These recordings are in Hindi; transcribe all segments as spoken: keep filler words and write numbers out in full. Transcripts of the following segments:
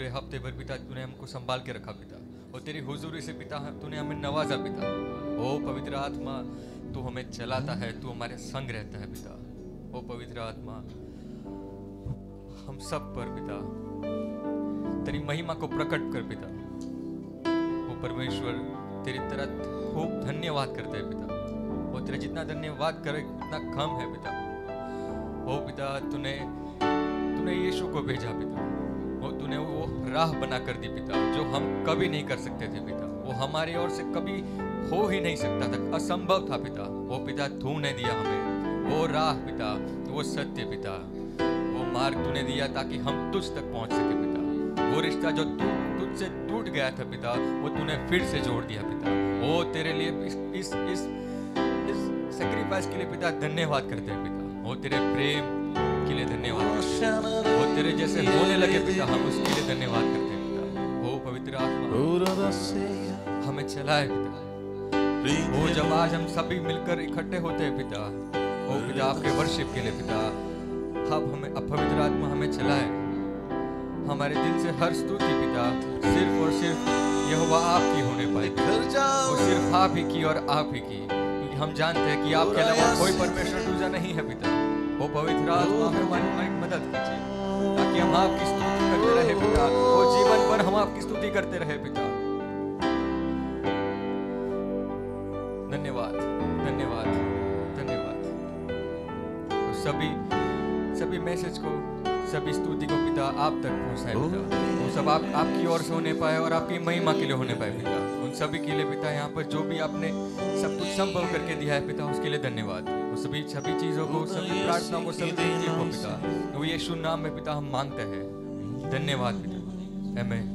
पूरे हफ्ते भर पिता तूने हमको संभाल के रखा पिता, और तेरी हुजूरी से पिता तूने हमें नवाजा पिता। ओ पवित्र आत्मा, तू हमें चलाता है, तू हमारे संग रहता है पिता। ओ पवित्र आत्मा, हम सब पर पिता तेरी महिमा को प्रकट कर पिता। ओ परमेश्वर, तेरी तरह खूब धन्यवाद करते हैं पिता, और तेरा जितना धन्यवाद करे उतना कम है पिता। ओ पिता, तूने तूने यीशु को भेजा पिता, और तूने वो राह बना कर दी पिता, जो हम कभी नहीं कर सकते थे पिता। वो हमारी ओर से कभी हो ही नहीं सकता था, असंभव था पिता। वो पिता तूने दिया हमें वो राह पिता, वो सत्य पिता, वो मार्ग तूने दिया ताकि हम तुझ तक पहुंच सके पिता। वो रिश्ता जो तू तुझसे टूट गया था पिता, वो तूने फिर से जोड़ दिया पिता। वो तेरे लिए इस इस इस, इस सैक्रिफाइस के लिए पिता धन्यवाद करते हैं पिता। वो तेरे प्रेम के लिए धन्यवाद करते हैं, वो तेरे जैसे होने लगे पिता, हम उसके लिए धन्यवाद करते हैं पिता। वो पवित्र आत्मा हमें चलाए पिता। वो जब आज हम सभी मिलकर इकट्ठे होते हैं पिता, वो पिता आपके वर्शिप के लिए पिता, अब हमें अब पवित्र आत्मा हमें चलाए। हमारे दिल से हर स्तुति पिता सिर्फ और सिर्फ यहोवा आपकी होने पाए, वो सिर्फ आप ही की और आप ही की, क्योंकि हम जानते हैं कि आपके अलावा कोई परमेश्वर दूसरा नहीं है पिता। वो पवित्र आत्मा हमारी मदद कीजिए ताकि हम आपकी स्तुति करते रहे पिता, वो जीवन पर हम आपकी स्तुति करते रहे पिता। धन्यवाद धन्यवाद धन्यवाद। तो सभी सभी मैसेज को, सभी स्तुति को पिता आप तक पहुंचाए पिता, वो सब आप आपकी ओर से होने पाए और आपकी महिमा के लिए होने पाए पिता। उन सभी के लिए पिता यहाँ पर जो भी आपने सब कुछ संभव करके दिया है पिता, उसके लिए धन्यवाद। वो सभी सभी चीजों को, सभी प्रार्थनाओं को, सभी चीजों को पिता, वो यीशु नाम में पिता हम मांगते हैं। धन्यवाद पिता, आमीन।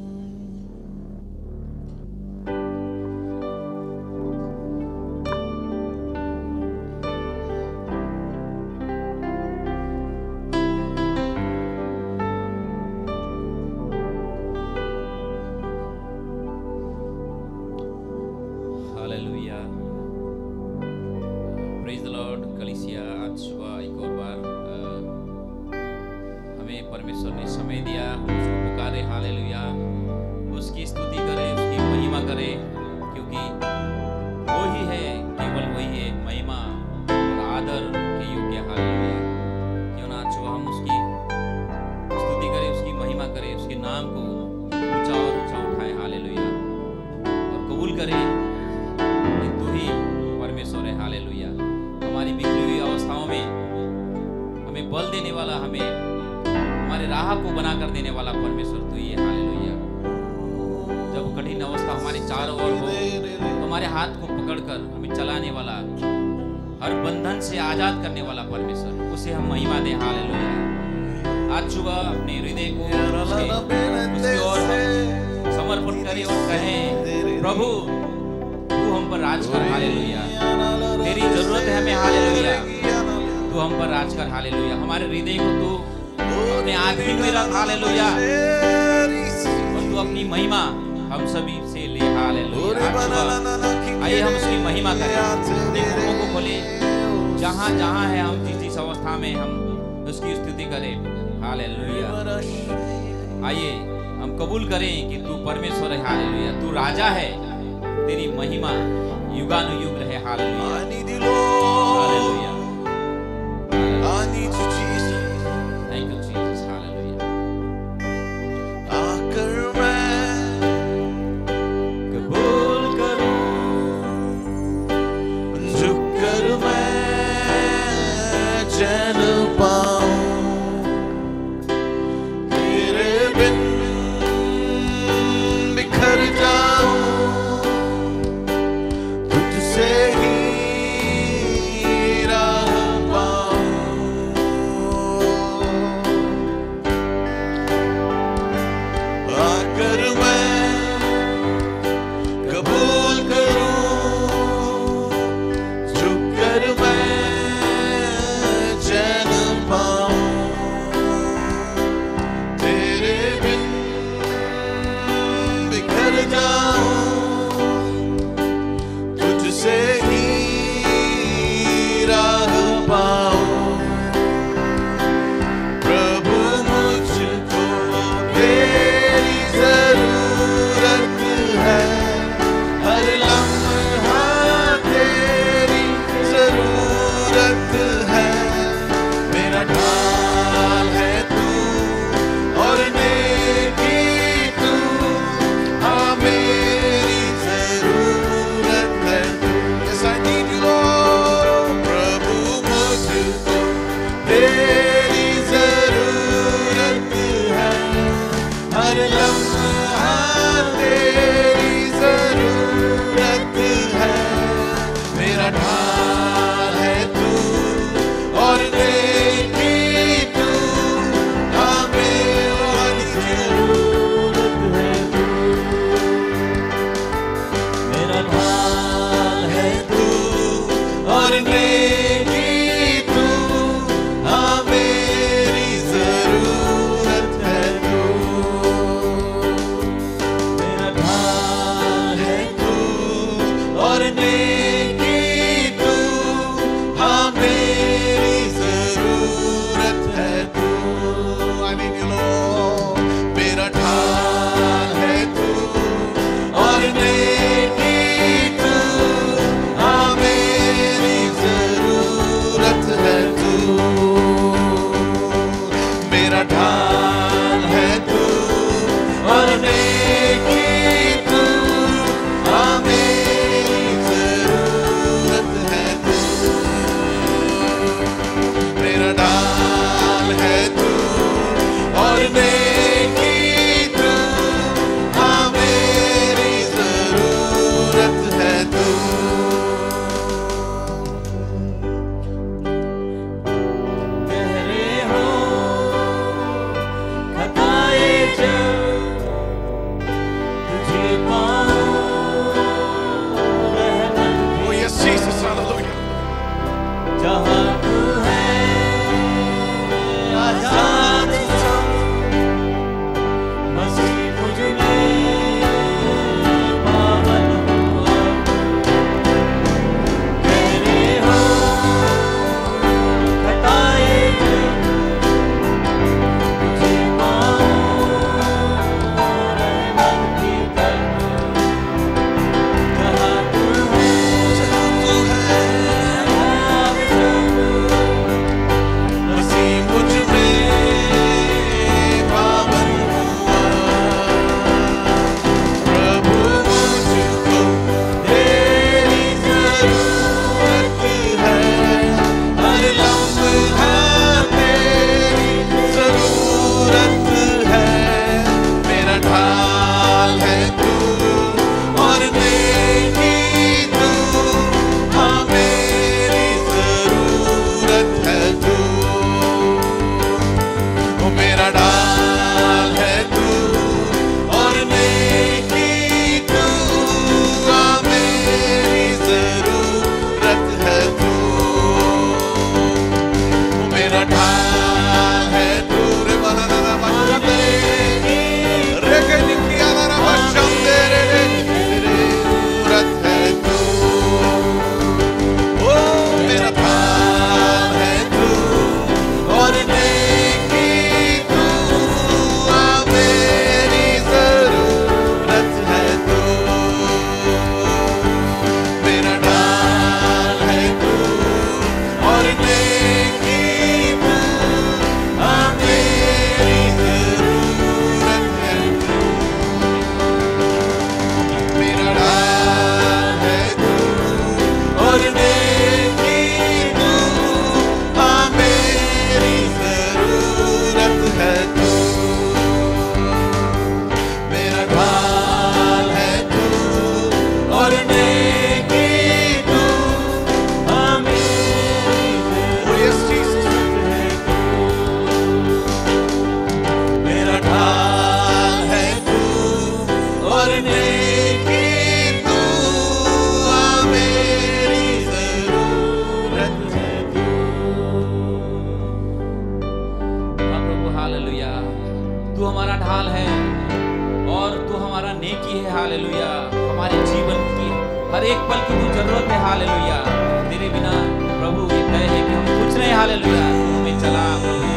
तुझसे ही हर लम्हा तेरी जरूरत है। मेरा ढाल है तू और देखी तू, हमें और जरूरत है तू। मेरा ढाल है तू और देखी तू, हाँ मेरी जरूरत है तू। मेरा ढाल है तू और देखी तू, हाँ मेरी जरूरत है तू। I need you Lord। मेरा ढाल है तू और देखी तू, हाँ मेरी जरूरत है तू। मेरा ढाल है तू और देखी तू, हाँ मेरी जरूरत है तू। मेरा ढाल है तू और देखी तू, हाँ मेरी जरूरत है तू। गहरे हो खताए जब तुझे पाऊं रहमत की। Oh yes Jesus, hallelujah। जहाँ तू है आजाद संग, मसीह मुझ में पावन हुआ। गहरे हो खताए जब तुझे पाऊं रहमत की तरफ। जहाँ तू है आजाद संग, मसीह मुझ में पावन हुआ। प्रभु मुझको तेरी जरूरत है, हर लम्हा तेरी जरूरत है। मेरा ढाल है तू और देखी तू, हाँ मेरी जरूरत है तू। ओ मेरा ढाल है तू और देखी तू, हाँ मेरी जरूरत है तू। ओ मेरा ढाल है तू रे वाला ना ना बशंदे रे के निकिया ना ना बशंदे रे रे जरूरत है तू। ओ मेरा ढाल है तू और देखी तू, हाँ मेरी जरूरत है तू। मेरा ढाल है तू और देखी तू, हाँ मेरी जरूरत है तू। मेरा ढाल है तू और देखी तू, हाँ मेरी जरूरत है तू। मेरा ढाल है तू और देखी तू, हाँ मेरी जरूरत है तू। मेरा ढाल है तू और देखी तू, हाँ मेरी जरूरत है तू। हाँ प्रभु हालेलुया। तू हमारा ढाल है और तू हमारा नेकी है। हालेलुया। हमारे जीवन की हर एक पल की तू जरूरत है। हालेलुया। तेरे बिना प्रभु ये तय है कि हम कुछ नहीं। हालेलुया। तू हमें चला प्रभु,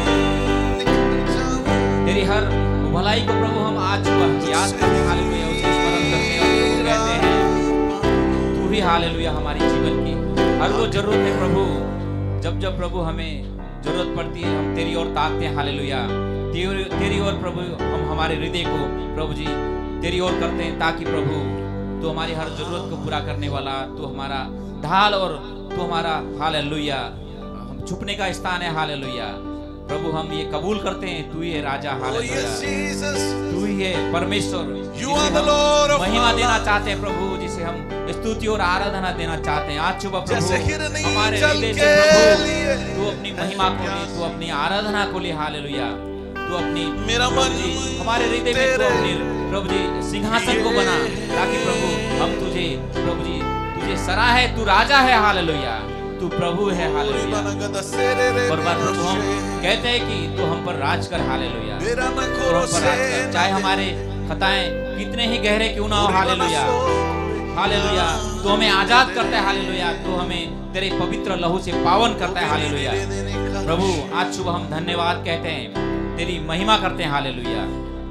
तेरी हर भलाई को प्रभु हम आज सुबह याद करते हैं। हालेलुया। उसको स्मरण करते हैं और प्रभु कहते हैं तू ही हालेलुया हमारी जीवन की हर वो जरूरत है प्रभु। जब जब प्रभु हमें जरूरत पड़ती है हम तेरी ओर ताकते हैं। हालेलुया। तेरी तेरी ओर प्रभु हम हमारे हृदय को प्रभु जी तेरी ओर करते हैं, ताकि प्रभु तू हमारी हर जरूरत को पूरा करने वाला, तू हमारा ढाल और तू हमारा हालेलुया हम छुपने का स्थान है। हालेलुया। प्रभु हम ये कबूल करते हैं, तू ही है राजा, Oh हालेलुया, yes, Jesus. तू ही है परमेश्वर, You जिसे are the हम Lord of महिमा our देना lives. चाहते हैं प्रभु, जिसे हम स्तुति और आराधना देना चाहते हैं। आज सुबह जैसे प्रभु हिरनी हमारे जल हृदय के से प्रभु लिए तू अपनी महिमा को ले, तू अपनी आराधना को ले, हालेलुया, तू अपनी मेरा प्रभु मन जी हमारे हृदय में तू तेरे अपनी प्रभु जी सिंहासन को बना, ताकि प्रभु हम तुझे प्रभु जी तुझे सराहे, तू राजा है, हालेलुया, तू प्रभु है, हालेलुया। और बार प्रभु हम कहते हैं कि तू हम पर राज कर, हालेलुया, तू हम पर राज कर, चाहे हमारे खताएं कितने ही गहरे क्यों ना हो, हालेलुया, हालेलुया, तू हमें आजाद करता है, हालेलुया, तू हमें तेरे पवित्र लहू से पावन करता है, हालेलुया। प्रभु आज सुबह हम धन्यवाद कहते हैं, तेरी महिमा करते हैं, हालेलुया।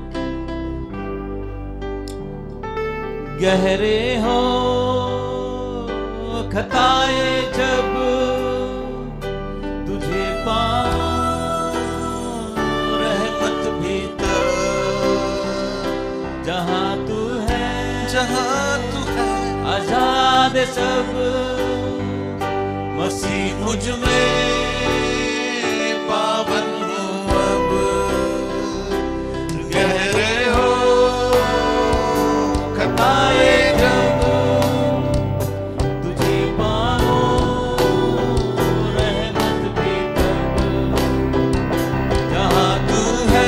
गहरे हो खताएं जब तुझे पाऊं, रहमत भीतर जहां तू है, जहां तू है आजाद सब मसीह मुझ में पावन हो अब। गहरे हो खताएं जब तुझे पाऊं, रहमत भीतर जहां तू है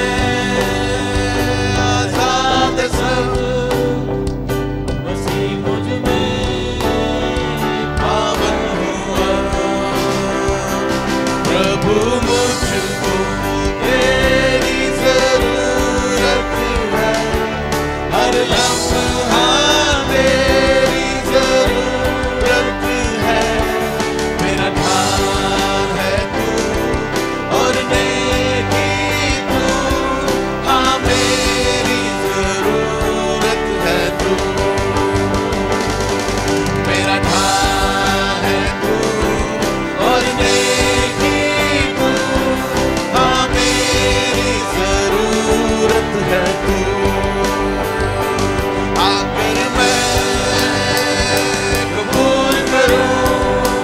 आजाद सब मसीह मुझ में पावन हुआ। प्रभु मुझको तेरी जरूरत है, हर लम्हा तेरी जरूरत है। मेरा ढाल है तू और नेकी तू, हाँ मेरी जरूरत है तू। मेरा ढाल है तू और नेकी तू, हाँ मेरी जरूरत है तू। आकर मैं कबूल करूं,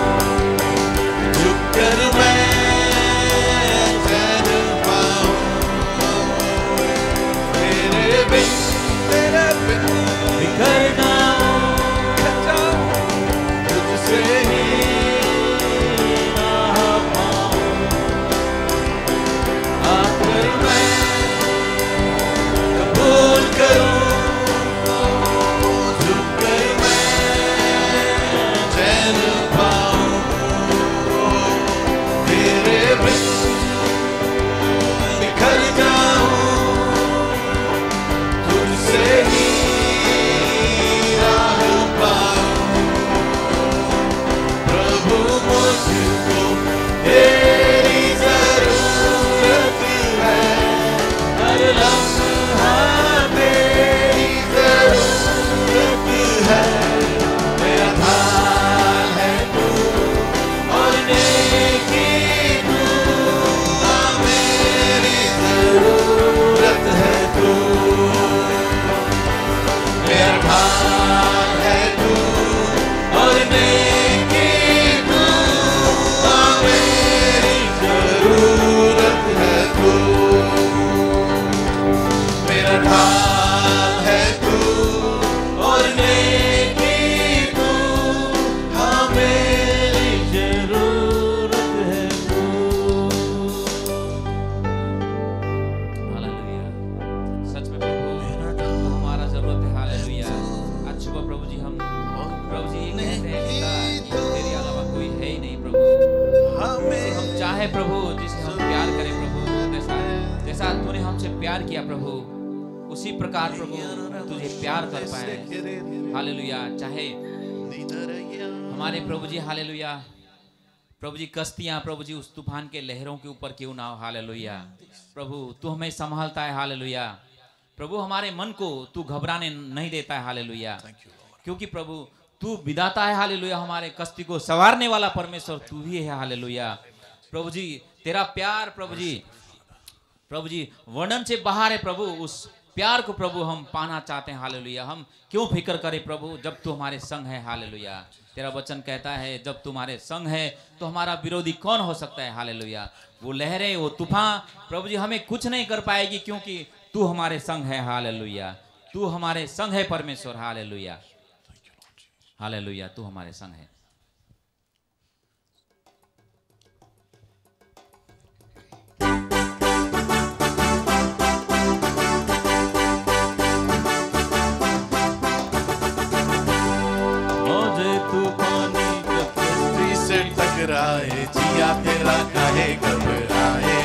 झुककर मैं चैन पाऊं। तेरे बिन तेरे बिन बिखर जाऊं, तुझसे ही राह पाऊं। आकर मैं कबूल करूं, झुककर मैं चैन पाऊं। तेरे बिन बिखर जाऊं, तुझसे ही राह पाऊं। प्रभु मुझको तेरी जरूरत है, हर लम्हा तेरी जरूरत है। मेरा ढाल है तू और नेकी तू, हाँ मेरी जरूरत है तू। मेरा ढाल है तू और नेकी तू, हाँ मेरी जरूरत है तू। मेरा ढाल है तू और नेकी तू, हाँ मेरी जरूरत है तू। हालेलुया, सच में प्रभु तो हमारा जरूरत है, हालेलुया। आज सुबह प्रभु जी हम प्रभु जी ये कहते हैं पिता कि तेरे अलावा कोई है ही नहीं प्रभु, जिसे हम चाहे प्रभु, जिसे हम प्यार करें प्रभु, जैसा जैसा तूने हमसे प्यार किया प्रभु, उसी प्रकार प्रभु तुझे प्यार कर पाए, हालेलुया। चाहे हमारे प्रभु जी, हालेलुया, प्रभु जी कश्तियां प्रभु जी उस तूफान के लहरों के ऊपर क्यों ना हो, हालेलुया, प्रभु तू हमें संभालता है, हालेलुया। प्रभु हमारे मन को तू घबराने नहीं देता है, हालेलुया, क्योंकि प्रभु तू विधाता है, हालेलुया। हमारे कश्ती को संवारने वाला परमेश्वर तू ही है, हालेलुया। प्रभु जी तेरा प्यार प्रभु जी प्रभु जी वर्णन से बाहर है प्रभु, उस प्यार को प्रभु हम पाना चाहते हैं। हालेलुया। हम क्यों फिक्र करें प्रभु, जब तू हमारे संग है। हालेलुया। तेरा वचन कहता है जब तुम्हारे संग है तो हमारा विरोधी कौन हो सकता है। हालेलुया। वो लहरें, वो तूफान प्रभु जी हमें कुछ नहीं कर पाएगी, क्योंकि तू हमारे संग है। हालेलुया। तू हमारे संग है परमेश्वर। हालेलुया। हालेलुया। तू हमारे संग है। टकराए जिया तेरा काहे घबराए,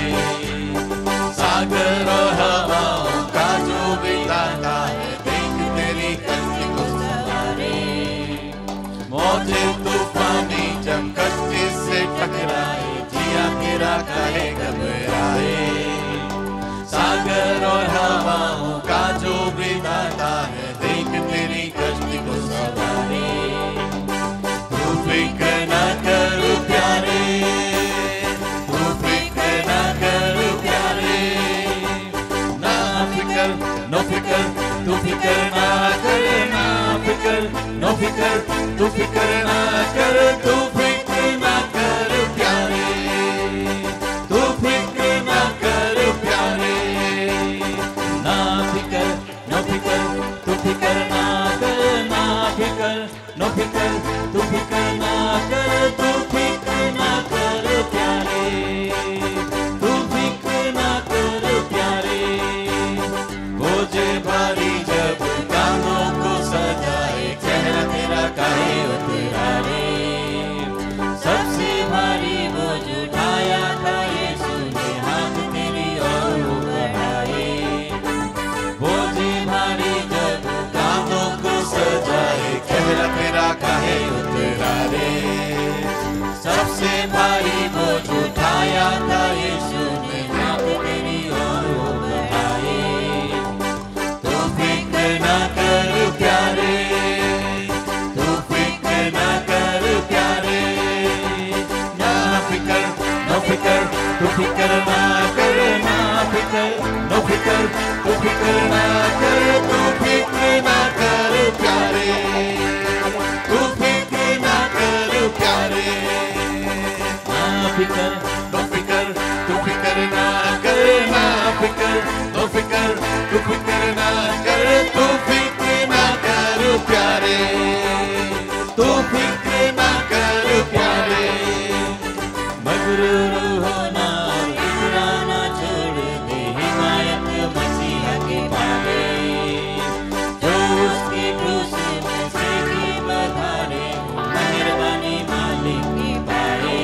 सागर और हवाओं का जो बिताता है देख तेरी कश्ती को सवारे। मौजे तूफानी जब कश्ती से टकराए जिया तेरा काहे घबराए, सागर और हवाओं का जो बिताता है देख तेरी कश्ती को सवारे। तू फिक्र न कर प्यारे, तू फिक्र न कर प्यारे, ना फिक्र नो फिक्र, तू फिक्र ना कर, ना फिक्र नो फिक्र, तू फिक्र ना कर, तू फिक्र ना कर प्यारे, तू फिक्र ना कर प्यारे, ना फिक्र नो फिक्र, तू फिक्र ना कर, ना फिक्र नो फिक्र, तू फिक्र ना कर, तू फिक्र ना कर प्यारे, तू फिक्र ना कर प्यारे। बोझे भारी जब कानों को सजाए चेहरा तेरा काहे उतरा रे, सबसे भारी बोझ उठाया था यीशु ने हाथ तेरी ओर वो बढ़ाए। बोझे भारी जब कानों को सजाए चेहरा तेरा काहे उतरा रे, सबसे भारी बोझ उठाया था यीशु ने हाथ तेरी ओर वो बढ़ाए। तू फिक्र ना कर प्यारे, तू फिक्र ना कर प्यारे, ना फिक्र नो फिक्र, तू फिक्र ना कर, ना फिक्र नो फिक्र, तू फिक्र ना कर, तू फिक्र ना कर प्यारे, तू फिक्र ना कर प्यारे, ना फिक्र नो फिक्र, तू फिक्र ना कर, ना फिक्र नो फिक्र, तू फिक्र ना कर, तू फिक्र ना कर प्यारे, तू फिक्र ना कर प्यारे। मगरूर होना इकराना छोड़ दे, हिमायत मसीहा के पाले, जो उसकी क्रूस में सेकी बधारे, मेहरबानी मालिक की पाए।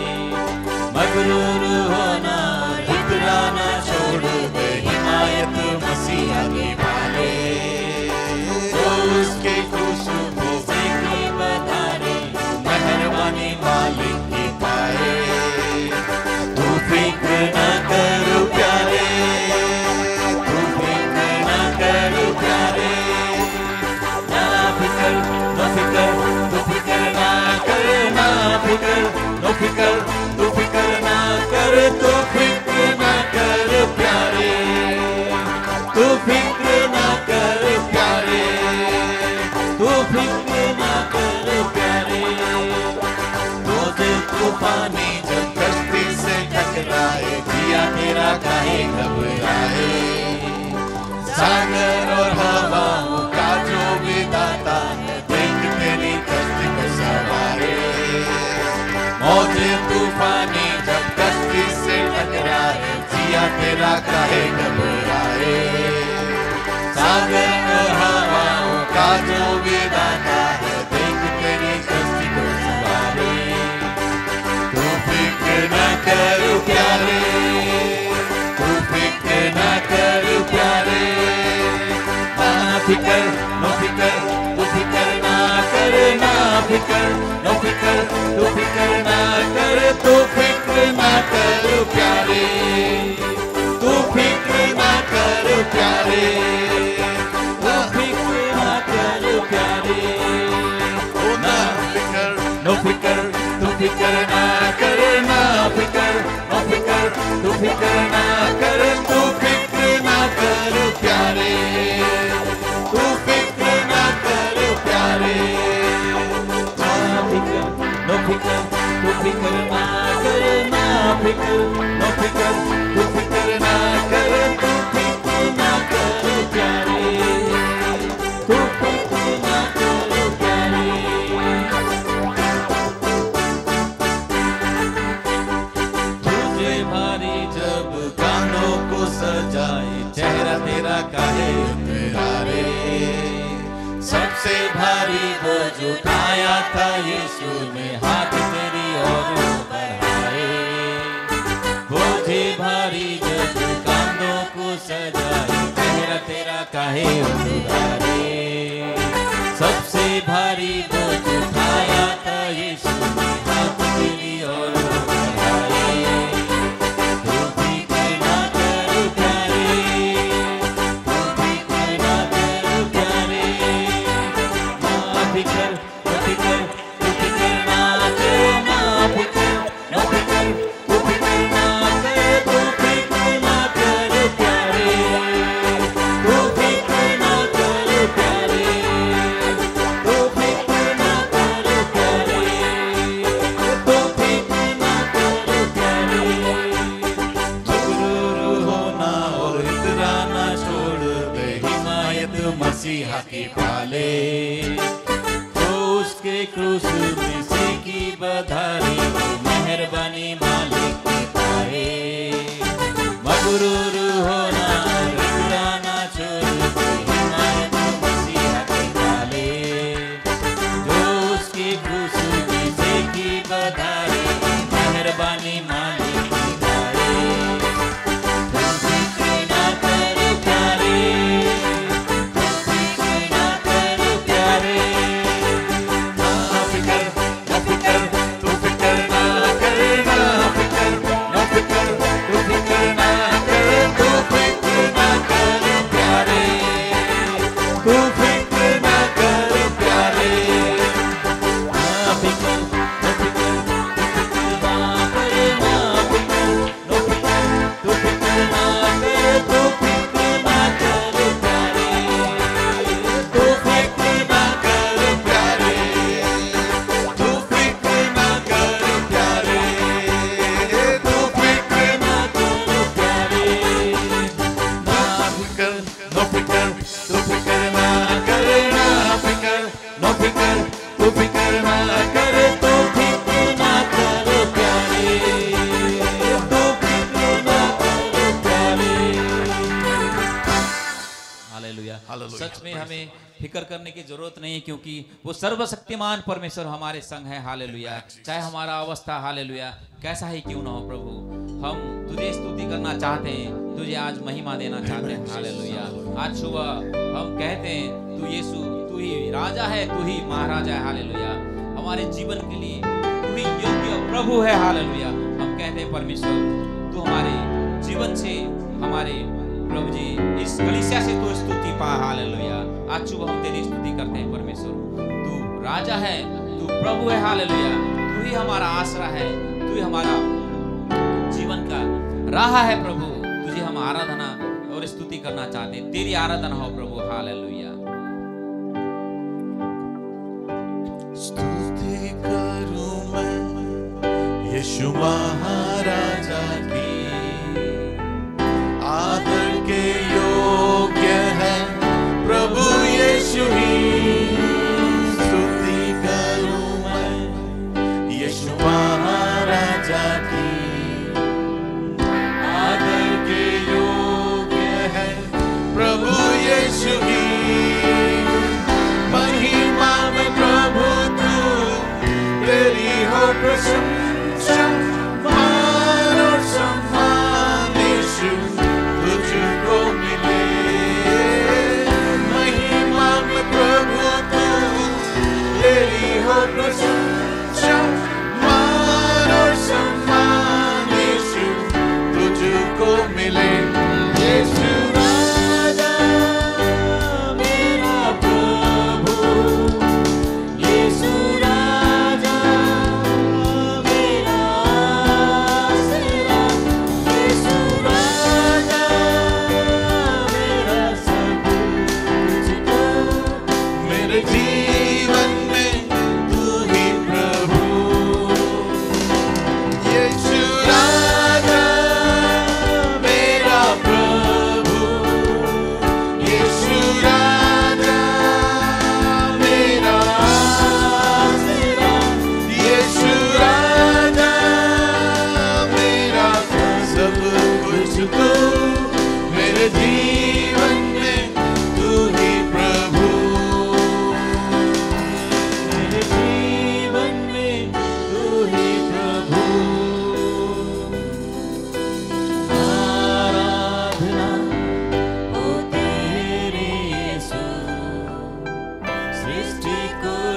मगरूर होना इकराना छोड़ दे, हिमायत मसीहा के पाले, जो उसके क्रूस में सेकी बधारे, मेहरबानी मालिक की पाए। तू फिक्र न कर प्यारे, तू फिक्र न कर प्यारे, ना फिक्र नो फिक्र, तू फिक्र ना कर, ना फिक्र नो फिक्र, तू फिक्र ना कर, तू फिक्र ना कर प्यारे, तू फिक्र ना कर प्यारे, तू फिक्र ना कर प्यारे। बोझ तूफानी जब कश्ती से टकराए जिया तेरा काहे घबराए, सागर और हवाओं का जो बिताता है देख तेरी कश्ती को सवारे। मौजे तूफानी जब कश्ती से टकराए जिया तेरा काहे घबराए, सागर और हवाओं का जो बिताता है देख तेरी कश्ती को सवारे। तू फिक्र न कर प्यारे, तू फिक्र न कर प्यारे, ना फिक्र नो फिक्र, तू फिक्र ना कर, ना फिक्र नो फिक्र, तू फिक्र ना कर, तू फिक्र ना कर प्यारे, तू फिक्र ना कर प्यारे, तू फिक्र ना कर प्यारे। ओ ना फिक्र नो फिक्र, तू फिक्र ना कर, ना फिक्र नो फिक्र, तू फिक्र ना कर, तू फिक्र ना कर प्यारे, जुटाया था यीशु ने हाथ तेरी ओर बढ़ाए, बोझे भारी जब कांधों को सजाए, चेहरा तेरा काहे उतारे, सबसे भारी बोझ उठाया था यीशु ने हाथ तेरी ओर बढ़ाए, तू फिक्र ना कर प्यारे, तू फिक्र ना कर प्यारे, ना फिक्र, ना फिक्र, तू फिक्र ना कर, ना फिक्र, ना फिक्र, तू फिक्र ना कर, तू फिक्र ना कर प्यारे, तू फिक्र ना कर प्यारे, तू फिक्र ना कर प्यारे, तू फिक्र ना कर प्यारे, मगरूर होना और इतराना छोड़ दे, हिमायत मसीहा की पाले, तो उसके क्रूस में से की बधाई, मेहरबानी मालिक की पाए, मगरूर होना और इतराना छोड़ दे, हिमायत मसीहा की पाले, जो उसके क्रूस में से की बधाई, मेहरबानी मालिक की पाए, तू फिक्र ना कर प्यारे, तू फिक्र ना कर प्यारे, ना फिक्र, ना फिक्र, तू फिक्र ना कर, ना फिक्र, ना फिक्र, तू फिक्र ना कर, तू फिक्र ना कर प्यारे, तू फिक्र ना कर प्यारे, ना फिक्र, ना फिक्र, तू फिक्र ना कर, ना फिक्र, ना फिक्र, तू फिक्र ना कर, तू फिक्र ना कर प्यारे, तू फिक्र ना कर प्यारे, तू फिक्र ना कर प्यारे, तू फिक्र ना कर प्यारे, ना फिक्र, नो फिक्र, तू फिक्र ना कर, ना फिक्र, नो फिक्र, तू फिक्र ना कर, तू फिक्र ना कर प्यारे, तू फिक्र ना कर प्यारे। हालेलुया। हालेलुया। सच में हमें फिक्र करने की जरूरत नहीं है, क्योंकि वो सर्वशक्तिमान परमेश्वर हमारे संग है। हालेलुया। चाहे हमारा अवस्था हालेलुया कैसा ही क्यों ना हो, प्रभु हम तुझे स्तुति करना चाहते हैं, तुझे आज महिमा देना चाहते हैं। हालेलुया। आज सुबह हम कहते हैं तू यीशु, तू ही राजा है, तू ही महाराजा है। हालेलुया। हमारे जीवन के लिए तू ही योग्य प्रभु है। हालेलुया। हम कहते हैं परमेश्वर तू हमारे जीवन से, हमारे प्रभु जी इस कलीसिया से तू स्तुति पा। हालेलुया। आज सुबह हम तेरी स्तुति करते हैं परमेश्वर, तू राजा है, तू प्रभु है। हालेलुया। तू ही हमारा आसरा है, तू ही हमारा जीवन का राह है। प्रभु तुझे हम आराधना और स्तुति करना चाहते हैं, तेरी आराधना हो प्रभु। हालेलुया। स्तुति करूं मैं यीशु महाराजा की, आदर के योग्य है प्रभु यीशु ही। स्तुति करूं मैं यीशु महाराजा की, आदर के योग्य है प्रभु यीशु ही। महिमा में प्रभु तू, तेरी हो प्रशंसा।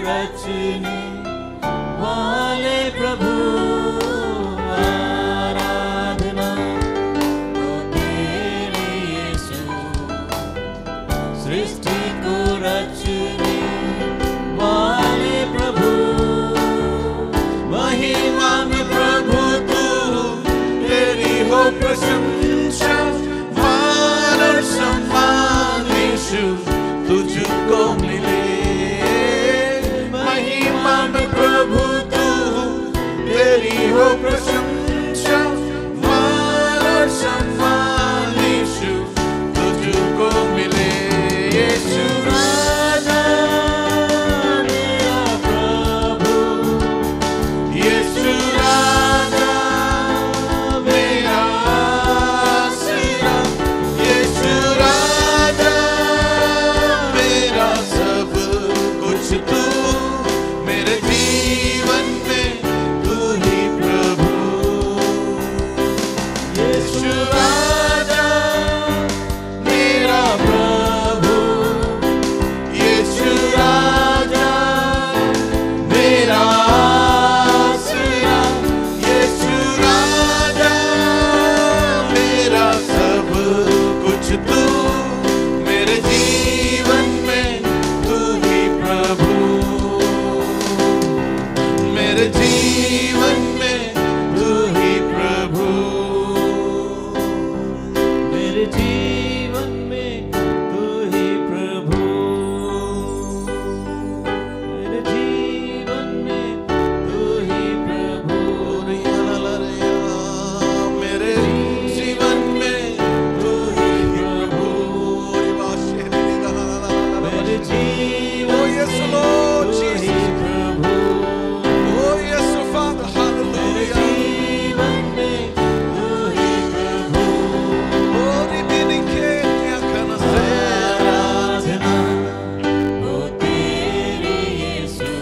रचने वाले प्रभु आराधना हो तेरी यीशु। सृष्टि को रचने वाले प्रभु महिमा में प्रभु तू तेरी हो प्रशंसा मान और सम्मान यीशु तुझको मिले। महिमा में प्रभु तू तेरी हो प्रशंसा मान और सम्मान यीशु तुझको मिले। यीशु राजा मेरा प्रभु यीशु राजा मेरा आसरा यीशु राजा मेरा सब कुछ तू मेरे जीवन में तू ही प्रभु। यीशु राजा मेरा प्रभु यीशु राजा मेरा आसरा यीशु राजा मेरा सब कुछ तू मेरे जीवन में तू ही प्रभु। मेरे जीवन में तू ही प्रभु। मेरे जीवन में तू ही प्रभु। मेरे जीवन में तू ही प्रभु। मेरे जीवन में तू ही प्रभु। मेरे जीवन Oh, yes, Lord तू ही Jesus. प्रभु। Oh, yes, Father. मेरे Hallelujah. जीवन में तू ही प्रभु। Oh, remaining king, I can say. आराधना हो तेरी यीशु।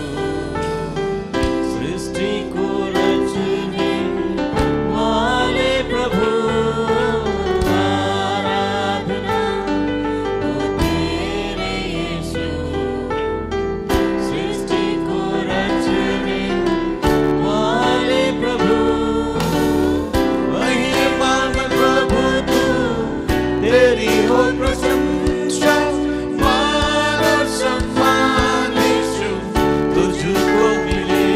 सृष्टि को रचने वाले प्रभु आराधना हो तेरी यीशु। सृष्टि को रचने वाले प्रभु महिमा में प्रभु तू तेरी हो प्रशंसा मान और सम्मान यीशु तुझको मिले।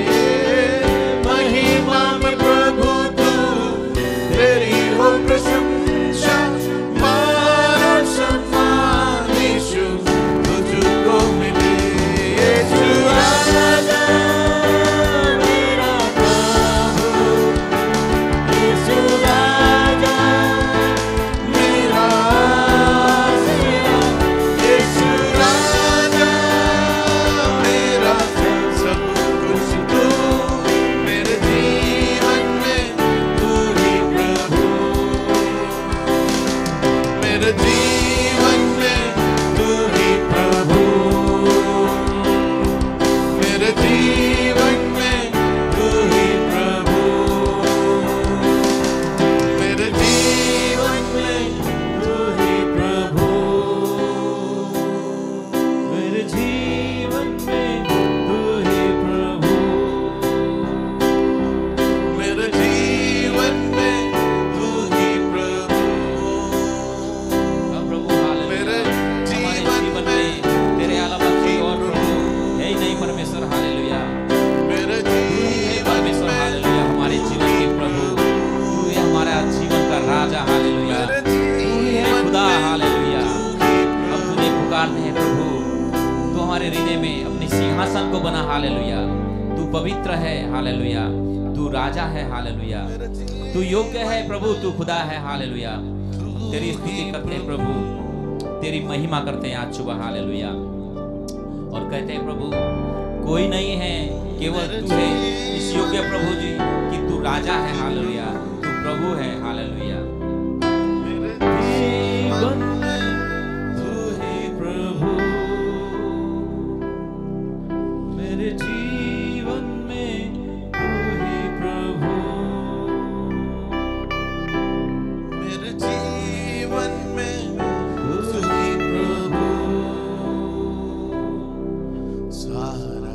महिमा में प्रभु तू तेरी हो प्रशंसा मान और सम्मान यीशु तुझको मिले। यीशु राजा मेरा प्रभु यीशु राजा मेरा आसरा यीशु राजा मेरा सब कुछ तू मेरे जीवन में तू ही प्रभु। मेरे जीवन में तू ही प्रभु। मेरे जीवन में तू ही प्रभु। मेरे जीवन में तू ही प्रभु। मेरे जीवन में तू ही प्रभु। मेरे जीवन में तू ही प्रभु। अब प्रभु हालेलुया मेरे हमारे जीवन जीवन में में तेरे अलावा कोई और प्रभु है ही नहीं परमेश्वर। हालेलुया मेरे हे जीवन परमेश्वर। में हालेलुया हमारे जीवन के प्रभु तू ही हमारा जीवन का राजा। हालेलुया मेरे तू ही है जीवन खुदा। में हालेलुया तू ही अब तुझे पुकारते हैं प्रभु। तू हमारे हृदय में अपने सिंहासन को बना। हालेलुया तू पवित्र है। हालेलुया तू राजा है। हालेलुया तू योग्य है प्रभु। तू खुदा है। हालेलुया तेरी स्तुति करते हैं प्रभु। तेरी महिमा करते हैं आज सुबह। हालेलुया और कहते हैं प्रभु कोई नहीं है केवल तू है इस योग्य प्रभु जी कि तू राजा है। हालेलुया तू प्रभु है। हालेलुया मेरे जीवन में तू ही प्रभु। मेरे जीवन में तू ही प्रभु। मेरे जीवन में तू ही प्रभु। सारा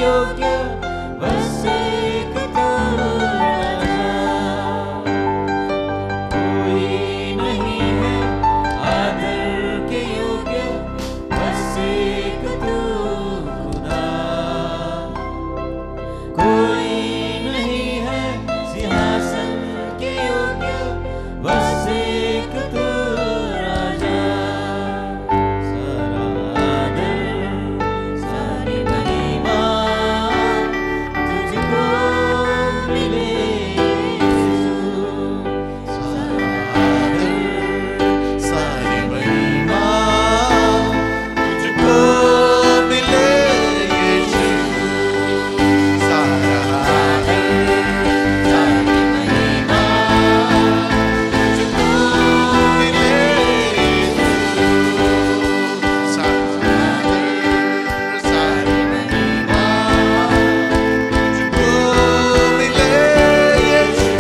योग्य बस एक तू राजा। कोई नहीं है आदर के योग्य बस एक तू खुदा। कोई नहीं है सिंहासन के योग्य बस एक तू राजा। सारा आदर सारी महिमा तुझको मिले यीशु। सारा आदर सारी महिमा तुझको मिले यीशु। सारा आदर सारी महिमा तुझको मिले यीशु। सारा आदर सारी महिमा तुझको मिले यीशु।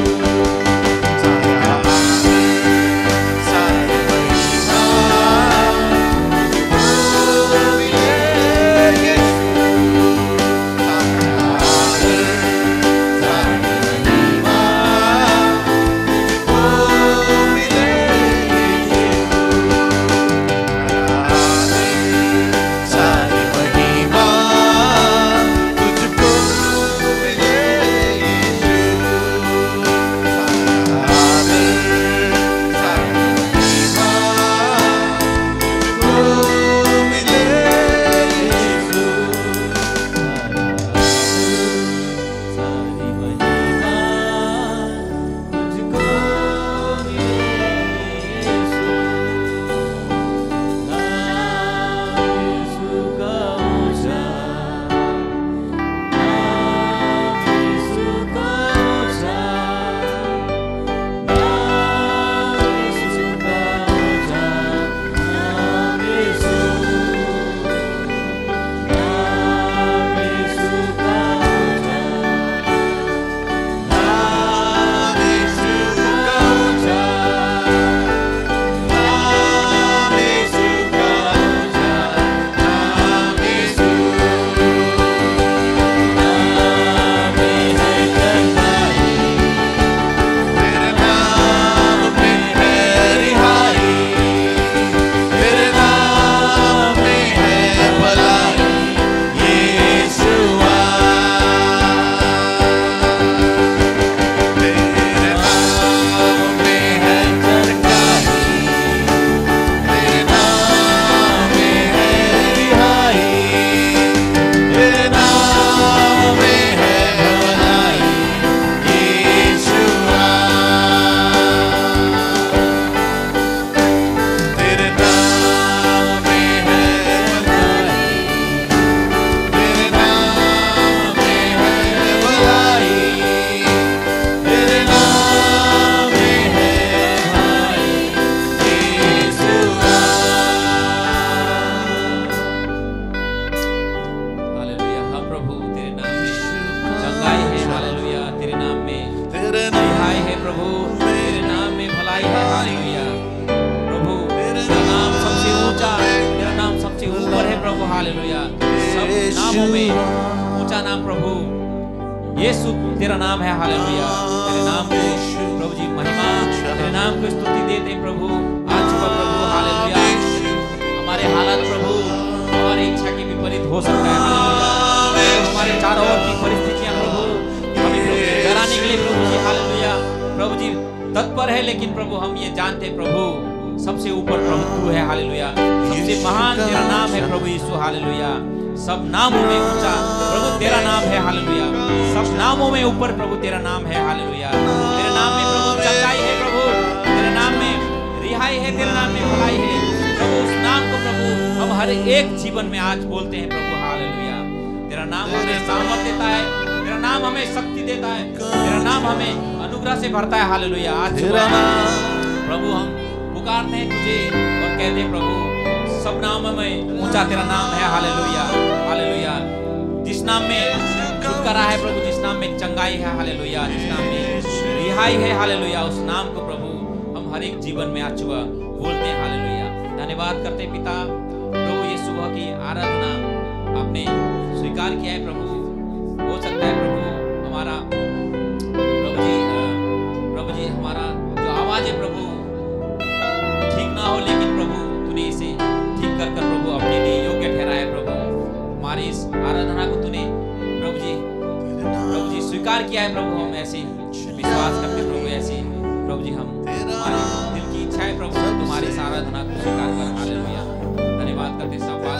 सारा आदर सारी महिमा तुझको मिले हालेलुया। सब नामों में ऊंचा नाम प्रभु यीशु तेरा नाम है। हालेलुया। तेरे नाम को प्रभु जी महिमा, तेरे नाम को स्तुति देते हैं प्रभु। आज सुबह प्रभु हालेलुया हमारे हालात प्रभु हमारी इच्छा के विपरीत हो सकता है। हालेलुया हमारे चारों ओर की परिस्थितियां प्रभु हमें डराने के लिए प्रभु जी हालेलुया प्रभु जी तत्पर है, लेकिन प्रभु हम ये जानते प्रभु सबसे ऊपर प्रभु तू है। हालेलुया सबसे महान तेरा नाम है प्रभु यीशु। हालेलुया सब नामों में ऊंचा प्रभु तेरा नाम है। हालेलुया सब नामों में ऊपर प्रभु तेरा नाम है। हालेलुया तेरे नाम में प्रभु चंगाई है प्रभु, तेरे नाम में रिहाई है, तेरे नाम में भलाई है प्रभु। उस नाम को प्रभु हम हर एक जीवन में आज बोलते हैं प्रभु। हालेलुया तेरा नाम हमें सामर्थ देता है, तेरा नाम हमें शक्ति देता है, तेरा नाम हमें अनुग्रह से भरता है। हालेलुया आज प्रभु हम पुकारते हैं तुझे और कहते हैं प्रभु सब नामों में ऊंचा तेरा नाम है। हालेलुया हालेलुया जिस नाम में छुटकारा है प्रभु, जिस नाम में चंगाई है। हालेलुया जिस नाम में रिहाई है। हालेलुया उस नाम को प्रभु हम हर एक जीवन में आज सुबह बोलते हैं। हालेलुया धन्यवाद करते पिता प्रभु ये सुबह की आराधना आपने स्वीकार किया है प्रभु। हो सकता है प्रभु हमारा प्रभु जी अ, प्रभु जी हमारा जो आवाज है प्रभु ठीक ना हो, लेकिन प्रभु तूने इसे ठीक कर कर प्रभु अपने लिए योग्य ठहराया प्रभु। हमारी इस आराधना को तूने प्रभु जी प्रभु जी स्वीकार किया है प्रभु। हम ऐसे विश्वास करते प्रभु, ऐसे प्रभु जी हम हमारे दिल की इच्छा है प्रभु तुम्हारी इस आराधना को स्वीकार कर। हालेलुया, धन्यवाद करते सब बात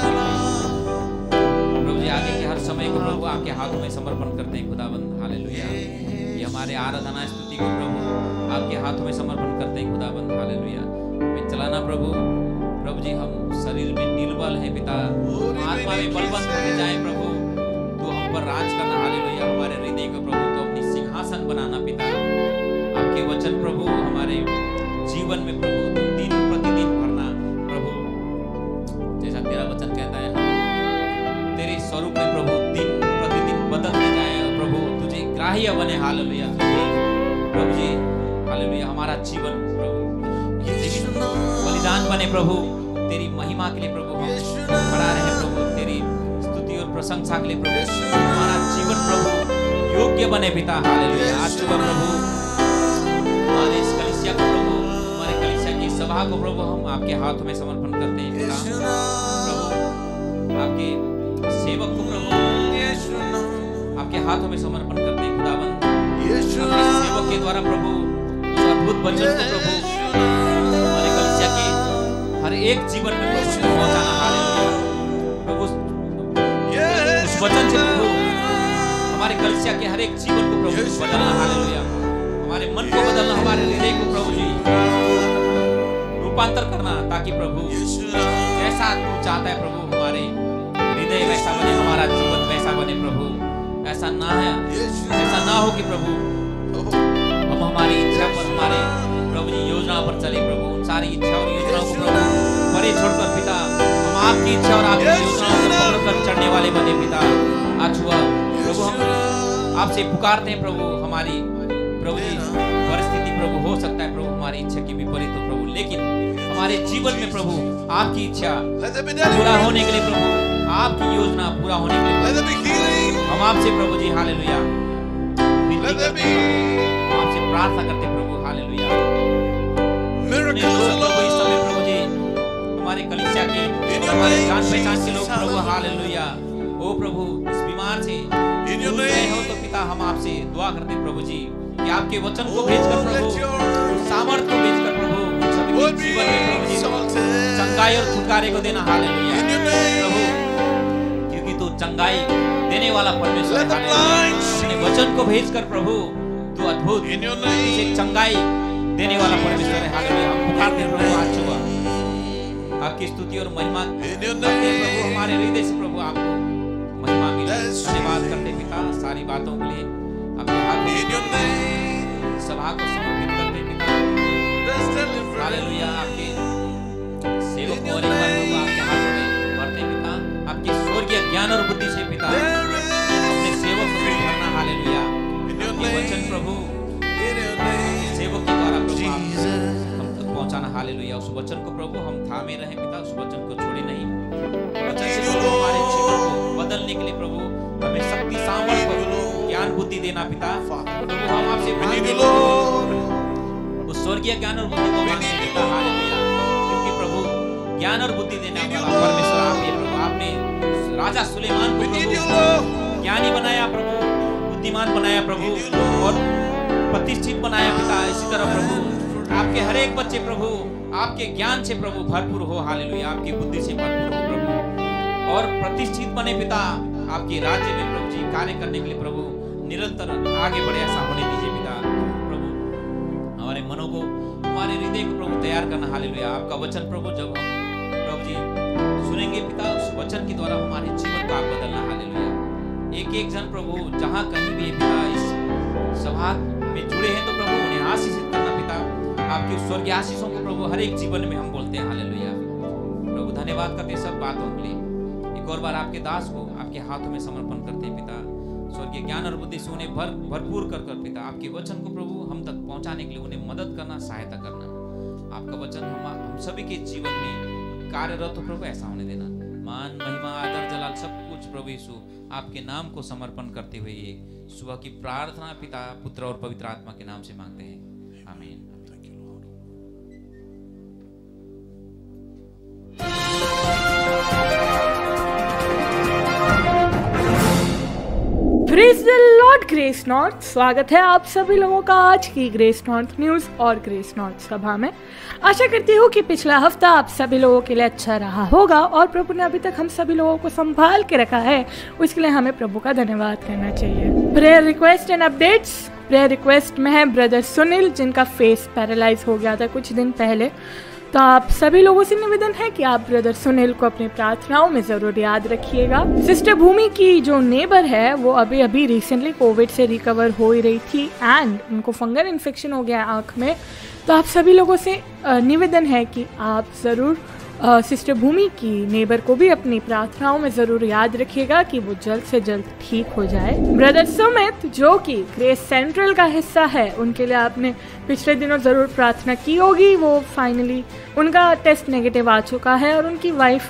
प्रभु जी। आगे के हर समय को प्रभु आपके हाथों में समर्पण करते हैं खुदाबंद। हालेलुया, ये हमारे आराधना स्तुति को प्रभु आपके हाथों में समर्पण करते हैं खुदाबंद। हालेलुया, मैं चलाना प्रभु प्रभु जी हम शरीर में निर्बल है पिता, आत्मा में बलवंत होते जाए प्रभु। तू हम पर राज करना। हालेलुया, हमारे हृदय को प्रभु तो अपनी सिंहासन बनाना पिता। आपके वचन प्रभु हमारे जीवन में प्रभु तू दिन प्रतिदिन भरना प्रभु। जैसा तेरा वचन कहता है हम तेरे स्वरूप में प्रभु दिन प्रतिदिन बदलते जाए प्रभु, तुझे ग्राह्य बने। हालेलुया, तुझे प्रभु जी हालेलुया हमारा जीवन प्रभु बलिदान बने प्रभु, तेरी महिमा के लिए प्रभु हम खड़ा रहे प्रभु, तेरी स्तुति और प्रशंसा के लिए प्रभु हमारा जीवन प्रभु योग्य बने पिता। हालेलुया, आज सुबह प्रभु हमारे इस कलीसिया को प्रभु हमारे कलीसिया की सभा को प्रभु हम आपके हाथों में समर्पण करते हैं पिता। प्रभु आपके सेवक को प्रभु आपके हाथों में समर्पण करते हैं खुदाबंद। आपके सेवक के द्वारा प्रभु उस अद्भुत वचन को प्रभु हमारे कलीसिया के हर एक जीवन में प्रभु पहुंचाना। हालेलुया, प्रभु उस वचन से प्रभु हमारे कलीसिया के हर एक जीवन को प्रभु बदलना। हालेलुया, हमारे मन को बदलना, हमारे हृदय को प्रभु जी रूपांतर करना, ताकि प्रभु जैसा तू चाहता है प्रभु हमारे हृदय वैसा बने, हमारा जीवन वैसा बने प्रभु। ऐसा ना है ऐसा ना हो कि प्रभु हम हमारी इच्छा पर हमारे प्रभु जी योजना पर चले प्रभु। उन सारी इच्छा और योजनाओं को प्रभु परे छोड़कर पिता हम आपकी इच्छा और आपकी योजनाओं को पकड़कर चढ़ने वाले बने पिता। आज हुआ प्रभु हम आपसे पुकारते हैं प्रभु। हमारी प्रभु जी परिस्थिति प्रभु हो सकता है प्रभु हमारी इच्छा की विपरीत हो प्रभु, लेकिन हमारे जीवन में प्रभु आपकी इच्छा पूरा होने के लिए प्रभु, आपकी योजना पूरा होने के लिए हम आपसे प्रभु जी हालेलुया आपसे प्रार्थना करते प्रभु। हालेलुया, प्रभु इस समय प्रभु जी हमारे कलीसिया के हमारे जान पहचान के लोग प्रभु हालेलुया ओ प्रभु इस बीमार से दूर गए हो तो पिता हम आपसे दुआ करते प्रभु जी कि आपके वचन को भेजकर प्रभु, सामर्थ्य को भेजकर प्रभु सभी के जीवन में प्रभु जी चंगाई और छुटकारे को देना। हालेलुया प्रभु, क्योंकि तू चंगाई देने वाला परमेश्वर है। अपने वचन को भेजकर प्रभु तू अद्भुत इसे चंगाई देने वाला परमेश्वर है। हालेलुया, हम पुकारते हैं प्रभु आज सुबह आपकी स्तुति और महिमा करते हैं प्रभु, हमारे हृदय से प्रभु आपको महिमा मिले। धन्यवाद करते पिता सारी बातों के लिए, आपके हाथ में सभा को समर्पित करते पिता। हालेलुया, आपके सेवक को और एक बार प्रभु आपके हाथों में भरते पिता, आपके स्वर्गीय ज्ञान और बुद्धि से पिता अपने सेवक को भरना। हालेलुया, आपके वचन प्रभु सेवक के द्वारा प्रभु हम तक पहुंचाना। हालेलुया, उस वचन को प्रभु हम थामे रहे पिता, उस वचन को छोड़े नहीं। वचन से प्रभु हमारे जीवन को बदलने के लिए प्रभु हमें शक्ति सामर्थ्य ज्ञान बुद्धि देना पिता। प्रभु हम आपसे मांगते हैं उस स्वर्गीय ज्ञान और बुद्धि को मांगते हैं पिता। हालेलुया, क्योंकि प्रभु ज्ञान और बुद्धि देने वाला परमेश्वर आप ही प्रभु। आपने राजा सुलेमान को प्रभु ज्ञानी बनाया प्रभु, बुद्धिमान बनाया प्रभु और प्रतिष्ठित बनाया पिता। इसी तरह प्रभु आपके हर एक बच्चे प्रभु आपके ज्ञान से प्रभु भरपूर हो। हालेलुया, आपकी बुद्धि से भरपूर हो प्रभु और प्रतिष्ठित बने पिता। आपके राज्य में प्रभु जी कार्य करने के लिए प्रभु निरंतर आगे बढ़े, ऐसा होने दीजिए पिता। प्रभु हमारे मनों को हमारे हृदय को प्रभु तैयार करना। हालेलुया, आपका वचन प्रभु जब हम प्रभु जी सुनेंगे पिता, उस वचन के द्वारा हमारे जीवन का बदलना। हालेलुया, एक एक जन प्रभु जहाँ कहीं भी पिता इस सभा में जुड़े हैं तो प्रभु उन्हें आशीषित करना पिता। आपकी स्वर्गीय आशीषों को प्रभु हर एक जीवन में हम बोलते हैं। हालेलुया प्रभु, धन्यवाद करते हैं सब बातों के लिए। एक और बार आपके दास को आपके हाथों में समर्पण करते हैं पिता। स्वर्गीय ज्ञान और बुद्धि से उन्हें भर भरपूर कर कर पिता आपके वचन को प्रभु हम तक पहुंचाने के लिए उन्हें मदद करना, सहायता करना। आपका वचन हम हम सभी के जीवन में कार्यरत हो प्रभु, ऐसा होने देना। मान महिमा आदर जलाल सब कुछ प्रभु यीशु आपके नाम को समर्पण करते हुए ये सुबह की प्रार्थना पिता पुत्र और पवित्र आत्मा के नाम से मांगते हैं, आमीन। Praise the Lord Grace North. स्वागत है आप सभी लोगों का आज की ग्रेस नॉर्थ न्यूज और ग्रेस नॉर्थ सभा में। आशा करती हूँ कि पिछला हफ्ता आप सभी लोगों के लिए अच्छा रहा होगा और प्रभु ने अभी तक हम सभी लोगों को संभाल के रखा है, उसके लिए हमें प्रभु का धन्यवाद करना चाहिए। Prayer request and updates. Prayer request में है ब्रदर सुनील, जिनका फेस पैरालाइज हो गया था कुछ दिन पहले। तो आप सभी लोगों से निवेदन है कि आप ब्रदर सुनील को अपनी प्रार्थनाओं में जरूर याद रखिएगा। सिस्टर भूमि की जो नेबर है वो अभी अभी रिसेंटली कोविड से रिकवर हो ही रही थी एंड उनको फंगल इन्फेक्शन हो गया आंख में। तो आप सभी लोगों से निवेदन है कि आप ज़रूर सिस्टर भूमि की नेबर को भी अपनी प्रार्थनाओं में ज़रूर याद रखिएगा कि वो जल्द से जल्द ठीक हो जाए। ब्रदर सुमित जो कि ग्रेस सेंट्रल का हिस्सा है, उनके लिए आपने पिछले दिनों ज़रूर प्रार्थना की होगी। वो फाइनली उनका टेस्ट नेगेटिव आ चुका है और उनकी वाइफ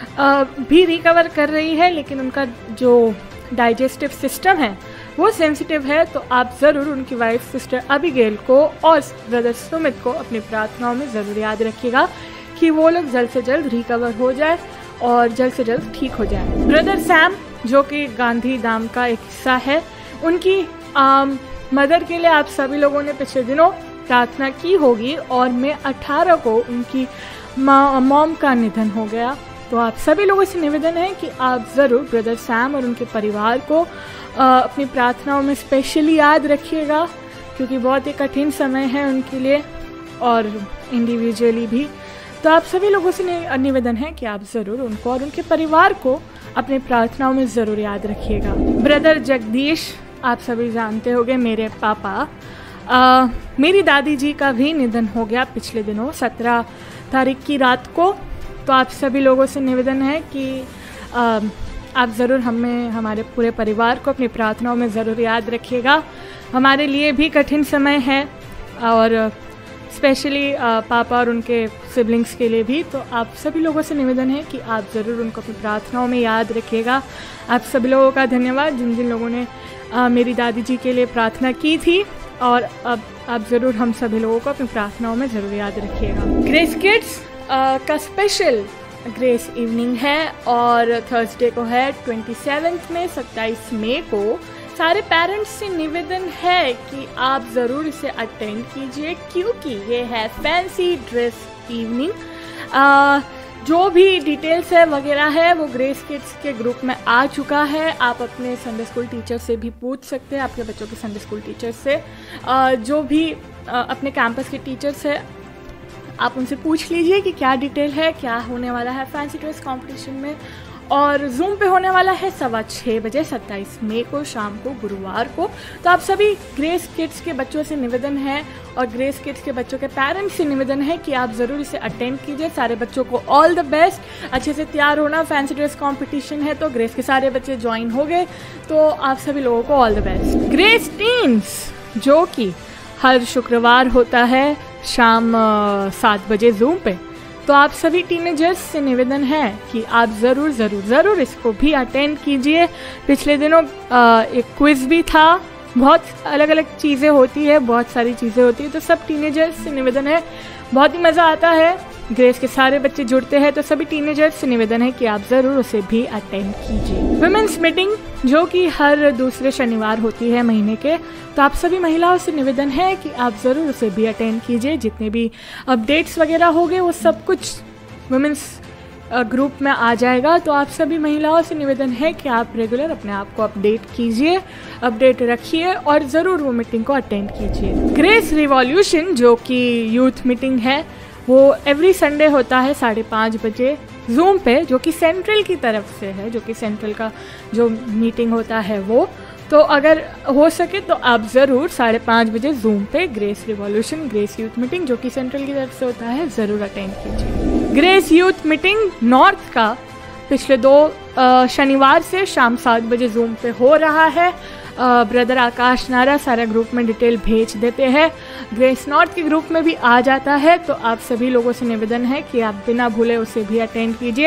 भी रिकवर कर रही है, लेकिन उनका जो डाइजेस्टिव सिस्टम है वो सेंसिटिव है। तो आप ज़रूर उनकी वाइफ सिस्टर अबिगेल को और ब्रदर सुमित को अपनी प्रार्थनाओं में ज़रूर याद रखिएगा कि वो लोग जल्द से जल्द रिकवर हो जाए और जल्द से जल्द ठीक हो जाए। ब्रदर सैम जो कि गांधी धाम का एक हिस्सा है, उनकी आम, मदर के लिए आप सभी लोगों ने पिछले दिनों प्रार्थना की होगी और मई अठारह को उनकी मॉम का निधन हो गया। तो आप सभी लोगों से निवेदन है कि आप ज़रूर ब्रदर सैम और उनके परिवार को आ, अपनी प्रार्थनाओं में स्पेशली याद रखिएगा, क्योंकि बहुत ही कठिन समय है उनके लिए और इंडिविजुअली भी। तो आप सभी लोगों से निवेदन है कि आप ज़रूर उनको और उनके परिवार को अपनी प्रार्थनाओं में ज़रूर याद रखिएगा। ब्रदर जगदीश, आप सभी जानते होंगे मेरे पापा, आ, मेरी दादी जी का भी निधन हो गया पिछले दिनों सत्रह तारीख की रात को। तो आप सभी लोगों से निवेदन है कि आ, आप ज़रूर हमें हमारे पूरे परिवार को अपनी प्रार्थनाओं में ज़रूर याद रखिएगा। हमारे लिए भी कठिन समय है और स्पेशली पापा और उनके सिबलिंग्स के लिए भी। तो आप सभी लोगों से निवेदन है कि आप ज़रूर उनको अपनी प्रार्थनाओं में याद रखिएगा। आप सभी लोगों का धन्यवाद जिन जिन लोगों ने आ, मेरी दादी जी के लिए प्रार्थना की थी, और अब आप ज़रूर हम सभी लोगों को अपनी प्रार्थनाओं में ज़रूर याद रखिएगा। ग्रेस किड्स का स्पेशल ग्रेस इवनिंग है और थर्सडे को है सत्ताईस में सत्ताईस मई को। सारे पेरेंट्स से निवेदन है कि आप ज़रूर इसे अटेंड कीजिए, क्योंकि ये है फैंसी ड्रेस इवनिंग। जो भी डिटेल्स है वगैरह है वो ग्रेस किड्स के ग्रुप में आ चुका है। आप अपने संडे स्कूल टीचर से भी पूछ सकते हैं, आपके बच्चों के संडे स्कूल टीचर से। आ, जो भी आ, अपने कैंपस के टीचर्स है आप उनसे पूछ लीजिए कि क्या डिटेल है, क्या होने वाला है फैंसी ड्रेस कंपटीशन में। और जूम पे होने वाला है सवा छः बजे सत्ताईस मई को शाम को, गुरुवार को। तो आप सभी ग्रेस किड्स के बच्चों से निवेदन है और ग्रेस किड्स के बच्चों के पेरेंट्स से निवेदन है कि आप ज़रूर इसे अटेंड कीजिए। सारे बच्चों को ऑल द बेस्ट। अच्छे से तैयार होना, फैंसी ड्रेस कंपटीशन है तो ग्रेस के सारे बच्चे ज्वाइन हो गए, तो आप सभी लोगों को all the best. Grace teens जो कि हर शुक्रवार होता है शाम सात बजे जूम पे, तो आप सभी टीनेजर्स से निवेदन है कि आप ज़रूर ज़रूर ज़रूर इसको भी अटेंड कीजिए। पिछले दिनों आ, एक क्विज़ भी था, बहुत अलग अलग चीज़ें होती है, बहुत सारी चीज़ें होती है। तो सब टीनेजर्स से निवेदन है, बहुत ही मज़ा आता है, ग्रेस के सारे बच्चे जुड़ते हैं। तो सभी टीनेजर्स से निवेदन है कि आप ज़रूर उसे भी अटेंड कीजिए। वुमेन्स मीटिंग जो कि हर दूसरे शनिवार होती है महीने के, तो आप सभी महिलाओं से निवेदन है कि आप ज़रूर उसे भी अटेंड कीजिए। जितने भी अपडेट्स वगैरह हो गए वो सब कुछ वुमेन्स ग्रुप में आ जाएगा। तो आप सभी महिलाओं से निवेदन है कि आप रेगुलर अपने आप को अपडेट कीजिए, अपडेट रखिए और ज़रूर वो मीटिंग को अटेंड कीजिए। ग्रेस रिवॉल्यूशन जो कि यूथ मीटिंग है वो एवरी संडे होता है साढ़े पाँच बजे जूम पे, जो कि सेंट्रल की तरफ से है, जो कि सेंट्रल का जो मीटिंग होता है वो। तो अगर हो सके तो आप ज़रूर साढ़े पाँच बजे जूम पे Grace Revolution Grace Youth meeting जो कि सेंट्रल की तरफ से होता है ज़रूर अटेंड कीजिए। ग्रेस यूथ मीटिंग नॉर्थ का पिछले दो शनिवार से शाम सात बजे जूम पे हो रहा है। ब्रदर आकाश नारा सारा ग्रुप में डिटेल भेज देते हैं, ग्रेस नॉर्थ के ग्रुप में भी आ जाता है। तो आप सभी लोगों से निवेदन है कि आप बिना भूले उसे भी अटेंड कीजिए।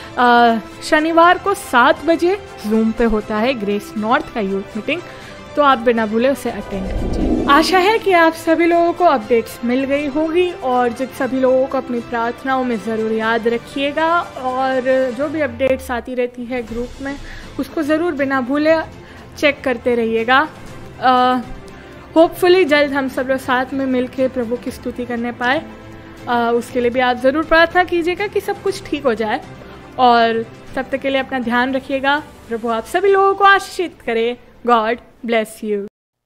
आ, शनिवार को सात बजे जूम पे होता है ग्रेस नॉर्थ का यूथ मीटिंग, तो आप बिना भूले उसे अटेंड कीजिए। आशा है कि आप सभी लोगों को अपडेट्स मिल गई होगी और जिन सभी लोगों को अपनी प्रार्थनाओं में ज़रूर याद रखिएगा, और जो भी अपडेट्स आती रहती है ग्रुप में उसको ज़रूर बिना भूले चेक करते रहिएगा। होपफुली जल्द हम सब लोग साथ में मिलके प्रभु की स्तुति करने पाए। uh, उसके लिए भी आप ज़रूर प्रार्थना कीजिएगा कि सब कुछ ठीक हो जाए, और तब तक के लिए अपना ध्यान रखिएगा। प्रभु आप सभी लोगों को आशीषित करे। God bless you.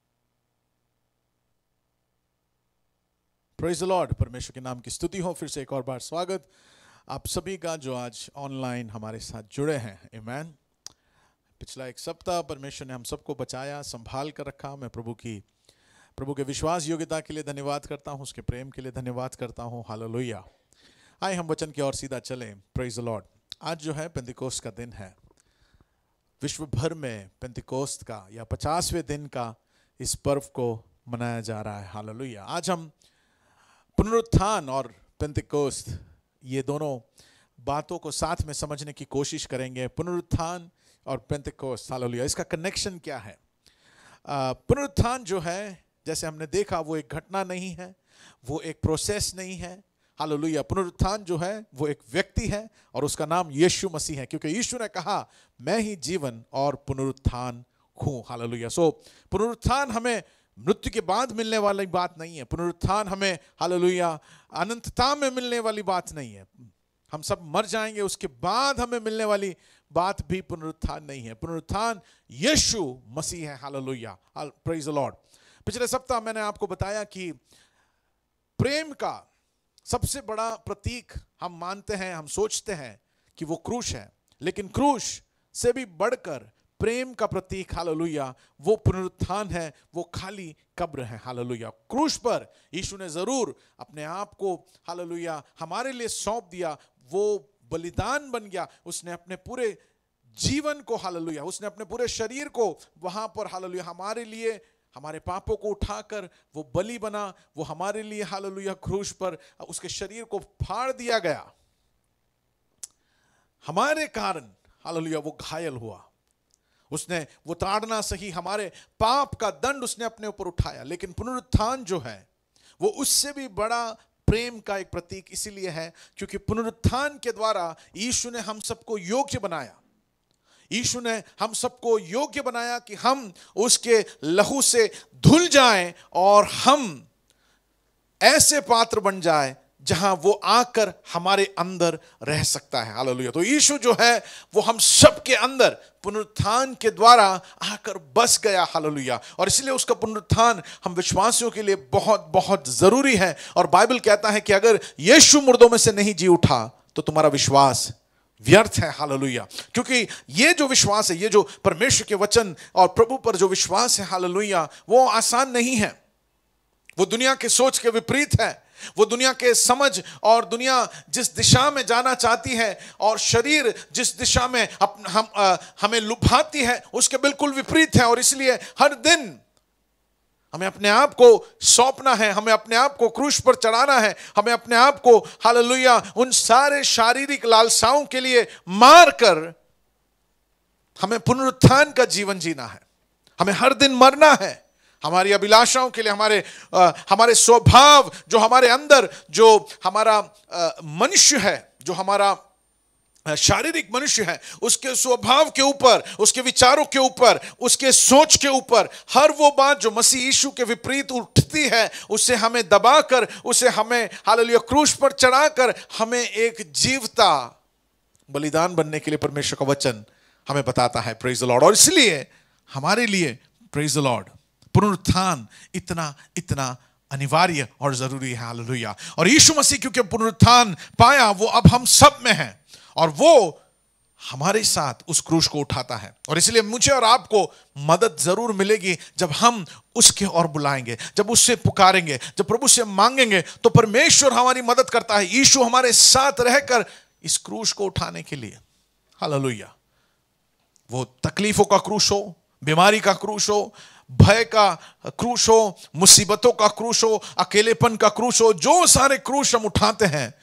Praise the Lord. परमेश्वर के नाम की स्तुति हो। फिर से एक और बार स्वागत आप सभी का जो आज ऑनलाइन हमारे साथ जुड़े हैं। आमीन। पिछला एक सप्ताह परमेश्वर ने हम सबको बचाया, संभाल कर रखा। मैं प्रभु की प्रभु के विश्वास योग्यता के लिए धन्यवाद करता हूँ, उसके प्रेम के लिए धन्यवाद करता हूँ। हालेलुया। आए हम वचन की ओर सीधा चलें। Praise the Lord. आज जो है पेंतिकोस्त का दिन है। विश्व भर में पेंतिकोस्त का या पचासवें दिन का इस पर्व को मनाया जा रहा है। हालेलुया। आज हम पुनरुत्थान और पेंतिकोस्त ये दोनों बातों को साथ में समझने की कोशिश करेंगे। पुनरुत्थान और पेंतिकोस्त। हालेलुया। इसका कनेक्शन क्या है? पुनरुत्थान जो है, जैसे हमने देखा, वो एक घटना नहीं है, वो एक प्रोसेस नहीं है। हालेलुया। पुनरुत्थान जो है वो एक व्यक्ति है और उसका नाम यीशु मसीह है, क्योंकि यीशु ने कहा मैं ही जीवन और पुनरुत्थान हूँ। हालेलुया। सो पुनरुत्थान हमें मृत्यु के बाद मिलने वाली बात नहीं है। पुनरुत्थान हमें हालेलुया अनंतता में मिलने वाली बात नहीं है। हम सब मर जाएंगे, उसके बाद हमें मिलने वाली बात भी पुनरुत्थान नहीं है। पुनरुत्थान यीशु मसीह है। हालेलुया। Praise the Lord. पिछले सप्ताह मैंने आपको बताया कि प्रेम का सबसे बड़ा प्रतीक हम मानते हैं, हम सोचते हैं कि वो क्रूस है, लेकिन क्रूस से भी बढ़कर प्रेम का प्रतीक हालेलुया वो पुनरुत्थान है, वो खाली कब्र है। हालेलुया। क्रूस पर यीशु ने जरूर अपने आप को हालेलुया हमारे लिए सौंप दिया। वो बलिदान बन गया। उसने अपने पूरे जीवन को हालेलुया, उसने अपने पूरे शरीर को वहां पर हालेलुया हमारे लिए, हमारे पापों को उठाकर वो बलि बना। वो हमारे लिए हालेलुया क्रूस पर उसके शरीर को फाड़ दिया गया। हमारे कारण हालेलुया वो घायल हुआ। उसने वो ताड़ना सही, हमारे पाप का दंड उसने अपने ऊपर उठाया। लेकिन पुनरुत्थान जो है वो उससे भी बड़ा प्रेम का एक प्रतीक इसीलिए है क्योंकि पुनरुत्थान के द्वारा यीशु ने हम सबको योग्य बनाया। यीशु ने हम सबको योग्य बनाया कि हम उसके लहू से धुल जाएं और हम ऐसे पात्र बन जाएं जहां वो आकर हमारे अंदर रह सकता है। हालेलुया। तो यीशु जो है वो हम सबके अंदर पुनरुत्थान के द्वारा आकर बस गया। हालेलुया। और इसलिए उसका पुनरुत्थान हम विश्वासियों के लिए बहुत बहुत जरूरी है। और बाइबल कहता है कि अगर यीशु मुर्दों में से नहीं जी उठा तो तुम्हारा विश्वास व्यर्थ है। हालेलुया। क्योंकि ये जो विश्वास है, ये जो परमेश्वर के वचन और प्रभु पर जो विश्वास है हालेलुया, वो आसान नहीं है। वो दुनिया के सोच के विपरीत है। वो दुनिया के समझ और दुनिया जिस दिशा में जाना चाहती है और शरीर जिस दिशा में अप, हम आ, हमें लुभाती है उसके बिल्कुल विपरीत है। और इसलिए हर दिन हमें अपने आप को सौंपना है, हमें अपने आप को क्रूस पर चढ़ाना है, हमें अपने आप को हालेलुया उन सारे शारीरिक लालसाओं के लिए मार कर हमें पुनरुत्थान का जीवन जीना है। हमें हर दिन मरना है हमारी अभिलाषाओं के लिए, हमारे आ, हमारे स्वभाव जो हमारे अंदर, जो हमारा मनुष्य है, जो हमारा शारीरिक मनुष्य है, उसके स्वभाव के ऊपर, उसके विचारों के ऊपर, उसके सोच के ऊपर हर वो बात जो मसीह यीशु के विपरीत उठती है उसे हमें दबाकर, उसे हमें हालेलुया क्रूस पर चढ़ाकर हमें एक जीवता बलिदान बनने के लिए परमेश्वर का वचन हमें बताता है। Praise the Lord. और इसलिए हमारे लिए प्रेज द लॉर्ड पुनरुत्थान इतना इतना अनिवार्य और जरूरी है। हालेलुया। और यीशु मसीह क्योंकि पुनरुत्थान पाया, वो अब हम सब में है और वो हमारे साथ उस क्रूस को उठाता है। और इसलिए मुझे और आपको मदद जरूर मिलेगी जब हम उसके और बुलाएंगे, जब उससे पुकारेंगे, जब प्रभु से मांगेंगे तो परमेश्वर हमारी मदद करता है। यीशु हमारे साथ रहकर इस क्रूस को उठाने के लिए। हालेलुया। वो तकलीफों का क्रूस हो, बीमारी का क्रूस हो, भय का क्रूस हो, मुसीबतों का क्रूस हो, अकेलेपन का क्रूस हो, जो सारे क्रूस हम उठाते हैं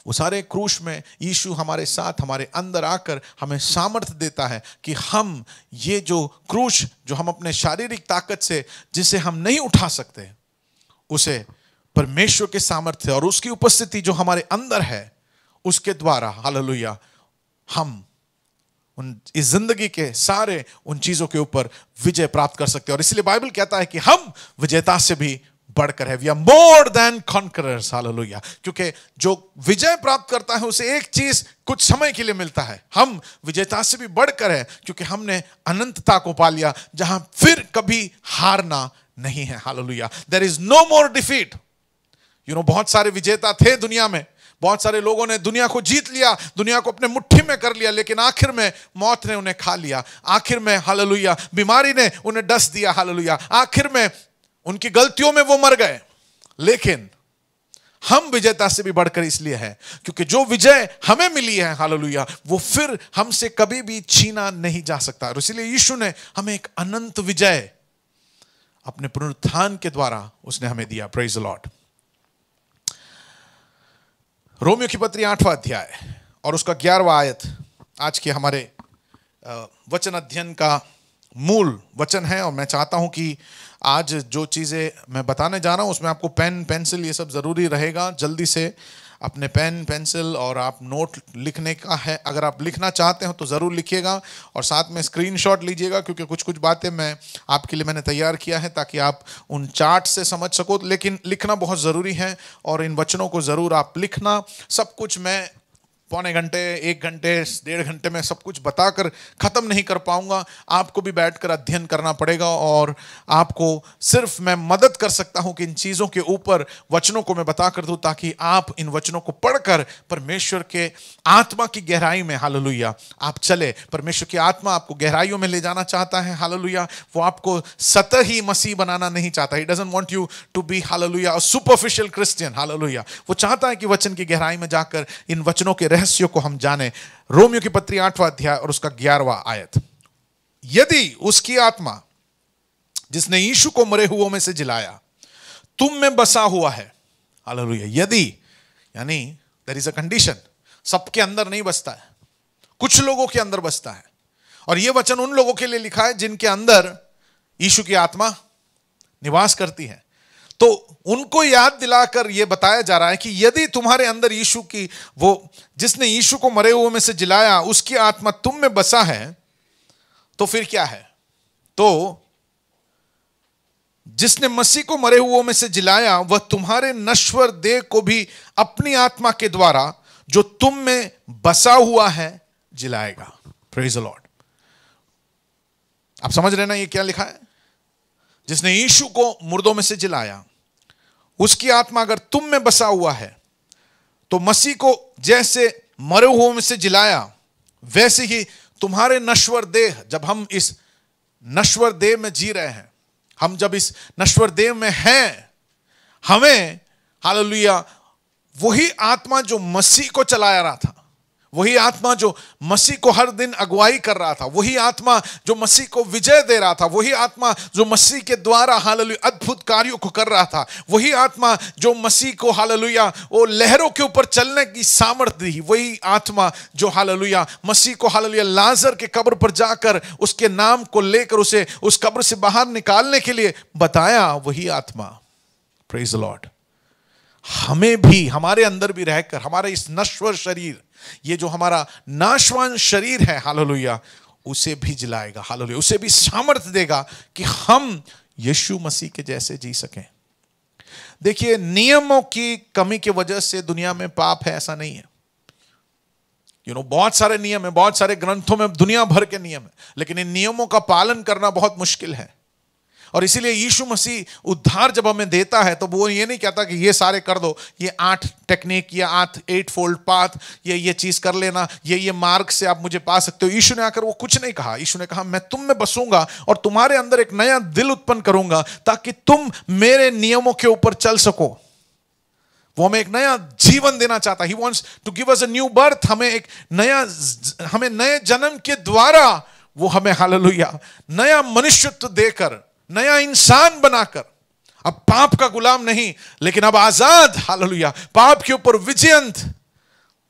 वो सारे क्रूश में यीशु हमारे साथ हमारे अंदर आकर हमें सामर्थ्य देता है कि हम ये जो क्रूश जो हम अपने शारीरिक ताकत से जिसे हम नहीं उठा सकते, उसे परमेश्वर के सामर्थ्य और उसकी उपस्थिति जो हमारे अंदर है उसके द्वारा हालेलुया हम उन इस जिंदगी के सारे उन चीजों के ऊपर विजय प्राप्त कर सकते हैं। और इसलिए बाइबल कहता है कि हम विजेता से भी बढ़कर है, we are more than conquerors hallelujah. क्योंकि जो विजय प्राप्त करता है उसे एक चीज कुछ समय के लिए मिलता है, हम विजेता से भी बढ़कर है क्योंकि हमने अनंतता को पा लिया जहां फिर कभी हारना नहीं है hallelujah. There is no more defeat. You know बहुत सारे विजेता थे दुनिया में, बहुत सारे लोगों ने दुनिया को जीत लिया, दुनिया को अपने मुट्ठी में कर लिया, लेकिन आखिर में मौत ने उन्हें खा लिया, आखिर में हालेलुया बीमारी ने उन्हें डस दिया हालेलुया, आखिर में उनकी गलतियों में वो मर गए। लेकिन हम विजेता से भी बढ़कर इसलिए है क्योंकि जो विजय हमें मिली है हालेलुया वो फिर हमसे कभी भी छीना नहीं जा सकता। और इसलिए यीशु ने हमें एक अनंत विजय अपने पुनरुत्थान के द्वारा उसने हमें दिया। Praise the Lord. रोमियो की पत्री आठवां अध्याय और उसका ग्यारहवां आयत आज के हमारे वचन अध्ययन का मूल वचन है। और मैं चाहता हूं कि आज जो चीज़ें मैं बताने जा रहा हूं उसमें आपको पेन पेंसिल ये सब ज़रूरी रहेगा। जल्दी से अपने पेन पेंसिल और आप नोट लिखने का है, अगर आप लिखना चाहते हो तो ज़रूर लिखिएगा और साथ में स्क्रीनशॉट लीजिएगा क्योंकि कुछ कुछ बातें मैं आपके लिए मैंने तैयार किया है ताकि आप उन चार्ट से समझ सको। लेकिन लिखना बहुत ज़रूरी है और इन वचनों को ज़रूर आप लिखना। सब कुछ मैं पौने घंटे एक घंटे डेढ़ घंटे में सब कुछ बताकर ख़त्म नहीं कर पाऊंगा, आपको भी बैठकर अध्ययन करना पड़ेगा और आपको सिर्फ मैं मदद कर सकता हूं कि इन चीज़ों के ऊपर वचनों को मैं बता कर दूं ताकि आप इन वचनों को पढ़कर परमेश्वर के आत्मा की गहराई में हालेलुया आप चले। परमेश्वर की आत्मा आपको गहराइयों में ले जाना चाहता है हालेलुया। वो आपको सतही मसीह बनाना नहीं चाहता। He doesn't want you to be hallelujah a superficial Christian hallelujah. वो चाहता है कि वचन की गहराई में जाकर इन वचनों के रहस्यों को हम जाने। रोमियो की पत्री आठवां अध्याय और उसका ग्यारहवां आयत। यदि उसकी आत्मा जिसने यीशु को मरे हुओं में से जिलाया तुम में बसा हुआ है हालेलुया। यदि यानी देयर इज अ कंडीशन, सबके अंदर नहीं बसता है, कुछ लोगों के अंदर बसता है। और यह वचन उन लोगों के लिए लिखा है जिनके अंदर यीशु की आत्मा निवास करती है। तो उनको याद दिलाकर यह बताया जा रहा है कि यदि तुम्हारे अंदर यीशु की वो जिसने यीशु को मरे हुए में से जिलाया उसकी आत्मा तुम में बसा है तो फिर क्या है? तो जिसने मसीह को मरे हुओं में से जिलाया वह तुम्हारे नश्वर देह को भी अपनी आत्मा के द्वारा जो तुम में बसा हुआ है जिलाएगा। Praise the lord. आप समझ रहे ना ये क्या लिखा है? जिसने यीशु को मुर्दों में से जिलाया उसकी आत्मा अगर तुम में बसा हुआ है तो मसीह को जैसे मरे हुओं में से जिलाया वैसे ही तुम्हारे नश्वर देह, जब हम इस नश्वर देह में जी रहे हैं, हम जब इस नश्वर देह में हैं, हमें हालेलुया वही आत्मा जो मसीह को चलाया रहा था, वही आत्मा जो मसीह को हर दिन अगुवाई कर रहा था, वही आत्मा जो मसीह को विजय दे रहा था, वही आत्मा जो मसीह के द्वारा हालेलुया अद्भुत कार्यों को कर रहा था, वही आत्मा जो मसीह को हालेलुया वो लहरों के ऊपर चलने की सामर्थ्य दी, वही आत्मा जो हालेलुया मसीह को हालेलुया लाजर के कब्र पर जाकर उसके नाम को लेकर उसे उस कब्र से बाहर निकालने के लिए बताया, वही आत्मा प्रेज द लॉर्ड हमें भी हमारे अंदर भी रहकर हमारे इस नश्वर शरीर, ये जो हमारा नाशवान शरीर है हालेलुया, उसे भी जिलाएगा हालेलुया, उसे भी सामर्थ्य देगा कि हम यीशु मसीह के जैसे जी सकें। देखिए, नियमों की कमी की वजह से दुनिया में पाप है ऐसा नहीं है। यू नो बहुत सारे नियम है, बहुत सारे ग्रंथों में दुनिया भर के नियम है, लेकिन इन नियमों का पालन करना बहुत मुश्किल है। और इसीलिए यीशु मसीह उद्धार जब हमें देता है तो वो ये नहीं कहता कि ये सारे कर दो, ये आठ टेक्निक या आठ एट फोल्ड पाथ, ये ये चीज कर लेना, ये ये मार्ग से आप मुझे पा सकते हो। यीशु ने आकर वो कुछ नहीं कहा। यीशु ने कहा मैं तुम में बसूंगा और तुम्हारे अंदर एक नया दिल उत्पन्न करूंगा ताकि तुम मेरे नियमों के ऊपर चल सको। वो हमें एक नया जीवन देना चाहता है। He wants to give us a new birth। हमें एक नया हमें नए जन्म के द्वारा वो हमें हालेलुया नया मनुष्यत्व देकर, नया इंसान बनाकर, अब पाप का गुलाम नहीं लेकिन अब आजाद हालेलुया पाप के ऊपर विजयंत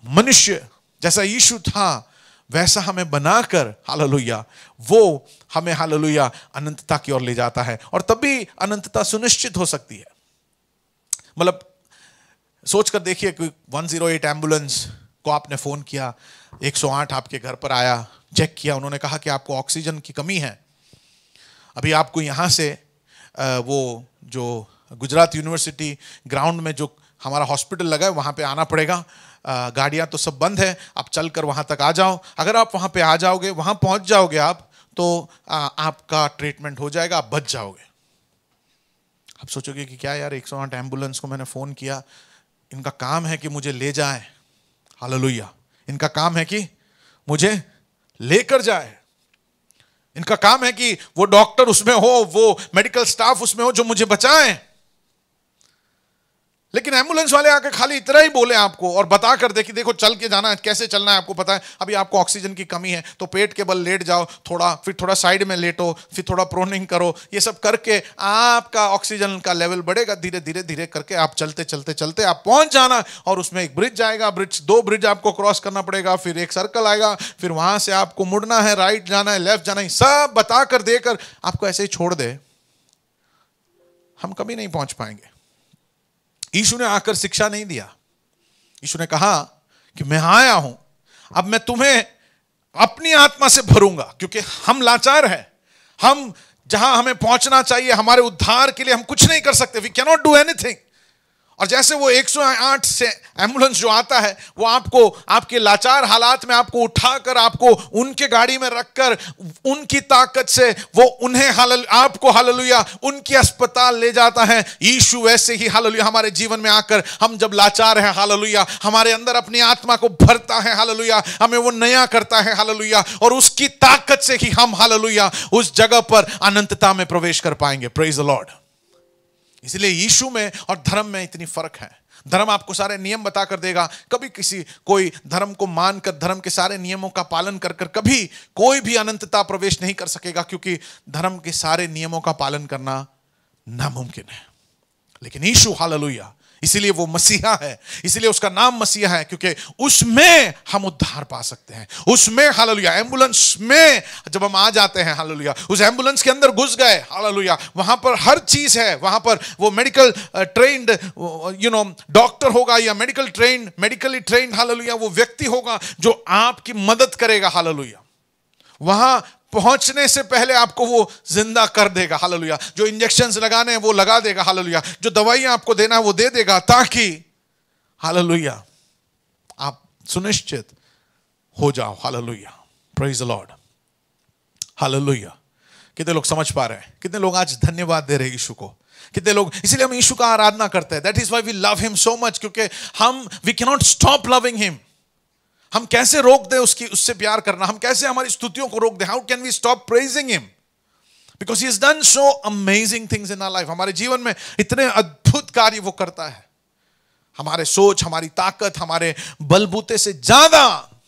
मनुष्य जैसा यीशु था वैसा हमें बनाकर हालेलुया वो हमें हालेलुया अनंतता की ओर ले जाता है, और तभी अनंतता सुनिश्चित हो सकती है। मतलब सोचकर देखिए कि एक सौ आठ एम्बुलेंस को आपने फोन किया, एक सौ आठ आपके घर पर आया, चेक किया, उन्होंने कहा कि आपको ऑक्सीजन की कमी है, अभी आपको यहाँ से वो जो गुजरात यूनिवर्सिटी ग्राउंड में जो हमारा हॉस्पिटल लगा है वहाँ पे आना पड़ेगा, गाड़ियाँ तो सब बंद है, आप चलकर वहाँ तक आ जाओ। अगर आप वहाँ पे आ जाओगे, वहाँ पहुँच जाओगे आप, तो आ, आपका ट्रीटमेंट हो जाएगा, आप बच जाओगे। आप सोचोगे कि क्या यार, एक सौ आठ एम्बुलेंस को मैंने फ़ोन किया, इनका काम है कि मुझे ले जाए, हालेलुया, इनका काम है कि मुझे लेकर जाए, इनका काम है कि वो डॉक्टर उसमें हो, वो मेडिकल स्टाफ उसमें हो जो मुझे बचाए। लेकिन एम्बुलेंस वाले आके खाली इतना ही बोले आपको और बता कर दे कि देखो चल के जाना है, कैसे चलना है आपको पता है, अभी आपको ऑक्सीजन की कमी है तो पेट के बल लेट जाओ थोड़ा, फिर थोड़ा साइड में लेटो, फिर थोड़ा प्रोनिंग करो, ये सब करके आपका ऑक्सीजन का लेवल बढ़ेगा, धीरे धीरे धीरे करके आप चलते चलते चलते आप पहुंच जाना। और उसमें एक ब्रिज जाएगा, ब्रिज दो ब्रिज आपको क्रॉस करना पड़ेगा, फिर एक सर्कल आएगा, फिर वहां से आपको मुड़ना है, राइट जाना है, लेफ्ट जाना है, सब बता कर देकर आपको ऐसे ही छोड़ दे, हम कभी नहीं पहुंच पाएंगे। यीशु ने आकर शिक्षा नहीं दिया, यीशु ने कहा कि मैं आया हूं, अब मैं तुम्हें अपनी आत्मा से भरूंगा, क्योंकि हम लाचार हैं, हम जहां हमें पहुंचना चाहिए हमारे उद्धार के लिए हम कुछ नहीं कर सकते, we can not do anything. और जैसे वो एक सौ आठ से एम्बुलेंस जो आता है वो आपको आपके लाचार हालात में आपको उठाकर आपको उनके गाड़ी में रखकर उनकी ताकत से वो उन्हें हालेलुया आपको हालेलुया उनकी अस्पताल ले जाता है। यीशु वैसे ही हालेलुया हमारे जीवन में आकर हम जब लाचार हैं हालेलुया हमारे अंदर अपनी आत्मा को भरता है हालेलुया, हमें वो नया करता है हालेलुया, और उसकी ताकत से ही हम हालेलुया उस जगह पर अनंतता में प्रवेश कर पाएंगे। Praise the lord. इसलिए यीशु में और धर्म में इतनी फर्क है। धर्म आपको सारे नियम बता कर देगा, कभी किसी कोई धर्म को मानकर धर्म के सारे नियमों का पालन कर कर कभी कोई भी अनंतता प्रवेश नहीं कर सकेगा, क्योंकि धर्म के सारे नियमों का पालन करना नामुमकिन है। लेकिन यीशु हालेलुया, इसीलिए वो मसीहा है, इसीलिए उसका नाम मसीहा है, क्योंकि उसमें हम उद्धार पा सकते हैं। उसमें हालेलुया एम्बुलेंस में जब हम आ जाते हैं हालेलुया, उस एम्बुलेंस के अंदर घुस गए हालेलुया, वहां पर हर चीज है, वहां पर वो medical trained you know doctor होगा या medical trained medically trained hallelujah वो व्यक्ति होगा जो आपकी मदद करेगा हालेलुया। वहां पहुंचने से पहले आपको वो जिंदा कर देगा हालेलुया, जो इंजेक्शंस लगाने हैं वो लगा देगा हालेलुया, जो दवाइयां आपको देना है वो दे देगा, ताकि हालेलुया आप सुनिश्चित हो जाओ hallelujah. Praise the lord hallelujah. कितने लोग समझ पा रहे हैं? कितने लोग आज धन्यवाद दे रहे हैं यीशु को? कितने लोग, इसलिए हम यीशु का आराधना करते हैं। That is why we love him so much, क्योंकि हम we can not stop loving him. हम कैसे रोक दें उसकी उससे प्यार करना? हम कैसे हमारी स्तुतियों को रोक दें? How can we stop praising him? Because he has done so amazing things in our life. हमारे जीवन में इतने अद्भुत कार्य वो करता है। हमारे सोच, हमारी ताकत, हमारे बलबूते से ज्यादा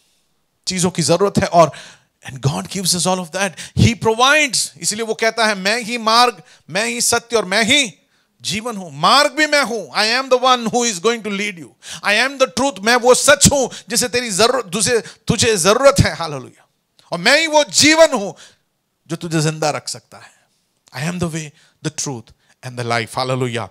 चीजों की जरूरत है, और and God gives us all of that, he provides. इसलिए वो कहता है मैं ही मार्ग, मैं ही सत्य और मैं ही जीवन हूं। मार्ग भी मैं हूं, I am the one who is going to lead you. I am the truth, मैं वो सच हूं जिसे तेरी जरूरत तुझे तुझे जरूरत है हालेलुया। और मैं ही वो जीवन हूं जो तुझे जिंदा रख सकता है। I am the way, the truth and the life hallelujah.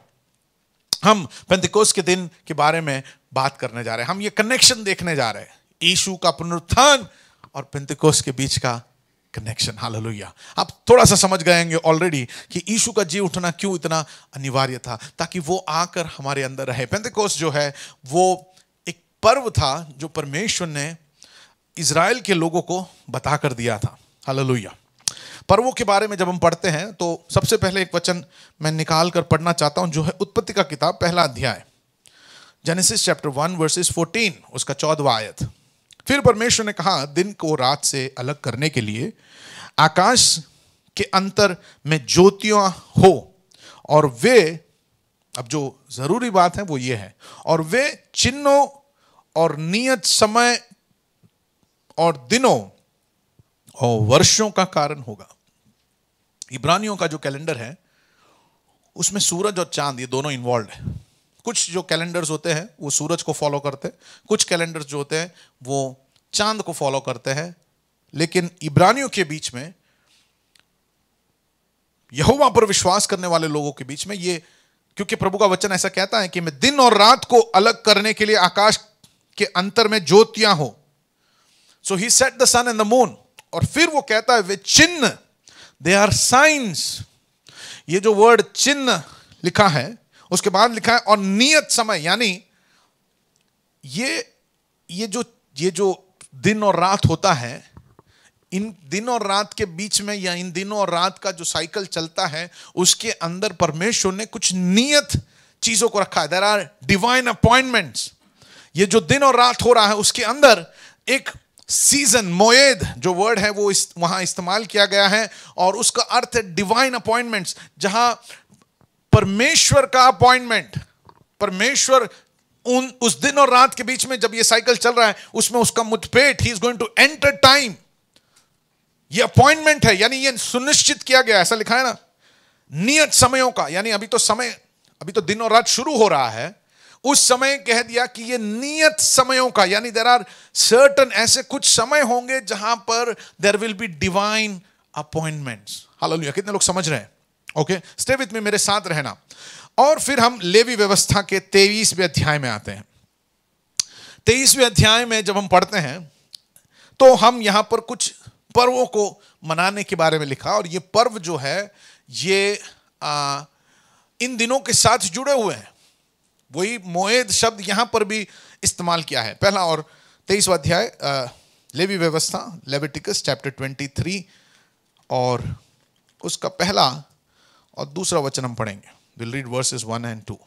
हम पेंतिकोस्त के दिन के बारे में बात करने जा रहे हैं। हम ये कनेक्शन देखने जा रहे हैं, यीशु का पुनरुत्थान और पेंतिकोस्त के बीच का कनेक्शन हालेलुया। आप थोड़ा सा समझ गए होंगे ऑलरेडी कि यीशु का जी उठना क्यों इतना अनिवार्य था, ताकि वो आकर हमारे अंदर रहे। पेंतिकोस्त जो है वो एक पर्व था जो परमेश्वर ने इज़राइल के लोगों को बताकर दिया था हालेलुया। पर्वों के बारे में जब हम पढ़ते हैं तो सबसे पहले एक वचन मैं निकाल कर पढ़ना चाहता हूं, जो है उत्पत्ति का किताब पहला अध्याय, Genesis chapter one verses fourteen, उसका चौदहवां आयत। फिर परमेश्वर ने कहा, दिन को रात से अलग करने के लिए आकाश के अंतर में ज्योतियां हो, और वे, अब जो जरूरी बात है वो ये है, और वे चिन्हों और नियत समय और दिनों और वर्षों का कारण होगा। इब्रानियों का जो कैलेंडर है उसमें सूरज और चांद ये दोनों इन्वॉल्व है। कुछ जो कैलेंडर्स होते हैं वो सूरज को फॉलो करते हैं, कुछ कैलेंडर्स जो होते हैं वो चांद को फॉलो करते हैं, लेकिन इब्रानियों के बीच में, यहोवा पर विश्वास करने वाले लोगों के बीच में ये, क्योंकि प्रभु का वचन ऐसा कहता है कि मैं दिन और रात को अलग करने के लिए आकाश के अंतर में ज्योतियां हो, so he set the sun and the moon, और फिर वो कहता है वे चिन्ह, दे आर साइंस। ये जो वर्ड चिन्ह लिखा है उसके बाद लिखा है और नियत समय, यानी ये ये जो ये जो दिन और रात होता है, इन दिन और रात के बीच में या इन दिनों और रात का जो साइकिल चलता है उसके अंदर परमेश्वर ने कुछ नियत चीजों को रखा है। There are divine appointments. ये जो दिन और रात हो रहा है उसके अंदर एक सीजन, मोएद जो वर्ड है वो इस, वहां इस्तेमाल किया गया है, और उसका अर्थ है डिवाइन अपॉइंटमेंट्स, जहां परमेश्वर का अपॉइंटमेंट, परमेश्वर उन उस दिन और रात के बीच में जब ये साइकिल चल रहा है उसमें उसका मुठभेड़, he is going to enter time. ये अपॉइंटमेंट है, यानी ये सुनिश्चित किया गया, ऐसा लिखा है ना, नियत समयों का, यानी अभी तो समय, अभी तो दिन और रात शुरू हो रहा है, उस समय कह दिया कि ये नियत समयों का, यानी देयर आर सर्टन, ऐसे कुछ समय होंगे जहां पर there will be divine appointments. Hallelujah, कितने लोग समझ रहे हैं? ओके, स्टे विथ मी, मेरे साथ रहना। और फिर हम लेवी व्यवस्था के तेईसवें अध्याय में आते हैं। तेईसवें अध्याय में जब हम पढ़ते हैं तो हम यहां पर कुछ पर्वों को मनाने के बारे में लिखा, और ये पर्व जो है ये आ, इन दिनों के साथ जुड़े हुए हैं। वही मोएद शब्द यहां पर भी इस्तेमाल किया है। पहला और तेईसवां अध्याय लेवी व्यवस्था, लेविटिकस चैप्टर तेईस, और उसका पहला और दूसरा वचन हम पढ़ेंगे। Will read verses one and two.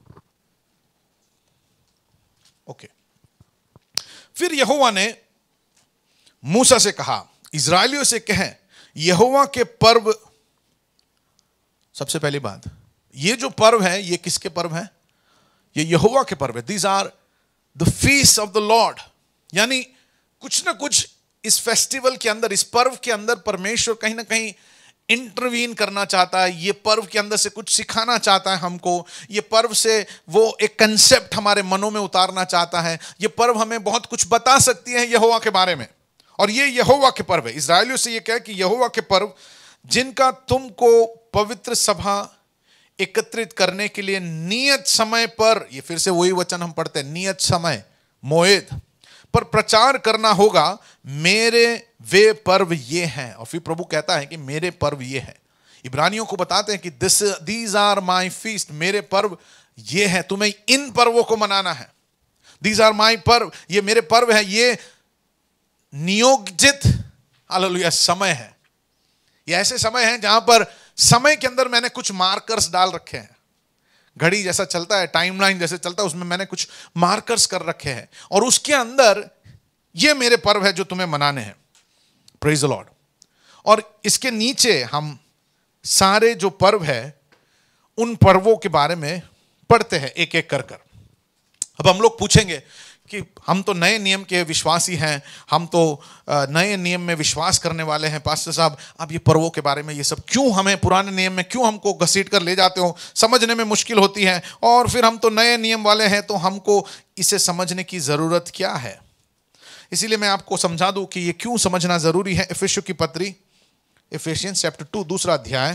Okay. फिर यहोवा ने मूसा से कहा, इस्राएलियों से कहें, यहोवा के पर्व, सबसे पहली बात, ये जो पर्व है ये किसके पर्व है? ये यहोवा के पर्व है। These are the feast of the lord, यानी कुछ ना कुछ इस फेस्टिवल के अंदर, इस पर्व के अंदर परमेश्वर कहीं ना कहीं इंटरवीन करना चाहता है। ये पर्व के अंदर से कुछ सिखाना चाहता है हमको। ये पर्व से वो एक कंसेप्ट हमारे मनों में उतारना चाहता है। ये पर्व हमें बहुत कुछ बता सकती है यहोवा के बारे में, और ये यहोवा के पर्व है। इस्राएलियों से ये कहे कि यहोवा के पर्व जिनका तुमको पवित्र सभा एकत्रित करने के लिए नियत समय पर, ये फिर से वही वचन हम पढ़ते हैं, नियत समय, मोएद पर प्रचार करना होगा, मेरे वे पर्व ये हैं। और फिर प्रभु कहता है कि मेरे पर्व ये हैं। इब्रानियों को बताते हैं कि this these are my feast, मेरे पर्व ये हैं, तुम्हें इन पर्वों को मनाना है। दीज आर माई पर्व, ये मेरे पर्व है, ये नियोजित हालेलुया समय है। ये ऐसे समय हैं जहां पर समय के अंदर मैंने कुछ मार्कर्स डाल रखे हैं। घड़ी जैसा चलता है, टाइमलाइन जैसे चलता है, उसमें मैंने कुछ मार्कर्स कर रखे हैं, और उसके अंदर ये मेरे पर्व है जो तुम्हें मनाने हैं। Praise the Lord. और इसके नीचे हम सारे जो पर्व है उन पर्वों के बारे में पढ़ते हैं एक एक कर कर। अब हम लोग पूछेंगे कि हम तो नए नियम के विश्वासी हैं, हम तो नए नियम में विश्वास करने वाले हैं, पास्टर साहब आप ये पर्वों के बारे में ये सब क्यों हमें पुराने नियम में क्यों हमको घसीट कर ले जाते हो, समझने में मुश्किल होती है, और फिर हम तो नए नियम वाले हैं तो हमको इसे समझने की ज़रूरत क्या है? इसीलिए मैं आपको समझा दूं कि ये क्यों समझना ज़रूरी है। इफिसियों की पत्री, इफिसियंस चैप्टर टू दूसरा अध्याय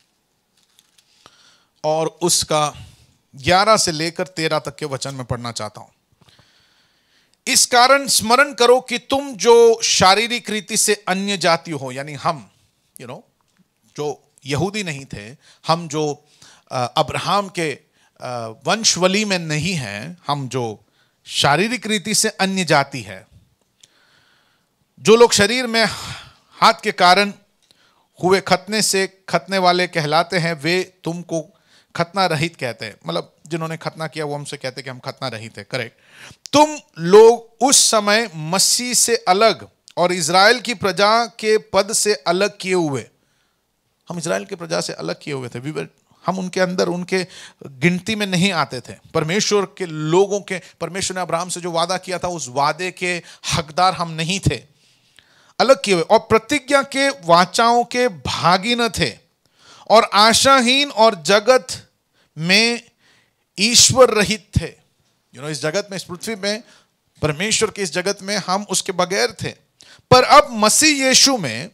और उसका ग्यारह से लेकर तेरह तक के वचन में पढ़ना चाहता हूं। इस कारण स्मरण करो कि तुम जो शारीरिक रीति से अन्य जाति हो, यानी हम यू नो जो यहूदी नहीं थे, हम जो अब्राहम के वंशवली में नहीं हैं, हम जो शारीरिक रीति से अन्य जाति है, जो लोग शरीर में हाथ के कारण हुए खतने से खतने वाले कहलाते हैं, वे तुमको खतना रहित कहते हैं। मतलब जिन्होंने खतना किया वो हमसे कहते हैं कि हम खतना रहित है, करेक्ट। तुम लोग उस समय मसीह से अलग और इज़राइल की प्रजा के पद से अलग किए हुए, हम इज़राइल की प्रजा से अलग किए हुए थे, वी वर, हम उनके अंदर उनके गिनती में नहीं आते थे। परमेश्वर के लोगों के, परमेश्वर ने अब्राहम से जो वादा किया था उस वादे के हकदार हम नहीं थे, अलग किए हुए, और प्रतिज्ञा के वाचाओं के भागी न थे, और आशाहीन और जगत में ईश्वर रहित थे। यू नो इस जगत में, इस पृथ्वी में, परमेश्वर के इस जगत में हम उसके बगैर थे। पर अब मसीह यीशु में,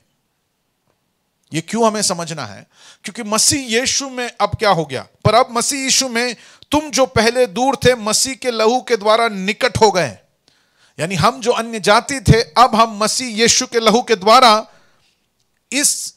ये क्यों हमें समझना है? क्योंकि मसीह यीशु में अब क्या हो गया? पर अब मसीह यीशु में तुम जो पहले दूर थे, मसीह के लहू के द्वारा निकट हो गए। यानी हम जो अन्य जाति थे, अब हम मसीह यीशु के लहू के द्वारा इस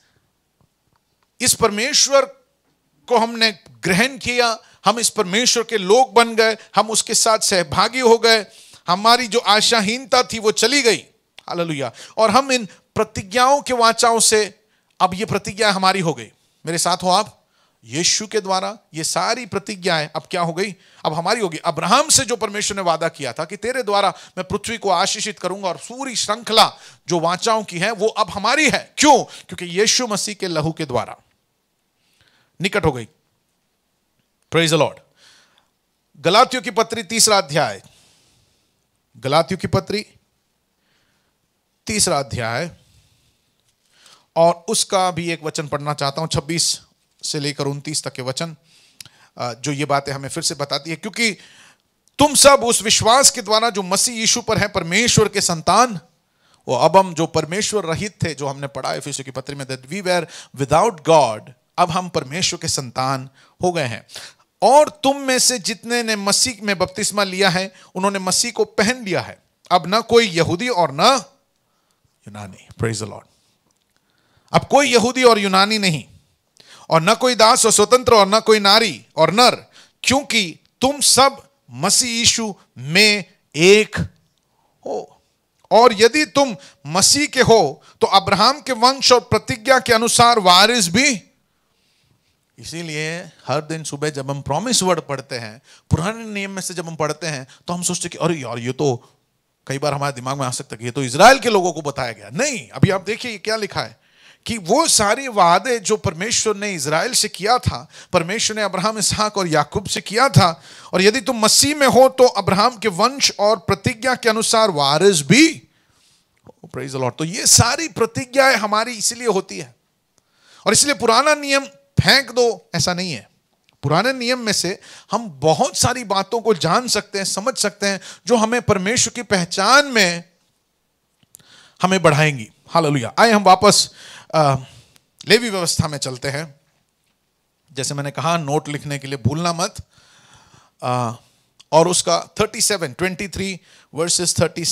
इस परमेश्वर को हमने ग्रहण किया। हम इस परमेश्वर के लोग बन गए, हम उसके साथ सहभागी हो गए। हमारी जो आशाहीनता थी वो चली गई। हालेलुया। और हम इन प्रतिज्ञाओं के वाचाओं से, अब ये प्रतिज्ञा हमारी हो गई। मेरे साथ हो आप? यीशु के द्वारा ये सारी प्रतिज्ञाएं अब क्या हो गई? अब हमारी होगी। अब्राहम से जो परमेश्वर ने वादा किया था कि तेरे द्वारा मैं पृथ्वी को आशीषित करूंगा, और पूरी श्रृंखला जो वाचाओं की है वो अब हमारी है। क्यों? क्योंकि यीशु मसीह के लहू के द्वारा निकट हो गई। Praise the Lord. गलातियों की पत्री तीसरा अध्याय, गलातियों की पत्री तीसरा अध्याय, और उसका भी एक वचन पढ़ना चाहता हूं, छब्बीस से लेकर उनतीस तक के वचन, जो ये बातें हमें फिर से बताती है। क्योंकि तुम सब उस विश्वास के द्वारा जो मसीह यीशु पर है परमेश्वर के संतान। वो अब हम जो परमेश्वर रहित थे, जो हमने पढ़ा इफिसियों की पत्री में, that we were without God, अब हम परमेश्वर के संतान हो गए हैं। और तुम में से जितने ने मसीह में बपतिस्मा लिया है, उन्होंने मसीह को पहन लिया है। अब ना कोई यहूदी और ना यूनानी। Praise the lord. अब कोई यहूदी और यूनानी नहीं, और न कोई दास और स्वतंत्र, और न कोई नारी और नर, क्योंकि तुम सब मसीह यीशु में एक हो। और यदि तुम मसीह के हो तो अब्राहम के वंश और प्रतिज्ञा के अनुसार वारिस भी। इसीलिए हर दिन सुबह जब हम प्रॉमिस वर्ड पढ़ते हैं, पुराने नियम में से जब हम पढ़ते हैं, तो हम सोचते कि अरे यार, ये तो कई बार हमारे दिमाग में आ सकता है कि ये तो इजराइल के लोगों को बताया गया। नहीं, अभी आप देखिए क्या लिखा है कि वो सारे वादे जो परमेश्वर ने इजराइल से किया था, परमेश्वर ने अब्राहम, इसहाक और याकूब से किया था। और यदि तुम मसीह में हो तो अब्राहम के वंश और प्रतिज्ञा के अनुसार वारिस भी। Praise the lord. तो ये सारी प्रतिज्ञाएं हमारी इसलिए होती है। और इसलिए पुराना नियम फेंक दो, ऐसा नहीं है। पुराने नियम में से हम बहुत सारी बातों को जान सकते हैं, समझ सकते हैं, जो हमें परमेश्वर की पहचान में हमें बढ़ाएंगी। हालेलुया। आए हम वापस आ, लेवी व्यवस्था में चलते हैं। जैसे मैंने कहा, नोट लिखने के लिए भूलना मत। आ, और उसका सैंतीस, तेईस वर्सेस सैंतीस,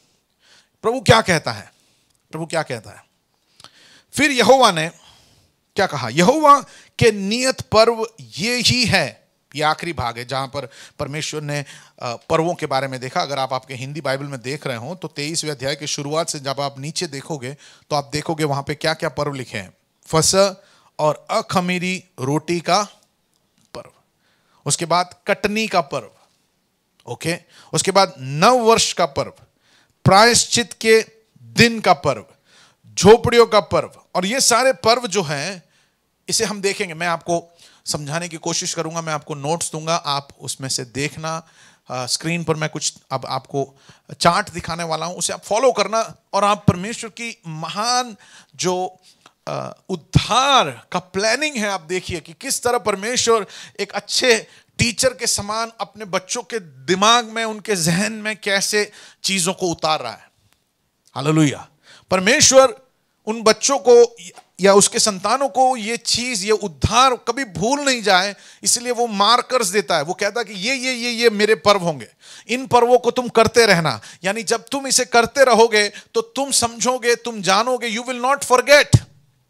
प्रभु क्या कहता है? प्रभु क्या कहता है? फिर यहोवा ने क्या कहा? यहोवा के नियत पर्व ये ही है। ये आखिरी भाग है जहां पर परमेश्वर ने पर्वों के बारे में देखा। अगर आप आपके हिंदी बाइबल में देख रहे हो तो तेईसवें अध्याय के शुरुआत से जब आप नीचे देखोगे तो आप देखोगे वहां पे क्या क्या पर्व लिखे हैं। फसह और अखमीरी रोटी का पर्व, उसके बाद कटनी का पर्व, ओके, उसके बाद नव वर्ष का पर्व, प्रायश्चित के दिन का पर्व, झोपड़ियों का पर्व। और ये सारे पर्व जो हैं, इसे हम देखेंगे। मैं आपको समझाने की कोशिश करूंगा, मैं आपको नोट्स दूंगा, आप उसमें से देखना। आ, स्क्रीन पर मैं कुछ अब आपको चार्ट दिखाने वाला हूं, उसे आप फॉलो करना, और आप परमेश्वर की महान जो आ, उद्धार का प्लानिंग है, आप देखिए कि किस तरह परमेश्वर एक अच्छे टीचर के समान अपने बच्चों के दिमाग में, उनके जहन में कैसे चीजों को उतार रहा है। हालेलुया। परमेश्वर उन बच्चों को या उसके संतानों को ये चीज, ये उद्धार कभी भूल नहीं जाए, इसलिए वो मार्कर्स देता है। वो कहता है कि ये ये ये ये मेरे पर्व होंगे, इन पर्वों को तुम करते रहना। यानी जब तुम इसे करते रहोगे तो तुम समझोगे, तुम जानोगे, you will not forget,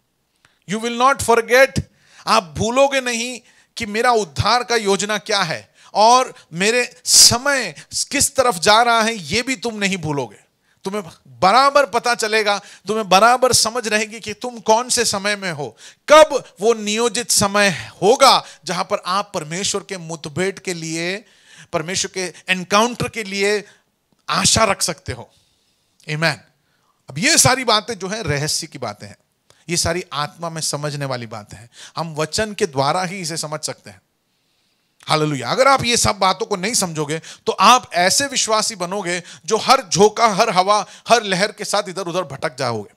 you will not forget. आप भूलोगे नहीं कि मेरा उद्धार का योजना क्या है, और मेरे समय किस तरफ जा रहा है, ये भी तुम नहीं भूलोगे। तुम्हें बराबर पता चलेगा, तुम्हें बराबर समझ रहेगी कि तुम कौन से समय में हो, कब वो नियोजित समय होगा जहां पर आप परमेश्वर के मुठभेड़ के लिए, परमेश्वर के एनकाउंटर के लिए आशा रख सकते हो। आमीन। अब ये सारी बातें जो है रहस्य की बातें हैं, ये सारी आत्मा में समझने वाली बातें हैं। हम वचन के द्वारा ही इसे समझ सकते हैं। हालेलुया। अगर आप ये सब बातों को नहीं समझोगे तो आप ऐसे विश्वासी बनोगे जो हर झोंका, हर हवा, हर लहर के साथ इधर उधर भटक जाओगे।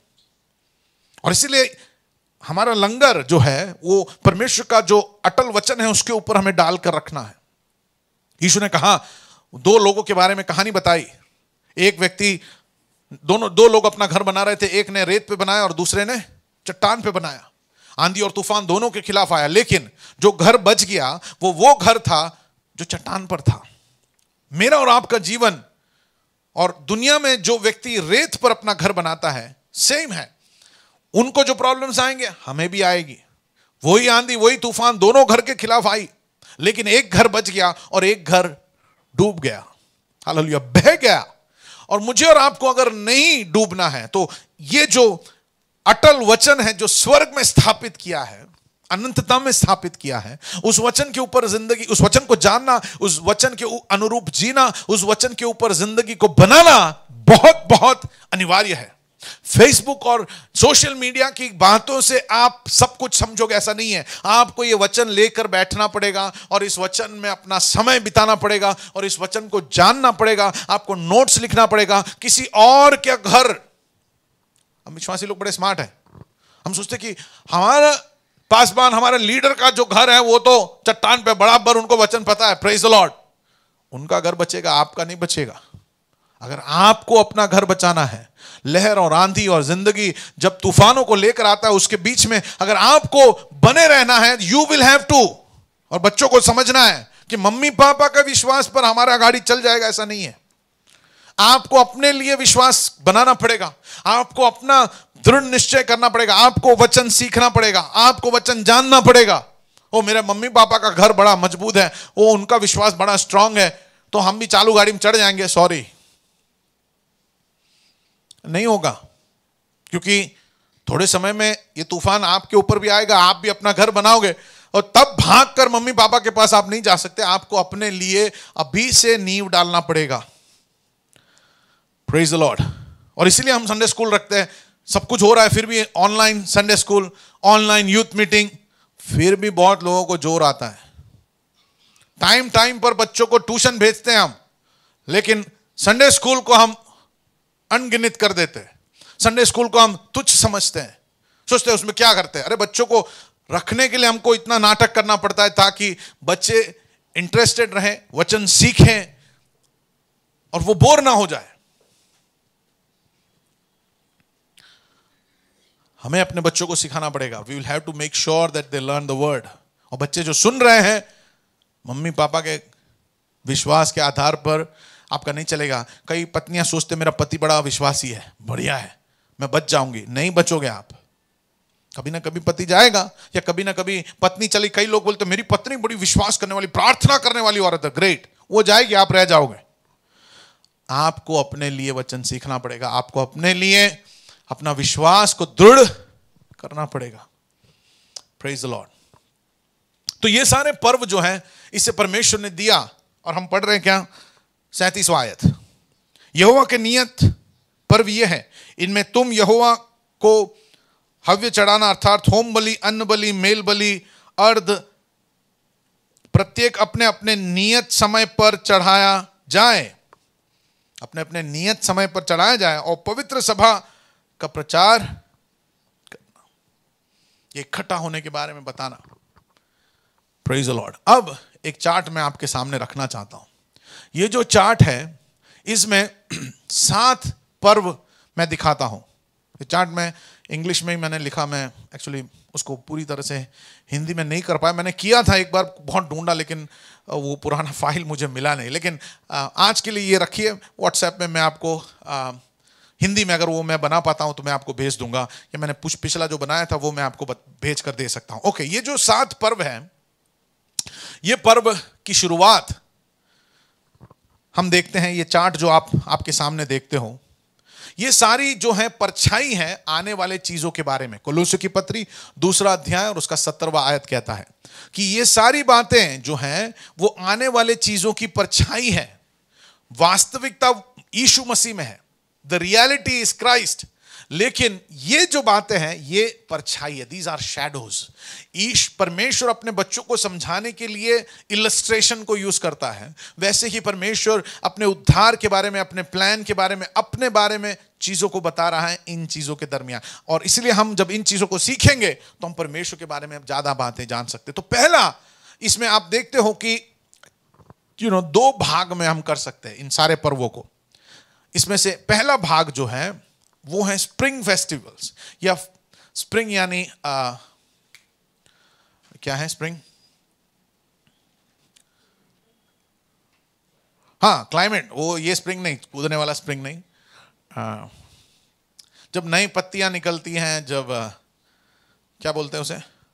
और इसीलिए हमारा लंगर जो है वो परमेश्वर का जो अटल वचन है उसके ऊपर हमें डालकर रखना है। यीशु ने कहा, दो लोगों के बारे में कहानी बताई। एक व्यक्ति, दोनों दो लोग अपना घर बना रहे थे, एक ने रेत पे बनाया और दूसरे ने चट्टान पे बनाया। आंधी और तूफान दोनों के खिलाफ आया, लेकिन जो घर बच गया वो वो घर था जो चट्टान पर था। मेरा और आपका जीवन और दुनिया में जो व्यक्ति रेत पर अपना घर बनाता है सेम है। उनको जो प्रॉब्लम्स आएंगे हमें भी आएगी। वही आंधी वही तूफान दोनों घर के खिलाफ आई, लेकिन एक घर बच गया और एक घर डूब गया, हालेलुया, बह गया। और मुझे और आपको अगर नहीं डूबना है तो ये जो अटल वचन है जो स्वर्ग में स्थापित किया है, अनंतता में स्थापित किया है, उस वचन के ऊपर जिंदगी, उस वचन को जानना, उस वचन के अनुरूप जीना, उस वचन के ऊपर जिंदगी को बनाना बहुत बहुत अनिवार्य है। फेसबुक और सोशल मीडिया की बातों से आप सब कुछ समझोगे ऐसा नहीं है। आपको यह वचन लेकर बैठना पड़ेगा और इस वचन में अपना समय बिताना पड़ेगा और इस वचन को जानना पड़ेगा। आपको नोट्स लिखना पड़ेगा। किसी और क्या घर, हम विश्वासी लोग बड़े स्मार्ट हैं, हम सोचते कि हमारा पासवान, हमारे लीडर का जो घर है वो तो चट्टान पे बराबर, उनको वचन पता है, प्रेज द लॉर्ड। उनका घर बचेगा, आपका नहीं बचेगा। अगर आपको अपना घर बचाना है, लहर और आंधी और जिंदगी जब तूफानों को लेकर आता है उसके बीच में अगर आपको बने रहना है, यू विल हैव टू। और बच्चों को समझना है कि मम्मी पापा का विश्वास पर हमारा गाड़ी चल जाएगा, ऐसा नहीं है। आपको अपने लिए विश्वास बनाना पड़ेगा, आपको अपना दृढ़ निश्चय करना पड़ेगा, आपको वचन सीखना पड़ेगा, आपको वचन जानना पड़ेगा। ओ मेरे मम्मी पापा का घर बड़ा मजबूत है, वो उनका विश्वास बड़ा स्ट्रांग है, तो हम भी चालू गाड़ी में चढ़ जाएंगे। सॉरी, नहीं होगा, क्योंकि थोड़े समय में ये तूफान आपके ऊपर भी आएगा, आप भी अपना घर बनाओगे और तब भागकर मम्मी पापा के पास आप नहीं जा सकते। आपको अपने लिए अभी से नींव डालना पड़ेगा। Praise the Lord. और इसीलिए हम संडे स्कूल रखते हैं। सब कुछ हो रहा है फिर भी online Sunday school, online youth meeting, फिर भी बहुत लोगों को जोर आता है। टाइम टाइम पर बच्चों को ट्यूशन भेजते हैं हम, लेकिन संडे स्कूल को हम अनगिनत कर देते हैं। संडे स्कूल को हम तुच्छ समझते हैं, सोचते हैं उसमें क्या करते हैं। अरे बच्चों को रखने के लिए हमको इतना नाटक करना पड़ता है ताकि बच्चे इंटरेस्टेड रहें, वचन सीखें और वो बोर ना हो जाए। हमें अपने बच्चों को सिखाना पड़ेगा। We will have to make sure that they learn the word. और बच्चे जो सुन रहे हैं, मम्मी पापा के विश्वास के आधार पर आपका नहीं चलेगा। कई पत्नियां सोचते मेरा पति बड़ा विश्वासी है, बढ़िया है, मैं बच जाऊंगी। नहीं बचोगे आप। कभी ना कभी पति जाएगा या कभी ना कभी पत्नी चली। कई लोग बोलते मेरी पत्नी बड़ी विश्वास करने वाली, प्रार्थना करने वाली औरत है, ग्रेट, वो जाएगी, आप रह जाओगे। आपको अपने लिए वचन सीखना पड़ेगा, आपको अपने लिए अपना विश्वास को दृढ़ करना पड़ेगा। Praise the lord. तो ये सारे पर्व जो हैं इसे परमेश्वर ने दिया। और हम पढ़ रहे हैं क्या, सैंतीसवां आयत, यहोवा के नियत पर्व ये है, इनमें तुम यहोवा को हव्य चढ़ाना अर्थात होम बलि, अन्न बलि, मेल बलि, अर्ध प्रत्येक अपने अपने नियत समय पर चढ़ाया जाए, अपने अपने नियत समय पर चढ़ाया जाए और पवित्र सभा का प्रचार करना। ये इकट्ठा होने के बारे में बताना। Praise the lord. अब एक चार्ट मैं आपके सामने रखना चाहता हूं। ये जो चार्ट है इसमें सात पर्व मैं दिखाता हूं। ये चार्ट में इंग्लिश में ही मैंने लिखा, मैं एक्चुअली उसको पूरी तरह से हिंदी में नहीं कर पाया। मैंने किया था एक बार, बहुत ढूंढा, लेकिन वो पुराना फाइल मुझे मिला नहीं। लेकिन आज के लिए ये रखिए, व्हाट्सएप में मैं आपको आ, हिंदी में अगर वो मैं बना पाता हूं तो मैं आपको भेज दूंगा, या मैंने पिछला जो बनाया था वो मैं आपको भेज कर दे सकता हूं। ओके, ये जो सात पर्व है, ये पर्व की शुरुआत हम देखते हैं। ये चार्ट जो आप आपके सामने देखते हो, ये सारी जो है परछाई है आने वाले चीजों के बारे में। कोलोस्यों की पत्री दूसरा अध्याय और उसका सत्तरवां आयत कहता है कि ये सारी बातें जो हैं वो आने वाले चीजों की परछाई है। वास्तविकता यीशु मसीह में है, द रियलिटी इज क्राइस्ट। लेकिन ये जो बातें हैं ये परछाई है, दीज आर शैडोज। ईश परमेश्वर अपने बच्चों को समझाने के लिए इलस्ट्रेशन को यूज करता है, वैसे ही परमेश्वर अपने उद्धार के बारे में, अपने प्लान के बारे में, अपने बारे में चीजों को बता रहा है इन चीजों के दरमियान। और इसलिए हम जब इन चीजों को सीखेंगे तो हम परमेश्वर के बारे में ज्यादा बातें जान सकते। तो पहला इसमें आप देखते हो कि यू नो दो भाग में हम कर सकते हैं इन सारे पर्वों को। इसमें से पहला भाग जो है वो है स्प्रिंग फेस्टिवल्स, या स्प्रिंग यानी आ, क्या है स्प्रिंग? हाँ, क्लाइमेट, वो ये स्प्रिंग नहीं, कूदने वाला स्प्रिंग नहीं। आ, जब नई पत्तियां निकलती हैं, जब आ, क्या बोलते हैं उसे,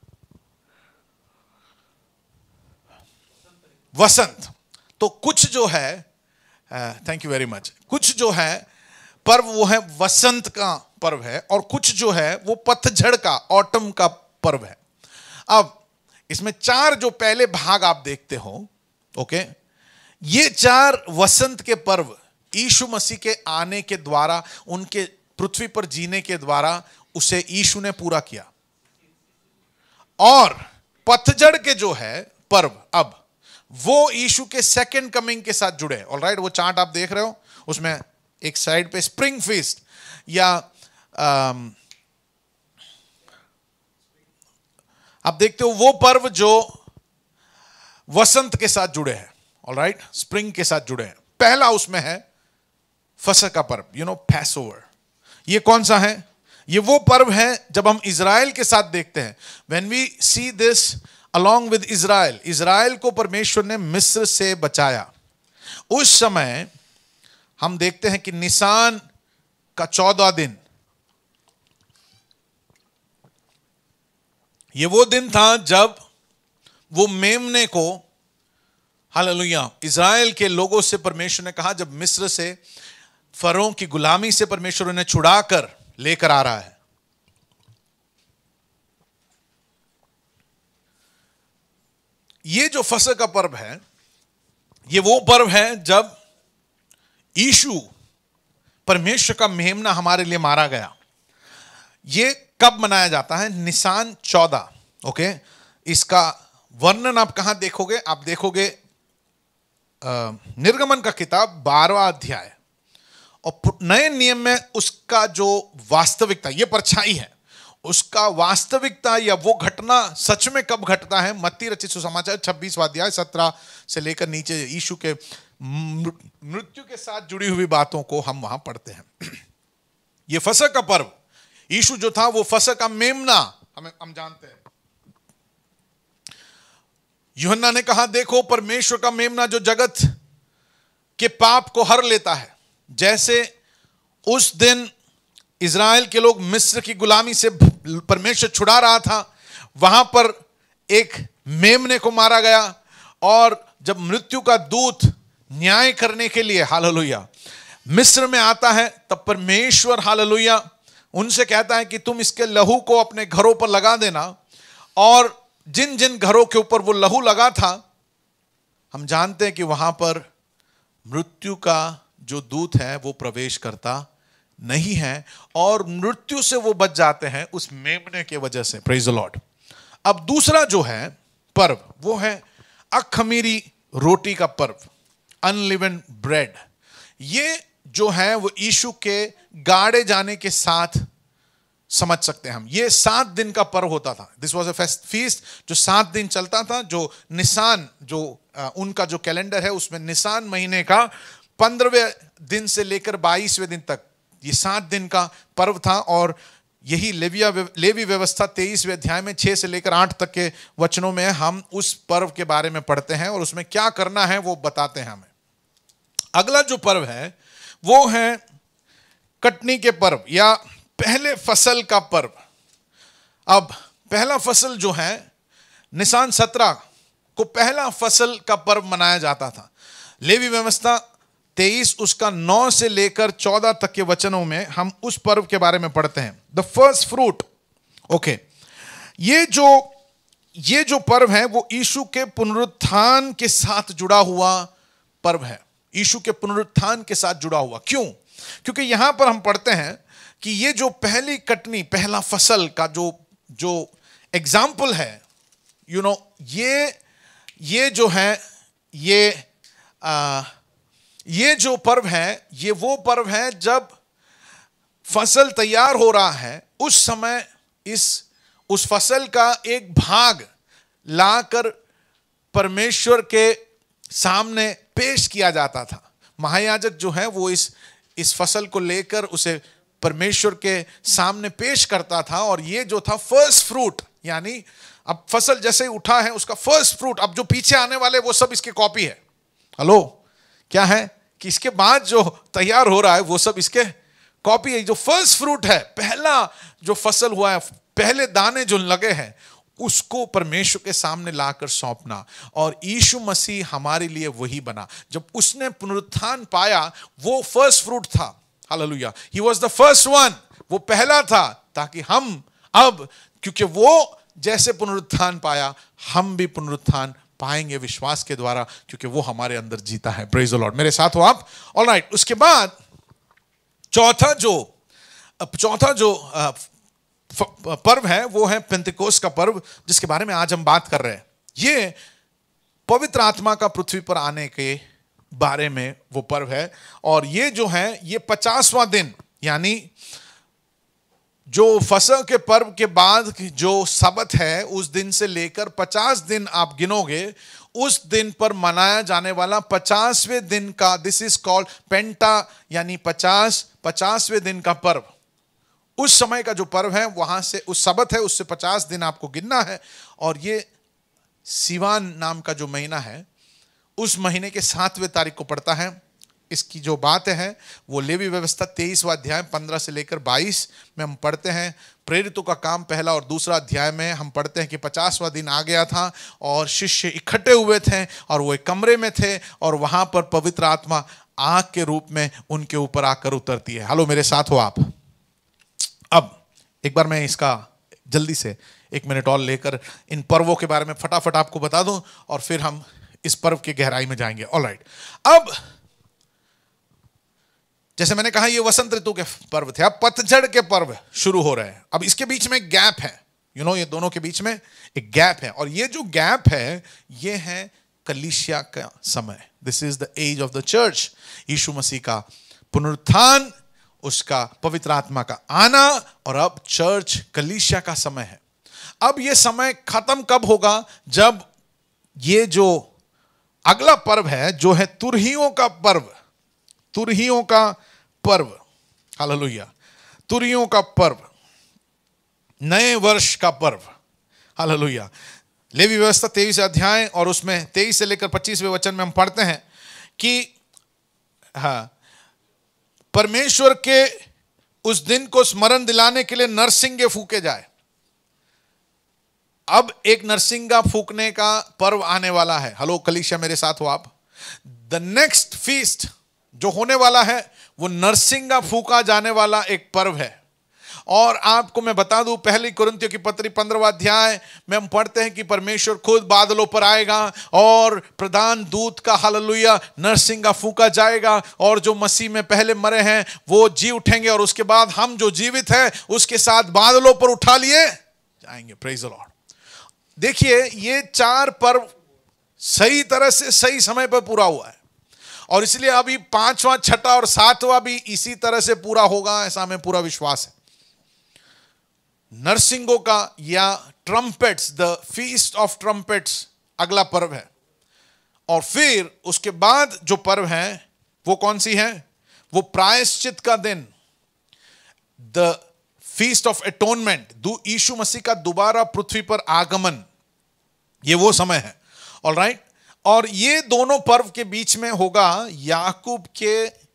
वसंत। तो कुछ जो है, थैंक यू वेरी मच, कुछ जो है पर्व वो है वसंत का पर्व है, और कुछ जो है वो पतझड़ का, ऑटम का पर्व है। अब इसमें चार जो पहले भाग आप देखते हो, ओके, ये चार वसंत के पर्व यीशु मसीह के आने के द्वारा, उनके पृथ्वी पर जीने के द्वारा उसे यीशु ने पूरा किया। और पतझड़ के जो है पर्व, अब वो यीशु के सेकंड कमिंग के साथ जुड़े। ऑलराइट, वो चार्ट आप देख रहे हो, उसमें एक साइड पे स्प्रिंग फीस्ट या आम, आप देखते हो वो पर्व जो वसंत के साथ जुड़े हैं। ऑलराइट, स्प्रिंग के साथ जुड़े हैं। पहला उसमें है फसह का पर्व, यू नो पैसओवर। ये कौन सा है? ये वो पर्व है जब हम इज़राइल के साथ देखते हैं, when we see this along with Israel, Israel को परमेश्वर ने मिस्र से बचाया। उस समय हम देखते हैं कि निसान का चौदह दिन, ये वो दिन था जब वो मेमने को, हालेलुया, इज़राइल के लोगों से परमेश्वर ने कहा, जब मिस्र से, फरों की गुलामी से परमेश्वर उन्हें छुड़ाकर लेकर आ रहा है। ये जो फसह का पर्व है, ये वो पर्व है जब यीशु, परमेश्वर का मेमना, हमारे लिए मारा गया। ये कब मनाया जाता है? निसान चौदह। ओके, इसका वर्णन आप कहां देखोगे? आप देखोगे निर्गमन का किताब बारहवां अध्याय, और नए नियम में उसका जो वास्तविकता, ये परछाई है, उसका वास्तविकता या वो घटना सच में कब घटता है, मत्ती रचित सुसमाचार छब्बीसवां अध्याय सत्रह से लेकर नीचे यीशु के मृत्यु के साथ जुड़ी हुई बातों को हम वहां पढ़ते हैं। ये फसह का पर्व, यीशु जो था वो फसह का मेमना, हमें हम जानते हैं। यूहन्ना ने कहा, देखो परमेश्वर का मेमना जो जगत के पाप को हर लेता है। जैसे उस दिन इज़राइल के लोग मिस्र की गुलामी से परमेश्वर छुड़ा रहा था, वहां पर एक मेमने को मारा गया, और जब मृत्यु का दूत न्याय करने के लिए, हालेलुया, मिस्र में आता है, तब परमेश्वर, हालेलुया, उनसे कहता है कि तुम इसके लहू को अपने घरों पर लगा देना। और जिन जिन घरों के ऊपर वो लहू लगा था, हम जानते हैं कि वहां पर मृत्यु का जो दूत है वो प्रवेश करता नहीं है, और मृत्यु से वो बच जाते हैं उस मेमने के वजह से। Praise the lord. अब दूसरा जो है पर्व, वो है अखमीरी रोटी का पर्व, अनलिवेंड ब्रेड। ये जो है वो यीशु के गाड़े जाने के साथ समझ सकते हैं हम। ये सात दिन का पर्व होता था। दिस वॉज अ फीस्ट जो सात दिन चलता था, जो निसान, जो आ, उनका जो कैलेंडर है उसमें निसान महीने का पंद्रहवें दिन से लेकर बाईसवें दिन तक ये सात दिन का पर्व था। और यही लेविया लेवी व्यवस्था तेईसवें अध्याय में छह से लेकर आठ तक के वचनों में हम उस पर्व के बारे में पढ़ते हैं, और उसमें क्या करना है वो बताते हैं हमें। अगला जो पर्व है वो है कटनी के पर्व, या पहले फसल का पर्व। अब पहला फसल जो है, निसान सत्रह को पहला फसल का पर्व मनाया जाता था। लेवी व्यवस्था तेईस उसका नौ से लेकर चौदह तक के वचनों में हम उस पर्व के बारे में पढ़ते हैं, द फर्स्ट फ्रूट। ओके, ये जो ये जो पर्व है वो यीशु के पुनरुत्थान के साथ जुड़ा हुआ पर्व है। यीशु के पुनरुत्थान के साथ जुड़ा हुआ। क्यों? क्योंकि यहां पर हम पढ़ते हैं कि ये जो पहली कटनी, पहला फसल का जो जो एग्जाम्पल है, यू नो, ये ये जो है, ये आ, ये जो पर्व है, ये वो पर्व है जब फसल तैयार हो रहा है, उस समय इस उस फसल का एक भाग लाकर परमेश्वर के सामने पेश किया जाता था। महायाजक जो है वो इस इस फसल को लेकर उसे परमेश्वर के सामने पेश करता था, और ये जो था फर्स्ट फ्रूट, यानी अब फसल जैसे ही उठा है उसका फर्स्ट फ्रूट, अब जो पीछे आने वाले वो सब इसके कॉपी है। हेलो, क्या है कि इसके बाद जो तैयार हो रहा है वो सब इसके कॉपी है। जो फर्स्ट फ्रूट है, पहला जो फसल हुआ है, पहले दाने जो लगे हैं, उसको परमेश्वर के सामने लाकर सौंपना। और यीशु मसीह हमारे लिए वही बना। जब उसने पुनरुत्थान पाया, वो फर्स्ट फ्रूट था। Hallelujah, he was the first one, वो पहला था, ताकि हम अब, क्योंकि वो जैसे पुनरुत्थान पाया, हम भी पुनरुत्थान पाएंगे विश्वास के द्वारा, क्योंकि वो हमारे अंदर जीता है। प्रेज द लॉर्ड, मेरे साथ हो आप? ऑलराइट, उसके बाद चौथा जो चौथा जो पर्व है वो है पेंतिकोस्त का पर्व, जिसके बारे में आज हम बात कर रहे हैं। ये पवित्र आत्मा का पृथ्वी पर आने के बारे में वो पर्व है। और ये जो है ये पचासवां दिन, यानी जो फसह के पर्व के बाद जो सबत है, उस दिन से लेकर पचास दिन आप गिनोगे, उस दिन पर मनाया जाने वाला पचासवें दिन का, दिस इज कॉल्ड पेंटा, यानी पचास पचासवें दिन का पर्व। उस समय का जो पर्व है, वहां से उस सबत है, उससे पचास दिन आपको गिनना है। और ये सिवान नाम का जो महीना है, उस महीने के सातवें तारीख को पड़ता है। इसकी जो बात है वो लेवी व्यवस्था तेईसवां अध्याय पंद्रह से लेकर बाईस में हम पढ़ते हैं। प्रेरितों का काम पहला और दूसरा अध्याय में हम पढ़ते हैं कि पचासवां दिन आ गया था और शिष्य इकट्ठे हुए थे और वो एक कमरे में थे, और वहां पर पवित्र आत्मा आग के रूप में उनके ऊपर आकर उतरती है। हेलो, मेरे साथ हो आप? अब एक बार मैं इसका जल्दी से एक मिनट और लेकर इन पर्वों के बारे में फटाफट आपको बता दूं, और फिर हम इस पर्व की गहराई में जाएंगे। ऑलराइट, अब जैसे मैंने कहा ये वसंत ऋतु के पर्व थे, अब पतझड़ के पर्व शुरू हो रहे हैं। अब इसके बीच में एक गैप है, यू नो, ये दोनों के बीच में एक गैप है, और ये जो गैप है ये है कलीसिया का समय। This is the age of the church. Yeshu Masih का पुनरुत्थान, उसका पवित्र आत्मा का आना, और अब चर्च कलीसिया का समय है। अब ये समय खत्म कब होगा? जब ये जो अगला पर्व है, जो है तुरहियों का पर्व, तुरहियों का पर्व, हालेलुया, तुरहियों का पर्व, नए वर्ष का पर्व, हालेलुया। लेवी व्यवस्था तेईस अध्याय और उसमें तेईस से लेकर पच्चीसवें वचन में हम पढ़ते हैं कि हाँ, परमेश्वर के उस दिन को स्मरण दिलाने के लिए नरसिंगे फूके जाए। अब एक नरसिंगा फूकने का पर्व आने वाला है। हेलो कलीसिया, मेरे साथ हो आप? द नेक्स्ट फीस्ट जो होने वाला है वो नरसिंगा फूका जाने वाला एक पर्व है। और आपको मैं बता दूं, पहली कुरिन्थियों की पत्री पंद्रहवां अध्याय में हम पढ़ते हैं कि परमेश्वर खुद बादलों पर आएगा और प्रधान दूत का हालेलुया नरसिंगा फूका जाएगा, और जो मसीह में पहले मरे हैं वो जी उठेंगे, और उसके बाद हम जो जीवित हैं उसके साथ बादलों पर उठा लिए जाएंगे। Praise the lord. देखिए, ये चार पर्व सही तरह से सही समय पर पूरा हुआ है, और इसलिए अभी पांचवा, छठा और सातवां भी इसी तरह से पूरा होगा, ऐसा हमें पूरा विश्वास है। नरसिंगों का या trumpets, the feast of trumpets अगला पर्व है। और फिर उसके बाद जो पर्व है वो कौन सी है? वो प्रायश्चित का दिन, the feast of atonement, Yeshu Masih का दोबारा पृथ्वी पर आगमन, ये वो समय है। ऑलराइट, और ये दोनों पर्व के बीच में होगा याकूब के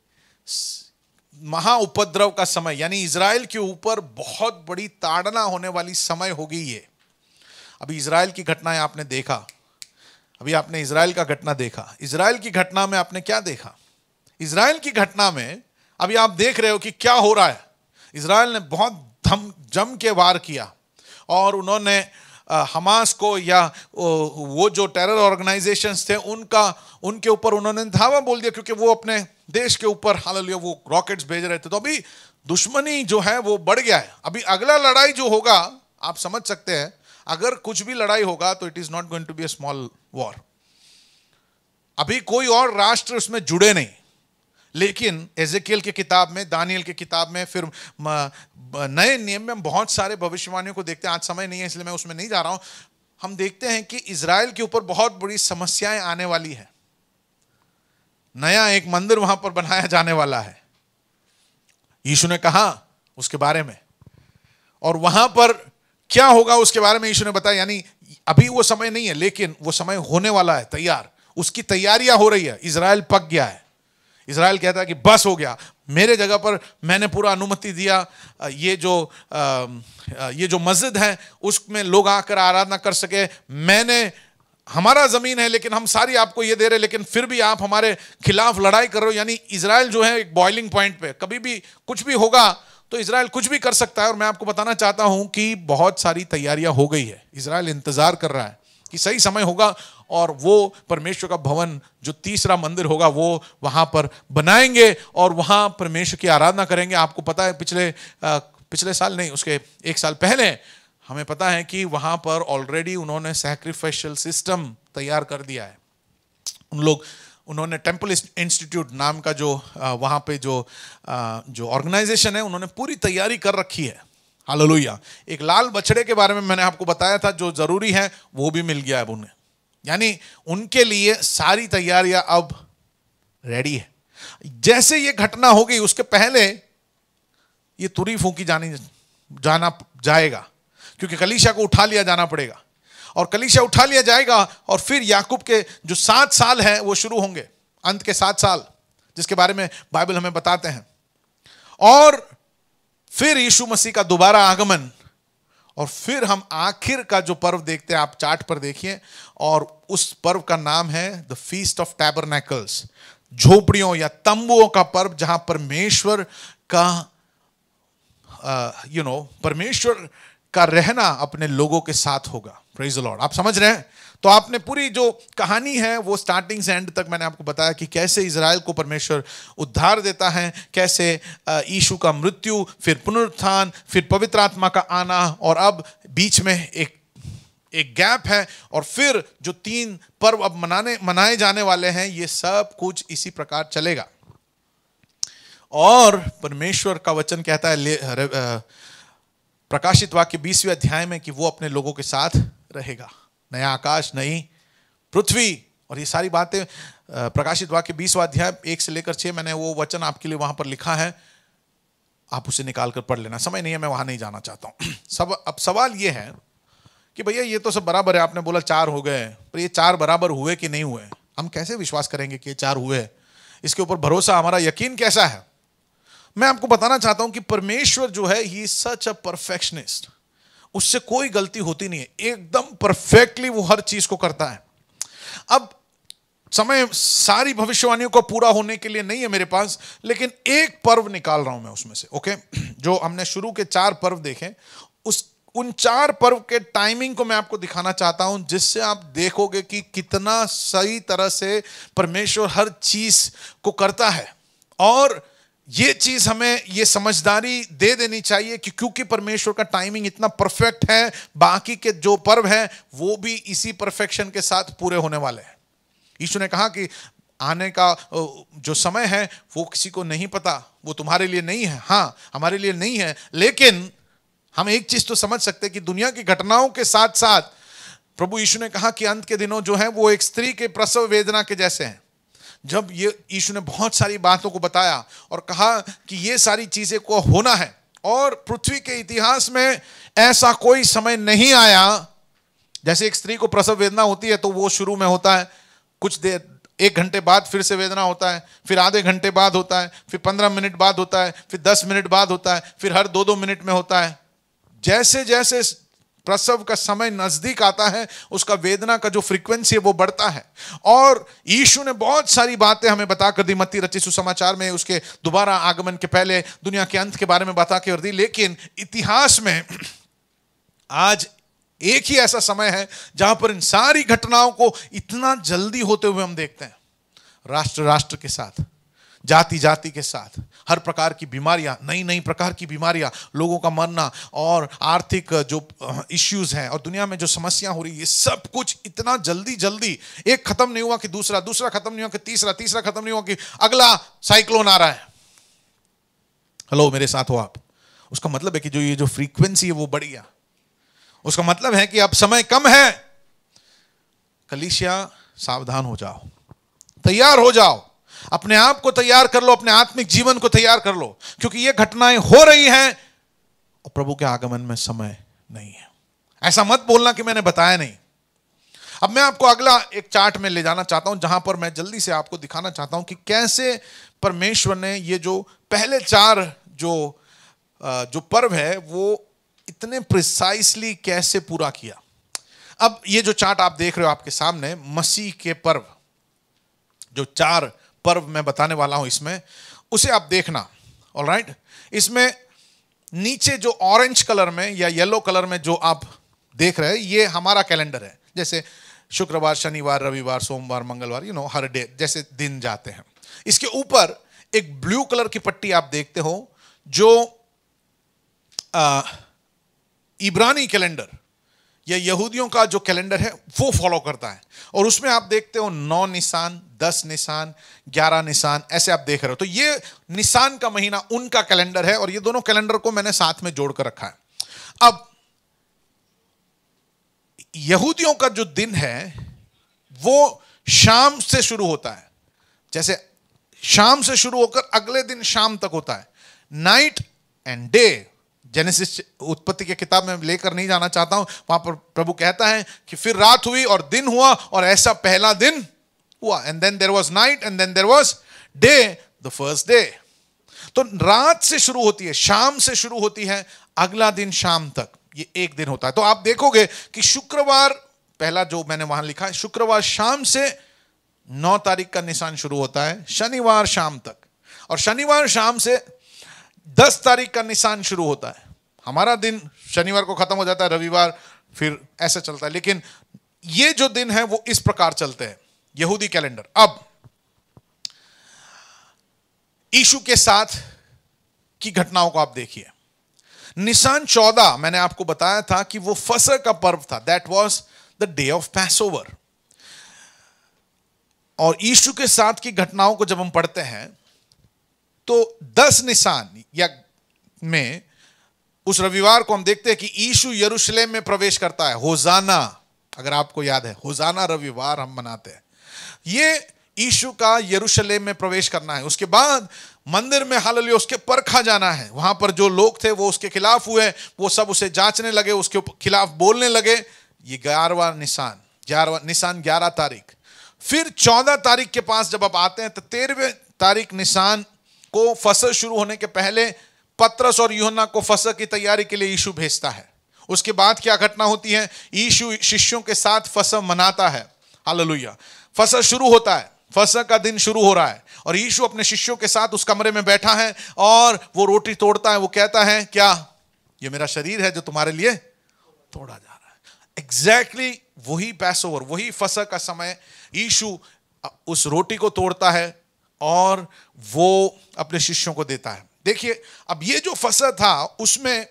महा उपद्रव का समय, यानी इजराइल के ऊपर बहुत बड़ी ताड़ना होने वाली समय होगी ये। अभी इजराइल की घटनाएं आपने देखा, अभी आपने इजराइल का घटना देखा। इजराइल की घटना में आपने क्या देखा? इजराइल की घटना में अभी आप देख रहे हो कि क्या हो रहा है। इजराइल ने बहुत धम जम के वार किया, और उन्होंने हमास को या वो जो टेरर ऑर्गेनाइजेशंस थे उनका उनके ऊपर उन्होंने धावा बोल दिया, क्योंकि वो अपने देश के ऊपर हालेलुया वो रॉकेट्स भेज रहे थे। तो अभी दुश्मनी जो है वो बढ़ गया है। अभी अगला लड़ाई जो होगा, आप समझ सकते हैं, अगर कुछ भी लड़ाई होगा तो it is not going to be a small war. अभी कोई और राष्ट्र उसमें जुड़े नहीं, लेकिन एजेकियल की किताब में, दानियल की किताब में, फिर नए नियम में हम बहुत सारे भविष्यवाणियों को देखते हैं। आज समय नहीं है इसलिए मैं उसमें नहीं जा रहा हूं। हम देखते हैं कि इजराइल के ऊपर बहुत बड़ी समस्याएं आने वाली है। नया एक मंदिर वहां पर बनाया जाने वाला है। यीशु ने कहा उसके बारे में, और वहां पर क्या होगा उसके बारे में यीशु ने बताया। यानी अभी वो समय नहीं है, लेकिन वो समय होने वाला है, तैयार, उसकी तैयारियां हो रही है। इजराइल पक गया है। इजराइल कहता है कि बस हो गया, मेरे जगह पर मैंने पूरा अनुमति दिया, ये जो ये जो मस्जिद है उसमें लोग आकर आराधना कर सके, मैंने, हमारा जमीन है लेकिन हम सारी आपको ये दे रहे, लेकिन फिर भी आप हमारे खिलाफ लड़ाई कर रहे हो। यानी इजराइल जो है एक बॉइलिंग पॉइंट पे, कभी भी कुछ भी होगा तो इजराइल कुछ भी कर सकता है। और मैं आपको बताना चाहता हूं कि बहुत सारी तैयारियां हो गई है। इजराइल इंतजार कर रहा है कि सही समय होगा और वो परमेश्वर का भवन, जो तीसरा मंदिर होगा, वो वहां पर बनाएंगे और वहां परमेश्वर की आराधना करेंगे। आपको पता है पिछले आ, पिछले साल नहीं, उसके एक साल पहले हमें पता है कि वहां पर ऑलरेडी उन्होंने सैक्रिफिशियल सिस्टम तैयार कर दिया है। उन लोग उन्होंने टेम्पल इंस्टीट्यूट नाम का जो वहां पे जो जो ऑर्गेनाइजेशन है, उन्होंने पूरी तैयारी कर रखी है। हालेलुया। एक लाल बछड़े के बारे में मैंने आपको बताया था, जो जरूरी है वो भी मिल गया है उन्हें। यानी उनके लिए सारी तैयारियां अब रेडी है। जैसे ये घटना हो गई उसके पहले ये तुरी फूंकी जानी जाना जाएगा, क्योंकि कलीसिया को उठा लिया जाना पड़ेगा, और कलीसिया उठा लिया जाएगा और फिर याकूब के जो सात साल हैं वो शुरू होंगे, अंत के सात साल, जिसके बारे में बाइबल हमें बताते हैं। और फिर यीशु मसीह का दोबारा आगमन, और फिर हम आखिर का जो पर्व देखते हैं, आप चार्ट पर देखिए, और उस पर्व का नाम है द फीस्ट ऑफ टैबरनेकल्स, झोपड़ियों या तंबुओं का पर्व, जहां परमेश्वर का यू नो परमेश्वर का रहना अपने लोगों के साथ होगा। Praise the lord. आप समझ रहे हैं? तो आपने पूरी जो कहानी है वो स्टार्टिंग से एंड तक मैंने आपको बताया कि कैसे इजराइल को परमेश्वर उद्धार देता है, कैसे यीशु का मृत्यु, फिर पुनरुत्थान, फिर पवित्र आत्मा का आना, और अब बीच में एक एक गैप है, और फिर जो तीन पर्व अब मनाने मनाए जाने वाले हैं, ये सब कुछ इसी प्रकार चलेगा। और परमेश्वर का वचन कहता है प्रकाशित वाक्य बीसवें अध्याय में कि वो अपने लोगों के साथ रहेगा। नया आकाश, नई पृथ्वी, और ये सारी बातें प्रकाशित वाक्य बीसवां अध्याय एक से लेकर छह, मैंने वो वचन आपके लिए वहां पर लिखा है, आप उसे निकाल कर पढ़ लेना। समय नहीं है, मैं वहां नहीं जाना चाहता हूं। सब अब सवाल ये है कि भैया ये तो सब बराबर है, आपने बोला चार हो गए, पर ये चार बराबर हुए कि नहीं हुए? हम कैसे विश्वास करेंगे कि ये चार हुए? इसके ऊपर भरोसा, हमारा यकीन कैसा है? मैं आपको बताना चाहता हूं कि परमेश्वर जो है, he is such a perfectionist, उससे कोई गलती होती नहीं है, एकदम परफेक्टली वो हर चीज को करता है। अब समय सारी भविष्यवाणियों को पूरा होने के लिए नहीं है मेरे पास, लेकिन एक पर्व निकाल रहा हूं मैं उसमें से, ओके? जो हमने शुरू के चार पर्व देखे, उस उन चार पर्व के टाइमिंग को मैं आपको दिखाना चाहता हूं, जिससे आप देखोगे कि कितना सही तरह से परमेश्वर हर चीज को करता है। और ये चीज हमें ये समझदारी दे देनी चाहिए कि क्योंकि परमेश्वर का टाइमिंग इतना परफेक्ट है, बाकी के जो पर्व हैं वो भी इसी परफेक्शन के साथ पूरे होने वाले हैं। यीशु ने कहा कि आने का जो समय है वो किसी को नहीं पता, वो तुम्हारे लिए नहीं है, हाँ हमारे लिए नहीं है, लेकिन हम एक चीज तो समझ सकते हैं कि दुनिया की घटनाओं के साथ साथ प्रभु यीशु ने कहा कि अंत के दिनों जो है वो एक स्त्री के प्रसव वेदना के जैसे हैं। जब ये यीशु ने बहुत सारी बातों को बताया और कहा कि ये सारी चीजें को होना है, और पृथ्वी के इतिहास में ऐसा कोई समय नहीं आया, जैसे एक स्त्री को प्रसव वेदना होती है तो वो शुरू में होता है, कुछ देर एक घंटे बाद फिर से वेदना होता है, फिर आधे घंटे बाद होता है, फिर पंद्रह मिनट बाद होता है, फिर दस मिनट बाद होता है, फिर हर दो दो मिनट में होता है। जैसे जैसे प्रसव का समय नजदीक आता है, उसका वेदना का जो फ्रीक्वेंसी है वो बढ़ता है। और यीशु ने बहुत सारी बातें हमें बताकर दी, मत्ती रचित सुसमाचार में उसके दोबारा आगमन के पहले दुनिया के अंत के बारे में बता के दी। लेकिन इतिहास में आज एक ही ऐसा समय है जहां पर इन सारी घटनाओं को इतना जल्दी होते हुए हम देखते हैं। राष्ट्र राष्ट्र के साथ, जाति जाति के साथ, हर प्रकार की बीमारियां, नई नई प्रकार की बीमारियां, लोगों का मरना, और आर्थिक जो इश्यूज हैं, और दुनिया में जो समस्या हो रही है, ये सब कुछ इतना जल्दी जल्दी, एक खत्म नहीं हुआ कि दूसरा, दूसरा खत्म नहीं हुआ कि तीसरा, तीसरा खत्म नहीं हुआ कि अगला साइक्लोन आ रहा है। हेलो, मेरे साथ हो आप? उसका मतलब है कि जो ये जो फ्रीक्वेंसी है वो बढ़ गया। उसका मतलब है कि अब समय कम है। कलीसिया सावधान हो जाओ, तैयार हो जाओ, अपने आप को तैयार कर लो, अपने आत्मिक जीवन को तैयार कर लो, क्योंकि ये घटनाएं हो रही हैं और प्रभु के आगमन में समय नहीं है। ऐसा मत बोलना कि मैंने बताया नहीं। अब मैं आपको अगला एक चार्ट में ले जाना चाहता हूं, जहां पर मैं जल्दी से आपको दिखाना चाहता हूं कि कैसे परमेश्वर ने ये जो पहले चार जो जो पर्व है वो इतने प्रिसाइसली कैसे पूरा किया। अब ये जो चार्ट आप देख रहे हो आपके सामने, मसीह के पर्व, जो चार पर्व मैं बताने वाला हूं इसमें, उसे आप देखना। ऑलराइट, इसमें नीचे जो ऑरेंज कलर में या येलो कलर में जो आप देख रहे हैं, ये हमारा कैलेंडर है। जैसे शुक्रवार, शनिवार, रविवार, सोमवार, मंगलवार, यू नो हर डे जैसे दिन जाते हैं। इसके ऊपर एक ब्लू कलर की पट्टी आप देखते हो जो आ, इब्रानी कैलेंडर या यहूदियों का जो कैलेंडर है वो फॉलो करता है। और उसमें आप देखते हो नौ निसान, दस निसान, ग्यारह निसान, ऐसे आप देख रहे हो। तो ये निसान का महीना उनका कैलेंडर है और ये दोनों कैलेंडर को मैंने साथ में जोड़कर रखा है। अब यहूदियों का जो दिन है वो शाम से शुरू होता है, जैसे शाम से शुरू होकर अगले दिन शाम तक होता है। नाइट एंड डे, जेनेसिस उत्पत्ति की किताब में लेकर नहीं जाना चाहता हूं, वहां पर प्रभु कहता है कि फिर रात हुई और दिन हुआ और ऐसा पहला दिन हुआ। And then there was night and then there was day, the first day. तो रात से शुरू होती है, शाम से शुरू होती है, अगला दिन शाम तक, ये एक दिन होता है। तो आप देखोगे कि शुक्रवार, पहला जो मैंने वहां लिखा है, शुक्रवार शाम से नौ तारीख का निशान शुरू होता है, शनिवार शाम तक, और शनिवार शाम से दस तारीख का निशान शुरू होता है। हमारा दिन शनिवार को खत्म हो जाता है, रविवार फिर ऐसा चलता है। लेकिन ये जो दिन है वो इस प्रकार चलते हैं, यहूदी कैलेंडर। अब यीशु के साथ की घटनाओं को आप देखिए। निशान चौदह मैंने आपको बताया था कि वो फसह का पर्व था, that was the day of Passover. और यीशु के साथ की घटनाओं को जब हम पढ़ते हैं तो दस निशान या में उस रविवार को हम देखते हैं कि यीशु यरूशलेम में प्रवेश करता है। होजाना, अगर आपको याद है, होजाना रविवार हम मनाते हैं। ये यीशु का यरूशलेम में प्रवेश करना है। उसके बाद मंदिर में हालेलुया उसके परखा जाना है। वहां पर जो लोग थे वो उसके खिलाफ हुए, वो सब उसे जांचने लगे, उसके खिलाफ बोलने लगे। ये ग्यारहवां निशान, ग्यारहवां निशान ग्यारह तारीख। फिर चौदह तारीख के पास जब आप आते हैं तो तेरहवें तारीख निशान को फसह शुरू होने के पहले पतरस और यूहन्ना को फसह की तैयारी के लिए यीशु भेजता है। उसके बाद क्या घटना होती है, यीशु शिष्यों के साथ फसह मनाता है। हालेलुया, फसह शुरू होता है, फसह का दिन शुरू हो रहा है और यीशु अपने शिष्यों के साथ उस कमरे में बैठा है और वो रोटी तोड़ता है। वो कहता है, क्या ये मेरा शरीर है जो तुम्हारे लिए तोड़ा जा रहा है। एग्जैक्टली वही पैसओवर, वही फसह का समय यीशु उस रोटी को तोड़ता है और वो अपने शिष्यों को देता है। देखिए, अब ये जो फसह था उसमें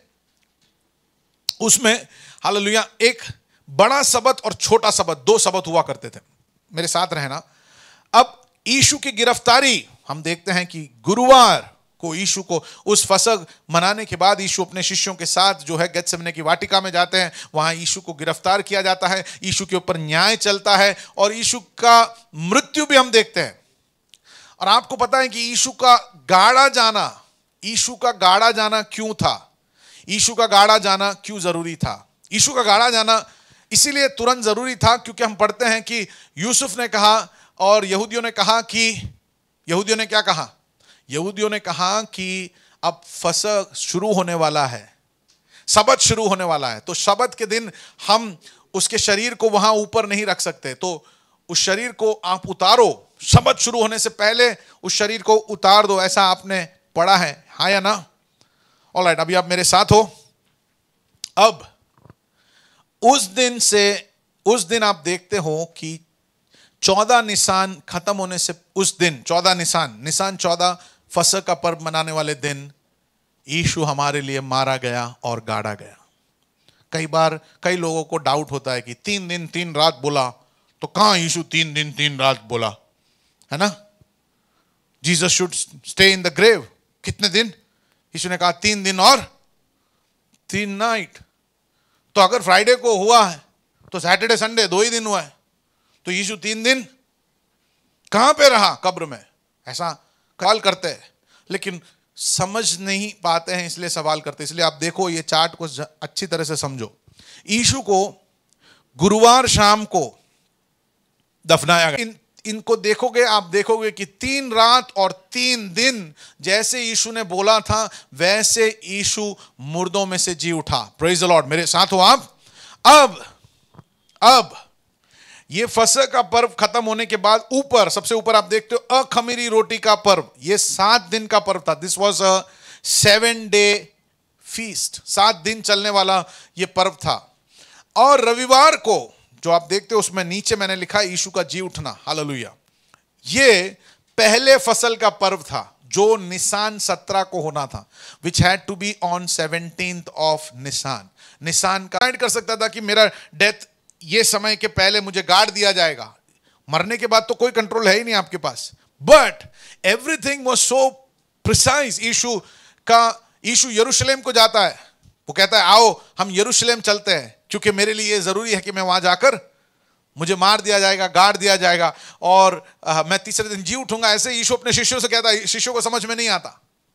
उसमें हालेलुया एक बड़ा सबत और छोटा सबत, दो सबत हुआ करते थे। मेरे साथ रहना। अब यीशु की गिरफ्तारी हम देखते हैं कि गुरुवार को यीशु को उस फसह मनाने के बाद यीशु अपने शिष्यों के साथ जो है गेत्सेमने की वाटिका में जाते हैं। वहां यीशु को गिरफ्तार किया जाता है, यीशु के ऊपर न्याय चलता है और यीशु का मृत्यु भी हम देखते हैं। और आपको पता है कि यीशु का गाड़ा जाना, यीशु का गाड़ा जाना क्यों था, यीशु का गाड़ा जाना क्यों जरूरी था। यीशु का गाड़ा जाना इसीलिए तुरंत जरूरी था क्योंकि हम पढ़ते हैं कि यूसुफ ने कहा और यहूदियों ने कहा कि यहूदियों ने क्या कहा, यहूदियों ने कहा कि अब फसह शुरू होने वाला है, सबत शुरू होने वाला है, तो सबत के दिन हम उसके शरीर को वहां ऊपर नहीं रख सकते, तो उस शरीर को आप उतारो, सबत शुरू होने से पहले उस शरीर को उतार दो। ऐसा आपने पढ़ा है, हाँ या ना? ऑलराइट, अभी आप मेरे साथ हो। अब उस दिन से उस दिन आप देखते हो कि चौदह निशान खत्म होने से उस दिन, चौदह निशान निशान चौदह फसह का पर्व मनाने वाले दिन यीशु हमारे लिए मारा गया और गाड़ा गया। कई बार कई लोगों को डाउट होता है कि तीन दिन तीन रात बोला, तो कहां यीशु तीन दिन तीन रात बोला, है ना? Jesus should stay in the grave. कितने दिन? यीशु ने कहा तीन दिन और तीन नाइट। तो अगर फ्राइडे को हुआ है तो सैटरडे संडे दो ही दिन हुआ है, तो यीशु तीन दिन कहां पे रहा? कब्र में। ऐसा सवाल करते हैं लेकिन समझ नहीं पाते हैं, इसलिए सवाल करते हैं। इसलिए आप देखो ये चार्ट को अच्छी तरह से समझो। यीशु को गुरुवार शाम को दफनाया गया। इन इनको देखोगे, आप देखोगे कि तीन रात और तीन दिन जैसे यीशु ने बोला था वैसे यीशु मुर्दों में से जी उठा। Praise the lord. मेरे साथ हो आप। अब अब ये फसह का पर्व खत्म होने के बाद ऊपर, सबसे ऊपर आप देखते हो अखमीरी रोटी का पर्व। ये सात दिन का पर्व था। This was a seven day feast. सात दिन चलने वाला ये पर्व था। और रविवार को जो आप देखते हो उसमें नीचे मैंने लिखा यीशु का जी उठना। हालेलुया। ये पहले फसल का पर्व था जो निसान सत्रह को होना था, which had to be on seventeenth of Nisan. Nisan का कर सकता था कि मेरा डेथ ये समय के पहले मुझे गाड़ दिया जाएगा, मरने के बाद तो कोई कंट्रोल है ही नहीं आपके पास। But everything was so precise. Yeshu का यीशु यरूशलेम को जाता है, वो कहता है आओ हम यरूशलेम चलते हैं क्योंकि मेरे लिए ये जरूरी है कि मैं वहां जाकर, मुझे मार दिया जाएगा, गाड़ दिया जाएगा और आ, मैं तीसरे दिन जी उठूंगा। ऐसे यीशु अपने शिष्यों से कहता है, शिष्यों को समझ में नहीं आता।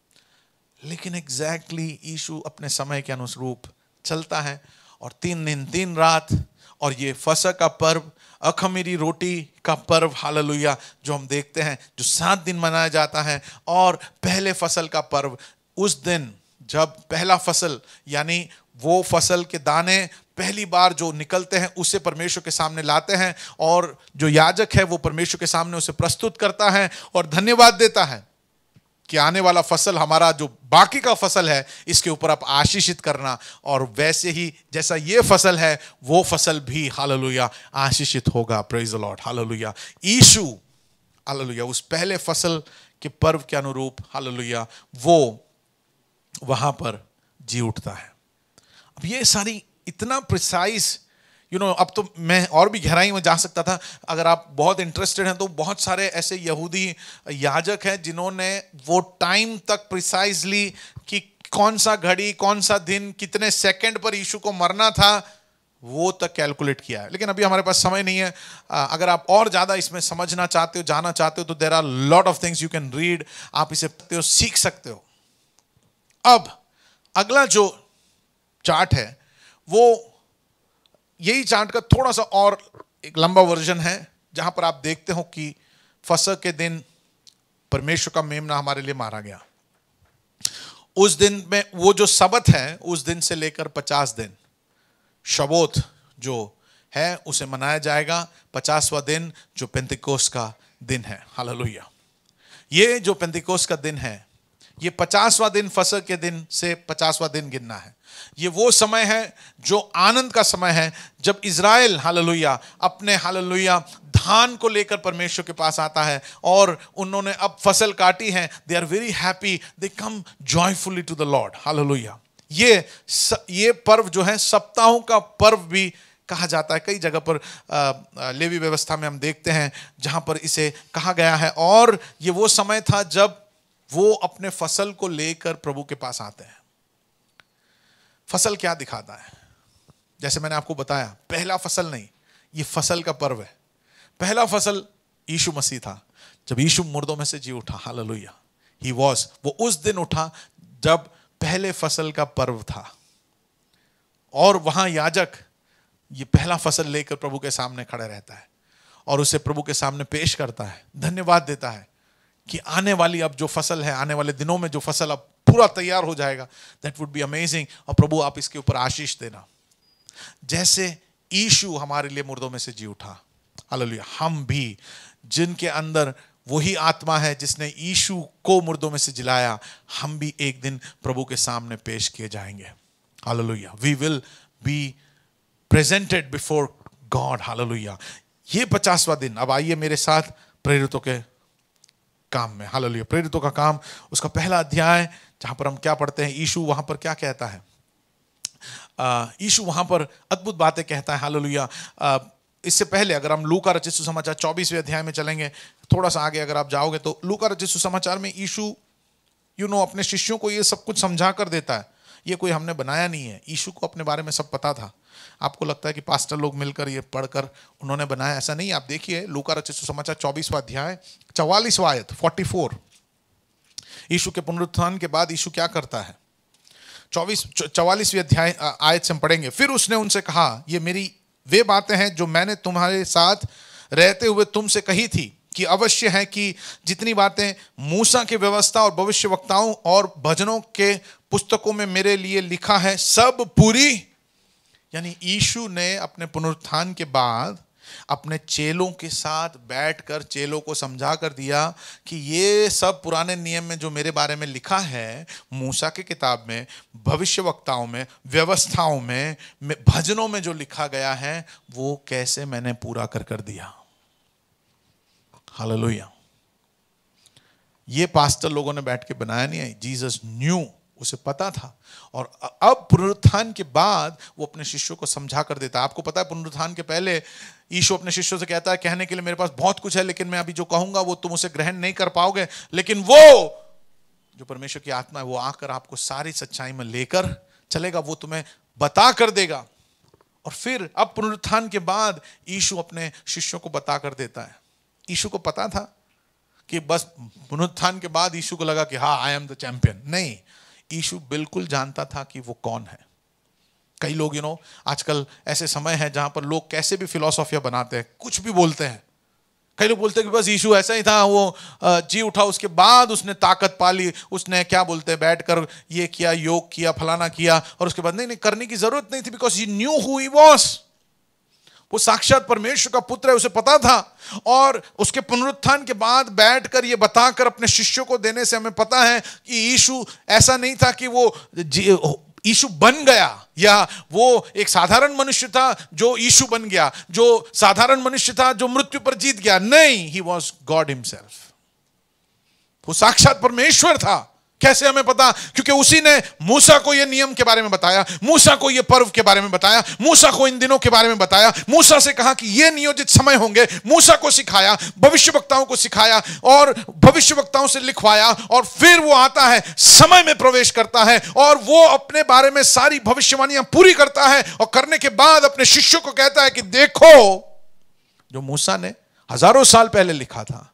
लेकिन एग्जैक्टली यीशु अपने समय के अनुरूप चलता है और तीन दिन तीन रात, और ये फसह का पर्व, अखमीरी रोटी का पर्व, हालेलुया, जो हम देखते हैं जो सात दिन मनाया जाता है। और पहले फसल का पर्व, उस दिन जब पहला फसल यानी वो फसल के दाने पहली बार जो निकलते हैं उसे परमेश्वर के सामने लाते हैं और जो याजक है वो परमेश्वर के सामने उसे प्रस्तुत करता है और धन्यवाद देता है कि आने वाला फसल, हमारा जो बाकी का फसल है, इसके ऊपर आप आशीषित करना। और वैसे ही जैसा ये फसल है वो फसल भी, हालेलुया, आशीषित होगा। Praise the lord. Hallelujah. Yeshu, hallelujah, उस पहले फसल के पर्व के अनुरूप, हालेलुया, वो वहां पर जी उठता है। अब ये सारी इतना प्रिसाइज, यू नो, अब तो मैं और भी गहराई में जा सकता था। अगर आप बहुत इंटरेस्टेड हैं तो बहुत सारे ऐसे यहूदी याजक हैं जिन्होंने वो टाइम तक प्रिसाइजली कि कौन सा घड़ी, कौन सा दिन, कितने सेकंड पर यीशु को मरना था, वो तक कैलकुलेट किया है। लेकिन अभी हमारे पास समय नहीं है। अगर आप और ज़्यादा इसमें समझना चाहते हो, जाना चाहते हो, तो there are lot of things you can read. आप इसे पढ़ते हो, सीख सकते हो। अब अगला जो चार्ट है वो यही चार्ट का थोड़ा सा और एक लंबा वर्जन है, जहां पर आप देखते हो कि फसह के दिन परमेश्वर का मेमना हमारे लिए मारा गया। उस दिन में वो जो सबत है, उस दिन से लेकर पचास दिन, शबोत जो है उसे मनाया जाएगा। पचासवां दिन जो पेंतिकोस्त का दिन है। हालेलुया। ये जो पेंतिकोस्त का दिन है, ये पचासवां दिन, फसह के दिन से पचासवां दिन गिनना है। ये वो समय है जो आनंद का समय है, जब इज़राइल, हालेलुया, अपने, हालेलुया, धान को लेकर परमेश्वर के पास आता है और उन्होंने अब फसल काटी है। They are very happy, they come joyfully to the lord. Hallelujah. ये ये पर्व जो है सप्ताहों का पर्व भी कहा जाता है। कई जगह पर लेवी व्यवस्था में हम देखते हैं जहां पर इसे कहा गया है। और ये वो समय था जब वो अपने फसल को लेकर प्रभु के पास आते हैं। फसल क्या दिखाता है? जैसे मैंने आपको बताया, पहला फसल नहीं, ये फसल का पर्व है। पहला फसल यीशु मसीह था, जब यीशु मुर्दों में से जी उठा। हालेलुया। ही वॉज, वो उस दिन उठा जब पहले फसल का पर्व था। और वहां याजक ये पहला फसल लेकर प्रभु के सामने खड़े रहता है और उसे प्रभु के सामने पेश करता है, धन्यवाद देता है कि आने वाली अब जो फसल है, आने वाले दिनों में जो फसल अब पूरा तैयार हो जाएगा, दैट वुड बी अमेजिंग। और प्रभु आप इसके ऊपर आशीष देना। जैसे यीशु हमारे लिए मुर्दों में से जी उठा, हालेलुया, हम भी जिनके अंदर वही आत्मा है जिसने यीशु को मुर्दों में से जिलाया, हम भी एक दिन प्रभु के सामने पेश किए जाएंगे। Hallelujah. We will be presented before God. Hallelujah. ये पचासवां दिन। अब आइए मेरे साथ प्रेरितों के काम में। हालेलुया। प्रेरितों का काम, उसका पहला अध्याय, जहां पर हम क्या पढ़ते हैं, यीशु वहां पर क्या कहता है? यीशु वहां पर अद्भुत बातें कहता है। हालेलुया। इससे पहले अगर हम लूका रचित सुसमाचार चौबीसवें अध्याय में चलेंगे, थोड़ा सा आगे अगर आप जाओगे तो लूका रचित सुसमाचार में यीशु, यू नो, अपने शिष्यों को ये सब कुछ समझा कर देता है। ये कोई हमने बनाया नहीं है, यीशु को अपने बारे में सब पता था। आपको लगता है कि पास्टर लोग मिलकर ये पढ़कर उन्होंने बनाया, ऐसा नहीं। आप देखिए लूका रचित सुसमाचार चौबीसवां अध्याय चौवालीसवां आयत चौवालीस। यीशु के पुनरुत्थान के बाद यीशु क्या करता है, चौबीस चौवालीसवीं अध्याय आयत से हम पढ़ेंगे। फिर उसने उनसे कहा, ये मेरी वे बातें हैं जो मैंने तुम्हारे साथ रहते हुए तुमसे कही थी कि अवश्य है कि जितनी बातें मूसा की व्यवस्था और भविष्यवक्ताओं और भजनों के पुस्तकों में मेरे लिए लिखा है सब पूरी। यानी यीशु ने अपने पुनरुत्थान के बाद अपने चेलों के साथ बैठकर चेलों को समझा कर दिया कि ये सब पुराने नियम में जो मेरे बारे में लिखा है, मूसा की किताब में, भविष्यवक्ताओं में, व्यवस्थाओं में, भजनों में जो लिखा गया है, वो कैसे मैंने पूरा कर कर दिया। हालेलुया। ये पास्टर लोगों ने बैठ के बनाया नहीं है, जीसस न्यू, उसे पता था। और अब पुनरुत्थान के बाद वो अपने शिष्यों को समझा कर देता है। आपको पता है पुनरुत्थान के पहले यीशु अपने शिष्यों से कहता है, कहने के लिए मेरे पास बहुत कुछ है, लेकिन मैं अभी जो कहूंगा वो तुम उसे ग्रहण नहीं कर पाओगे, लेकिन वो जो परमेश्वर की आत्मा है वो आकर आपको सारी सच्चाई में लेकर चलेगा, वो तुम्हें बता कर देगा। और फिर अब पुनरुत्थान के बाद यीशु अपने शिष्यों को बता कर देता है। यीशु को पता था कि बस पुनरुत्थान के बाद यीशु को लगा कि हाँ आई एम द चैंपियन, नहीं, यीशु बिल्कुल जानता था कि वो कौन है। कई लोग यू नो आजकल ऐसे समय है जहां पर लोग कैसे भी फिलॉसफिया बनाते हैं, कुछ भी बोलते हैं। कई लोग बोलते हैं कि बस यीशु ऐसा ही था, वो जी उठा, उसके बाद उसने ताकत पाली, उसने क्या बोलते हैं बैठकर ये किया, योग किया, फलाना किया, और उसके बाद नहीं नहीं करने की जरूरत नहीं थी, because he knew who he was. वो साक्षात परमेश्वर का पुत्र है, उसे पता था। और उसके पुनरुत्थान के बाद बैठकर ये बताकर अपने शिष्यों को देने से हमें पता है कि यीशु ऐसा नहीं था कि वो यीशु बन गया, या वो एक साधारण मनुष्य था जो यीशु बन गया, जो साधारण मनुष्य था जो मृत्यु पर जीत गया। नहीं, ही वॉज गॉड हिमसेल्फ। वो साक्षात परमेश्वर था। कैसे हमें पता? क्योंकि उसी ने मूसा को ये नियम के बारे में बताया, मूसा को ये पर्व के बारे में बताया, मूसा को इन दिनों के बारे में बताया, मूसा से कहा कि ये नियोजित समय होंगे, मूसा को सिखाया, भविष्यवक्ताओं को सिखाया और भविष्यवक्ताओं से लिखवाया, और फिर वो आता है, समय में प्रवेश करता है और वो अपने बारे में सारी भविष्यवाणियां पूरी करता है, और करने के बाद अपने शिष्यों को कहता है कि देखो जो मूसा ने हजारों साल पहले लिखा था,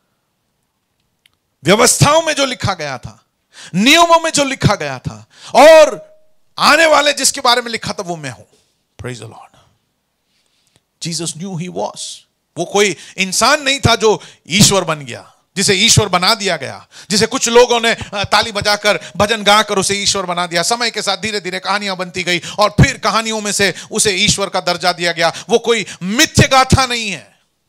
व्यवस्थाओं में जो लिखा गया था, नियमों में जो लिखा गया था, और आने वाले जिसके बारे में लिखा था, वो मैं हूं। Praise the lord. Jesus knew he was. वो कोई इंसान नहीं था जो ईश्वर बन गया, जिसे ईश्वर बना दिया गया, जिसे कुछ लोगों ने ताली बजाकर भजन गाकर उसे ईश्वर बना दिया। समय के साथ धीरे धीरे कहानियां बनती गई और फिर कहानियों में से उसे ईश्वर का दर्जा दिया गया। वो कोई मिथ्य गाथा नहीं है।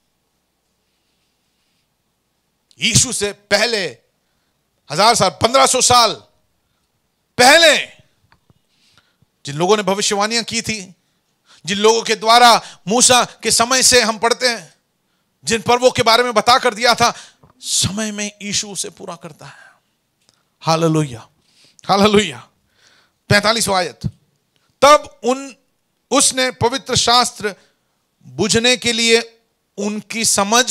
यीशु से पहले हजार साल, पंद्रह सौ साल पहले जिन लोगों ने भविष्यवाणियां की थी, जिन लोगों के द्वारा मूसा के समय से हम पढ़ते हैं, जिन पर्वों के बारे में बता कर दिया था, समय में यीशु उसे पूरा करता है। Hallelujah, hallelujah. पैंतालीसवां आयत। तब उन उसने पवित्र शास्त्र बुझने के लिए उनकी समझ,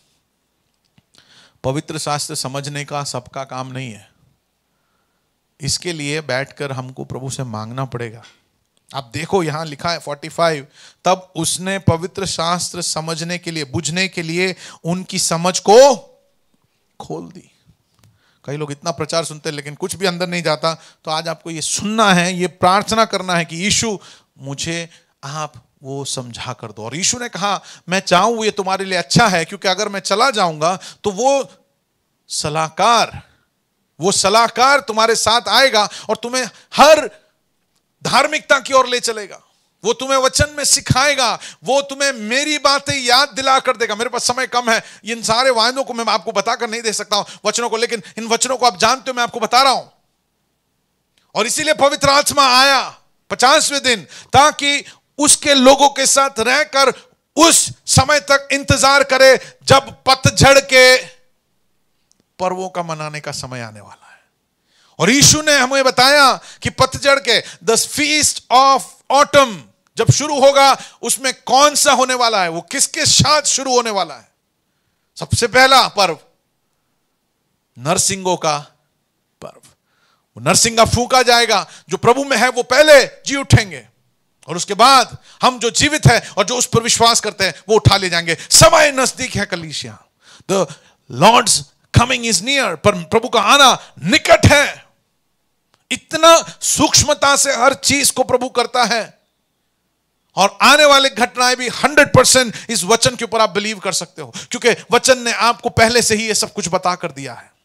पवित्र शास्त्र समझने का सबका काम नहीं है, इसके लिए बैठकर हमको प्रभु से मांगना पड़ेगा। आप देखो यहां लिखा है पैंतालीस, तब उसने पवित्र शास्त्र समझने के लिए, बुझने के लिए उनकी समझ को खोल दी। कई लोग इतना प्रचार सुनते हैं लेकिन कुछ भी अंदर नहीं जाता। तो आज आपको ये सुनना है, ये प्रार्थना करना है कि यीशु मुझे आप वो समझा कर दो। और यीशु ने कहा मैं चाहूं ये तुम्हारे लिए अच्छा है, क्योंकि अगर मैं चला जाऊंगा तो वो सलाहकार वो सलाहकार तुम्हारे साथ आएगा और तुम्हें हर धार्मिकता की ओर ले चलेगा। वो तुम्हें वचन में सिखाएगा, वो तुम्हें मेरी बातें याद दिला कर देगा। मेरे पास समय कम है, इन सारे वायदों को मैं आपको बताकर नहीं दे सकता हूं, वचनों को, लेकिन इन वचनों को आप जानते हो, मैं आपको बता रहा हूं। और इसीलिए पवित्र आत्मा आया पचासवें दिन, ताकि उसके लोगों के साथ रहकर उस समय तक इंतजार करे जब पतझड़ के पर्वों का मनाने का समय आने वाला है। और यीशु ने हमें बताया कि पतझड़ के द फीस्ट ऑफ ऑटम जब शुरू होगा, उसमें कौन सा होने वाला है, वो किसके साथ शुरू होने वाला है। सबसे पहला पर्व नरसिंगों का पर्व। वो नरसिंगा फूंका जाएगा, जो प्रभु में है वो पहले जी उठेंगे। और उसके बाद हम जो जीवित है और जो उस पर विश्वास करते हैं वो उठा ले जाएंगे। समय नजदीक है कलीसिया, the lord's coming is near, पर प्रभु का आना निकट है। इतना सूक्ष्मता से हर चीज को प्रभु करता है, और आने वाले घटनाएं भी हंड्रेड परसेंट इस वचन के ऊपर आप बिलीव कर सकते हो, क्योंकि वचन ने आपको पहले से ही ये सब कुछ बता कर दिया है।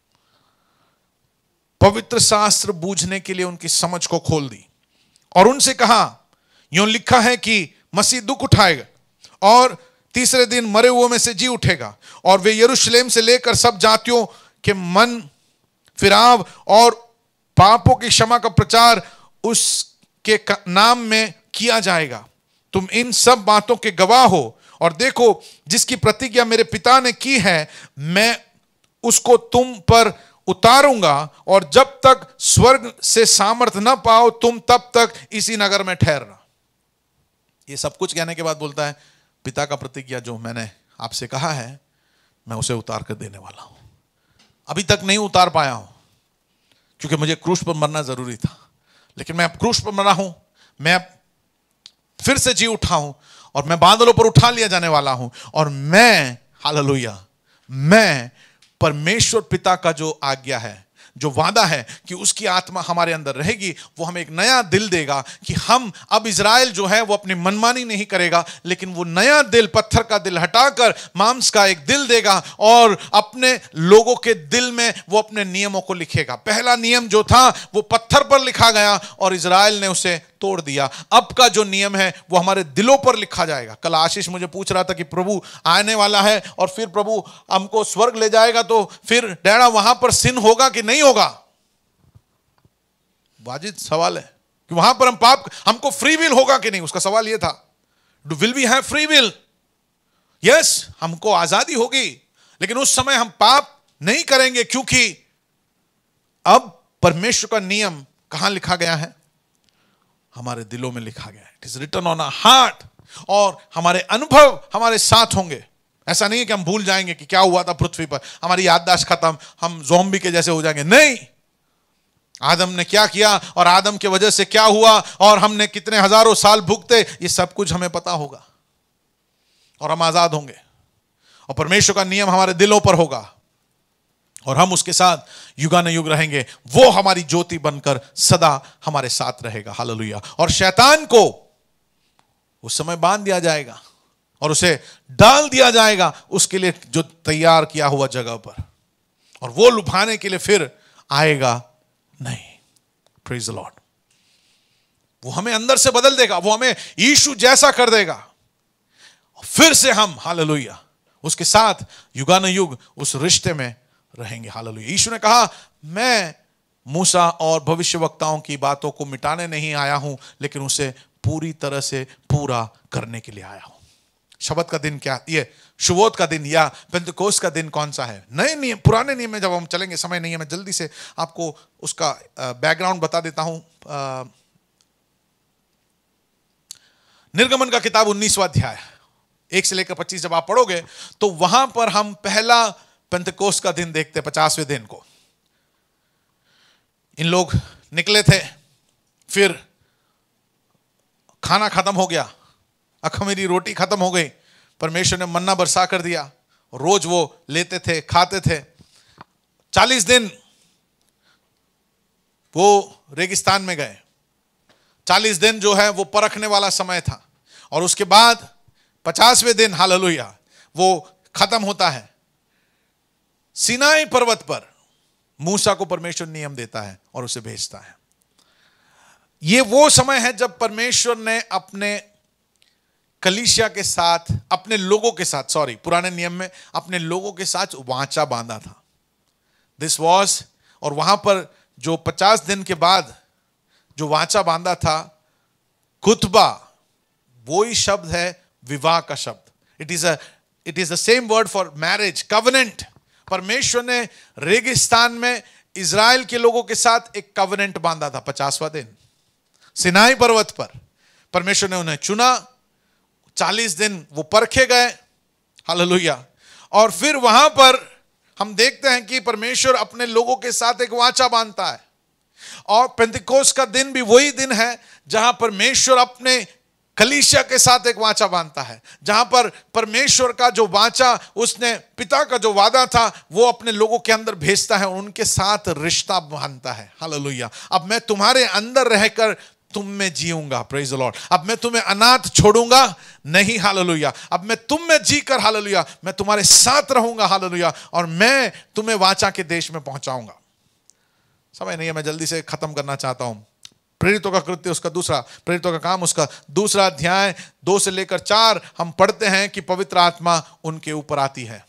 पवित्र शास्त्र बूझने के लिए उनकी समझ को खोल दी और उनसे कहा, यूं लिखा है कि मसीह दुख उठाएगा और तीसरे दिन मरे हुओं में से जी उठेगा, और वे यरूशलेम से लेकर सब जातियों के मन फिराव और पापों की क्षमा का प्रचार उसके नाम में किया जाएगा। तुम इन सब बातों के गवाह हो। और देखो, जिसकी प्रतिज्ञा मेरे पिता ने की है, मैं उसको तुम पर उतारूंगा, और जब तक स्वर्ग से सामर्थ न पाओ तुम तब तक इसी नगर में ठहरना। ये सब कुछ कहने के बाद बोलता है, पिता का प्रतिज्ञा जो मैंने आपसे कहा है, मैं उसे उतार कर देने वाला हूं। अभी तक नहीं उतार पाया हूं क्योंकि मुझे क्रूस पर मरना जरूरी था, लेकिन मैं अब क्रूस पर मरा हूं, मैं अब फिर से जी उठा हूं, और मैं बादलों पर उठा लिया जाने वाला हूं, और मैं, हालेलुया, मैं परमेश्वर पिता का जो आज्ञा है, जो वादा है कि उसकी आत्मा हमारे अंदर रहेगी, वो हमें एक नया दिल देगा कि हम अब इजराइल जो है वो अपनी मनमानी नहीं करेगा, लेकिन वो नया दिल, पत्थर का दिल हटाकर मांस का एक दिल देगा, और अपने लोगों के दिल में वो अपने नियमों को लिखेगा। पहला नियम जो था वो पत्थर पर लिखा गया और इजराइल ने उसे तोड़ दिया। अब का जो नियम है वो हमारे दिलों पर लिखा जाएगा। कल आशीष मुझे पूछ रहा था कि प्रभु आने वाला है और फिर प्रभु हमको स्वर्ग ले जाएगा, तो फिर डैडा वहां पर सिन होगा कि नहीं होगा? वाजिब सवाल है कि वहां पर हम पाप, हमको फ्री विल होगा कि नहीं, उसका सवाल यह था। Do will we have free will? Yes, हमको आजादी होगी, लेकिन उस समय हम पाप नहीं करेंगे, क्योंकि अब परमेश्वर का नियम कहां लिखा गया है? हमारे दिलों में लिखा गया है। It is written on a heart, और हमारे अनुभव हमारे साथ होंगे। ऐसा नहीं है कि हम भूल जाएंगे कि क्या हुआ था पृथ्वी पर, हमारी याददाश्त खत्म, हम ज़ॉम्बी के जैसे हो जाएंगे। नहीं, आदम ने क्या किया और आदम के वजह से क्या हुआ और हमने कितने हजारों साल भुगते, ये सब कुछ हमें पता होगा, और हम आजाद होंगे, और परमेश्वर का नियम हमारे दिलों पर होगा, और हम उसके साथ युगान युग रहेंगे। वो हमारी ज्योति बनकर सदा हमारे साथ रहेगा। हालेलुया। और शैतान को उस समय बांध दिया जाएगा और उसे डाल दिया जाएगा उसके लिए जो तैयार किया हुआ जगह पर, और वो लुभाने के लिए फिर आएगा नहीं। Praise the lord. वो हमें अंदर से बदल देगा, वो हमें यीशु जैसा कर देगा, फिर से हम, हालेलुया, उसके साथ युगान युग उस रिश्ते में रहेंगे। हालेलुया। यीशु ने कहा, मैं मूसा और भविष्यवक्ताओं की बातों को मिटाने नहीं आया हूं, लेकिन उसे पूरी तरह से पूरा करने के लिए आया हूं। शबत का दिन क्या, ये शुभोत का दिन या पेंतकोस्त का दिन कौन सा है? नए नियम, पुराने नियम में जब हम चलेंगे, समय नहीं है, मैं जल्दी से आपको उसका बैकग्राउंड बता देता हूं। निर्गमन का किताब उन्नीसवां अध्याय एक से लेकर पच्चीस जब आप पढ़ोगे तो वहां पर हम पहला पेंतकोस्त का दिन देखते, पचासवें दिन को। इन लोग निकले थे, फिर खाना खत्म हो गया, अखमीरी रोटी खत्म हो गई, परमेश्वर ने मन्ना बरसा कर दिया, रोज वो लेते थे, खाते थे। चालीस दिन वो रेगिस्तान में गए, चालीस दिन जो है वो परखने वाला समय था, और उसके बाद पचासवें दिन, हालेलुया, वो खत्म होता है। सिनाई पर्वत पर मूसा को परमेश्वर नियम देता है और उसे भेजता है। यह वो समय है जब परमेश्वर ने अपने कलीसिया के साथ, अपने लोगों के साथ, सॉरी पुराने नियम में अपने लोगों के साथ वाचा बांधा था। दिस वॉज, और वहां पर जो पचास दिन के बाद जो वाचा बांधा था, खुतबा, वो ही शब्द है विवाह का शब्द। It is a it is the same word for marriage, covenant. परमेश्वर ने रेगिस्तान में इजराइल के लोगों के साथ एक कवनेंट बांधा था। पचासवां दिन सिनाई पर्वत पर परमेश्वर ने उन्हें चुना, चालीस दिन वो परखे गए, हालेलुया। और फिर वहां पर हम देखते हैं कि परमेश्वर अपने लोगों के साथ एक वाचा बांधता है। और पेंतिकोस्त का दिन भी वही दिन है जहां परमेश्वर अपने कलीसिया के साथ एक वाचा बांधता है, जहां पर परमेश्वर का जो वाचा उसने पिता का जो वादा था वो अपने लोगों के अंदर भेजता है और उनके साथ रिश्ता बांधता है। हालेलुया। अब मैं तुम्हारे अंदर रहकर तुम में जीऊंगा, प्रेज द लॉर्ड। अब मैं तुम्हें अनाथ छोड़ूंगा नहीं, हालेलुया। अब मैं तुम में जीकर, हालेलुया, मैं तुम्हारे साथ रहूंगा, हालेलुया, और मैं तुम्हें वाचा के देश में पहुंचाऊंगा। समय नहीं है, मैं जल्दी से खत्म करना चाहता हूं। प्रेरितों का कृत्य उसका दूसरा, प्रेरितों का काम उसका दूसरा अध्याय दो से लेकर चार हम पढ़ते हैं कि पवित्र आत्मा उनके ऊपर आती है।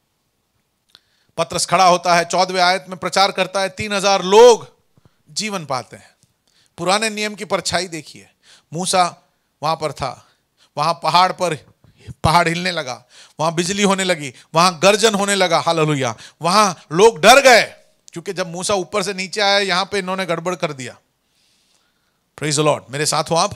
पतरस खड़ा होता है, चौदहवें आयत में प्रचार करता है, तीन हजार लोग जीवन पाते हैं। पुराने नियम की परछाई देखिए, मूसा वहां पर था, वहां पहाड़ पर पहाड़ हिलने लगा, वहां बिजली होने लगी, वहां गर्जन होने लगा, हालेलुया। वहां लोग डर गए क्योंकि जब मूसा ऊपर से नीचे आया, यहां पे इन्होंने गड़बड़ कर दिया। प्रेज द लॉर्ड, मेरे साथ हो आप।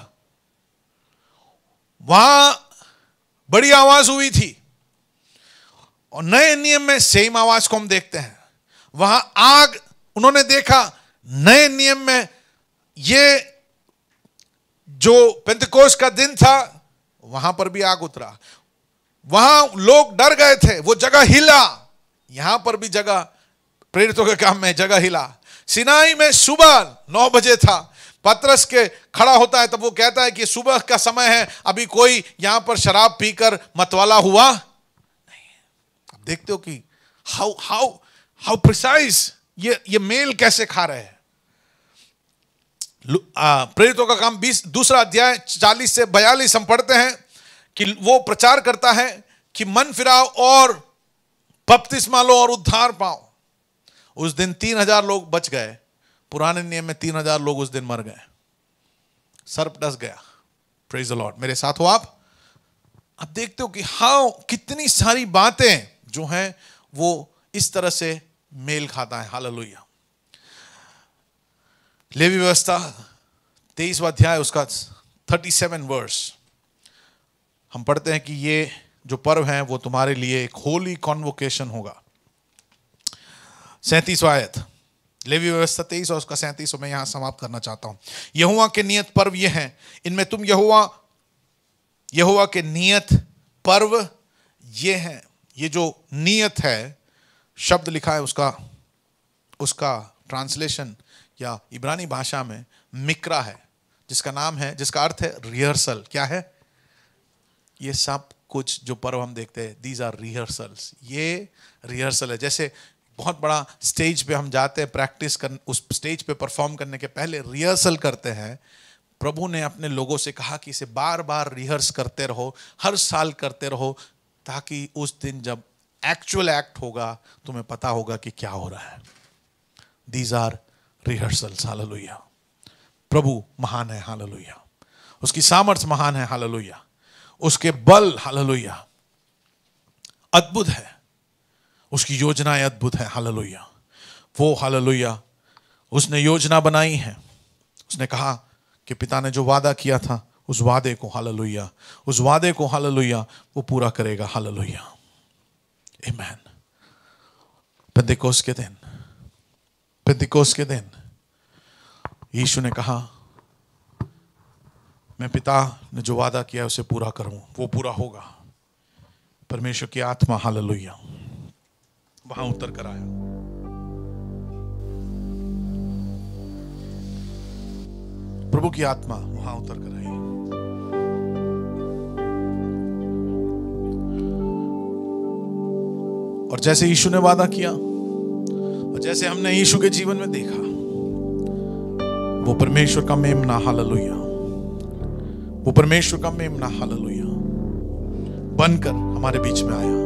वहां बड़ी आवाज हुई थी और नए नियम में सेम आवाज को हम देखते हैं। वहां आग उन्होंने देखा, नए नियम में ये जो पेंतिकोस्त का दिन था वहां पर भी आग उतरा, वहां लोग डर गए थे, वो जगह हिला। यहां पर भी जगह, प्रेरितों के काम में जगह हिला। सिनाई में सुबह नौ बजे था, पतरस के खड़ा होता है, तब वो कहता है कि सुबह का समय है, अभी कोई यहां पर शराब पीकर मतवाला हुआ नहीं। अब देखते हो कि हाउ हाउ हाउ प्रिसाइज ये ये मेल कैसे खा रहे हैं। प्रेरितों का काम बीस दूसरा अध्याय चालीस से बयालीस हम पढ़ते हैं कि वो प्रचार करता है कि मन फिराओ और बपतिस्मा लो और उद्धार पाओ। उस दिन तीन हजार लोग बच गए, पुराने नियम में तीन हजार लोग उस दिन मर गए, सर्प डस गया। प्रेज द लॉर्ड, मेरे साथ हो आप। अब देखते हो कि हाउ कितनी सारी बातें जो हैं वो इस तरह से मेल खाता है। हालेलुया। लेवी व्यवस्था तेईसवां अध्याय उसका सैंतीस वर्स हम पढ़ते हैं कि ये जो पर्व है वो तुम्हारे लिए एक होली कॉन्वोकेशन होगा। सैंतीसवां आयत, लेवी व्यवस्था तेईस और उसका सैंतीस मैं यहां समाप्त करना चाहता हूं। यहोवा के नियत पर्व ये हैं, इनमें तुम यहोवा यहोवा के नियत पर्व ये हैं। ये जो नियत है शब्द लिखा है, उसका उसका ट्रांसलेशन या इब्रानी भाषा में मिक्रा है, जिसका नाम है, जिसका अर्थ है रिहर्सल। क्या है? ये सब कुछ जो पर्व हम देखते हैं, दीज आर रिहर्सल्स। ये रिहर्सल है। जैसे बहुत बड़ा स्टेज पे हम जाते हैं प्रैक्टिस कर, उस स्टेज पे परफॉर्म करने के पहले रिहर्सल करते हैं। प्रभु ने अपने लोगों से कहा कि इसे बार बार रिहर्स करते रहो, हर साल करते रहो, ताकि उस दिन जब एक्चुअल एक्ट होगा तुम्हें पता होगा कि क्या हो रहा है। These are rehearsals. हालेलुया। प्रभु महान है, हालेलुया। उसकी सामर्थ्य महान है, हालेलुया। उसके बल, हालेलुया, अद्भुत है। उसकी योजनाएं अद्भुत है, हालेलुया। वो, हालेलुया, उसने योजना बनाई है। उसने कहा कि पिता ने जो वादा किया था उस वादे को, हालेलुया, उस वादे को, हालेलुया, वो पूरा करेगा, हालेलुया। आमीन। पेंतिकोस्त के दिन, पेंतिकोस्त के दिन यीशु ने कहा, मैं पिता ने जो वादा किया उसे पूरा करूं, वो पूरा होगा। परमेश्वर की आत्मा, हालेलुया, वहां उतर कर आया। प्रभु की आत्मा वहां उतर कर आई। और जैसे यीशु ने वादा किया और जैसे हमने यीशु के जीवन में देखा, वो परमेश्वर का मेमना, हालेलुया, वो परमेश्वर का मेमना, हालेलुया, बनकर हमारे बीच में आया।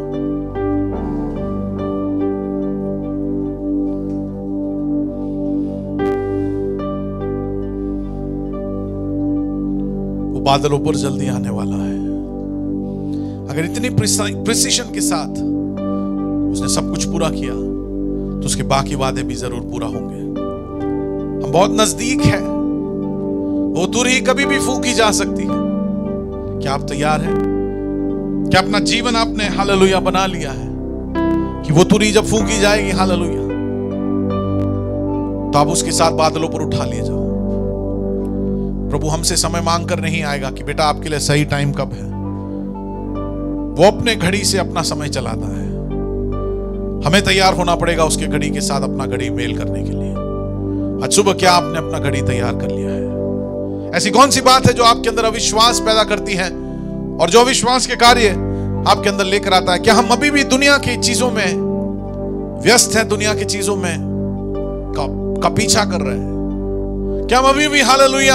वो बादलों पर जल्दी आने वाला है। अगर इतनी प्रिसीजन के साथ उसने सब कुछ पूरा किया तो उसके बाकी वादे भी जरूर पूरा होंगे। हम बहुत नजदीक है, वो तुरही कभी भी फूकी जा सकती है। क्या आप तैयार हैं? क्या अपना जीवन आपने, हालेलुया, बना लिया है कि वो तुरही जब फूकी जाएगी, हालेलुया, तो आप उसके साथ बादलों पर उठा लिए जाओ। प्रभु हमसे समय मांग कर नहीं आएगा कि बेटा आपके लिए सही टाइम कब है। वो अपने घड़ी से अपना समय चलाता है। हमें तैयार होना पड़ेगा उसके घड़ी के साथ अपना घड़ी मेल करने के लिए। आज सुबह क्या आपने अपना घड़ी तैयार कर लिया है? ऐसी कौन सी बात है जो आपके अंदर अविश्वास पैदा करती है और जो अविश्वास के कार्य आपके अंदर लेकर आता है? क्या हम अभी भी दुनिया की चीजों में व्यस्त हैं, दुनिया की चीजों में का, का पीछा कर रहे हैं? क्या हम अभी भी हालेलुया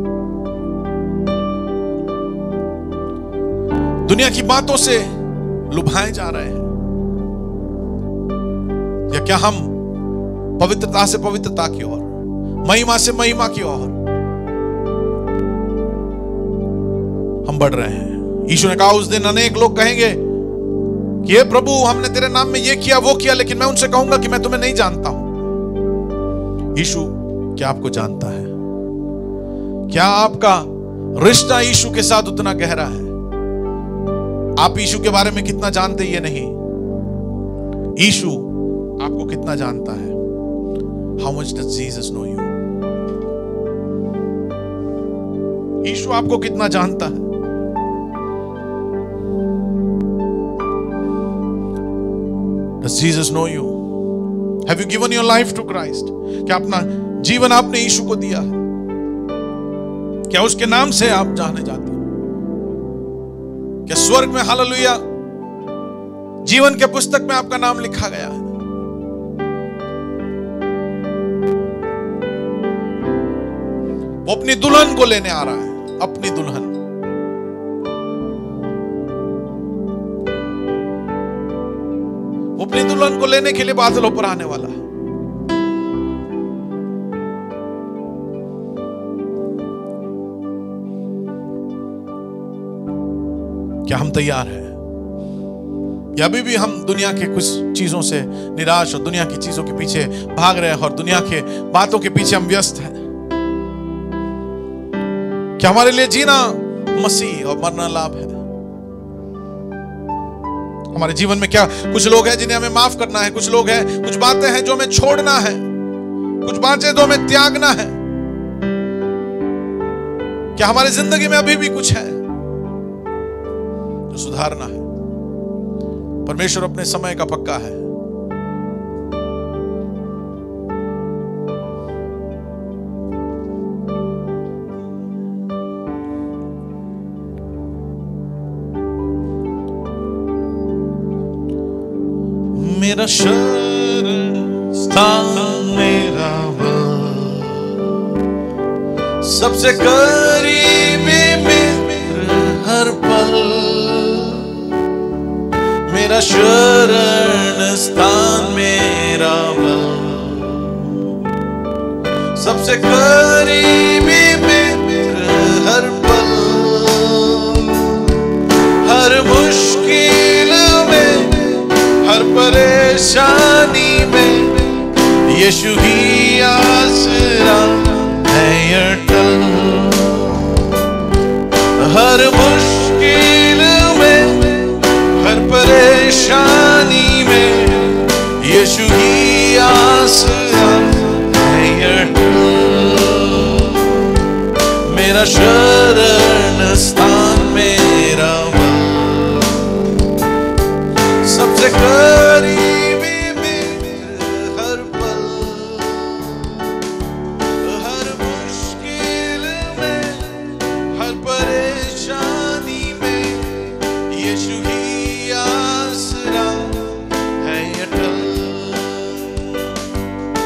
दुनिया की बातों से लुभाए जा रहे हैं? या क्या हम पवित्रता से पवित्रता की ओर, महिमा से महिमा की ओर हम बढ़ रहे हैं? यीशु ने कहा उस दिन अनेक लोग कहेंगे कि हे प्रभु हमने तेरे नाम में ये किया वो किया, लेकिन मैं उनसे कहूंगा कि मैं तुम्हें नहीं जानता हूं। यीशु क्या आपको जानता है? क्या आपका रिश्ता यीशु के साथ उतना गहरा है? आप यीशु के बारे में कितना जानते ये नहीं, यीशु आपको कितना जानता है? How much does Jesus know you? यीशु आपको कितना जानता है? Does Jesus know you? Have you given your life to Christ? क्या अपना जीवन आपने यीशु को दिया है? क्या उसके नाम से आप जाने जाते हैं? क्या स्वर्ग में हालेलुया जीवन के पुस्तक में आपका नाम लिखा गया है? वो अपनी दुल्हन को लेने आ रहा है, अपनी दुल्हन। वो अपनी दुल्हन को लेने के लिए बादलों पर आने वाला है। क्या हम तैयार हैं? या अभी भी हम दुनिया के कुछ चीजों से निराश और दुनिया की चीजों के पीछे भाग रहे हैं और दुनिया के बातों के पीछे हम व्यस्त हैं? क्या हमारे लिए जीना मसीह और मरना लाभ है? हमारे जीवन में क्या कुछ लोग हैं जिन्हें हमें माफ करना है, कुछ लोग हैं, कुछ बातें हैं जो हमें छोड़ना है, कुछ बातें जो हमें त्यागना है? क्या हमारी जिंदगी में अभी भी कुछ है जो सुधारना है? परमेश्वर अपने समय का पक्का है। मेरा शरण स्थान मेरा सबसे करीबी मित्र हर पल, मेरा शरण स्थान मेरा सबसे करीबी मित्र हर पल, हर मुश्किल में हर परेशानी में यीशु ही आसरा है अटल। हर मुश्किल में हर परेशानी में यीशु ही आसरा है अटल। मेरा शरण स्थान मेरा सबसे करीबी मित्र हर पल, हर मुश्किल में हर परेशानी में यीशु ही आसरा है अटल।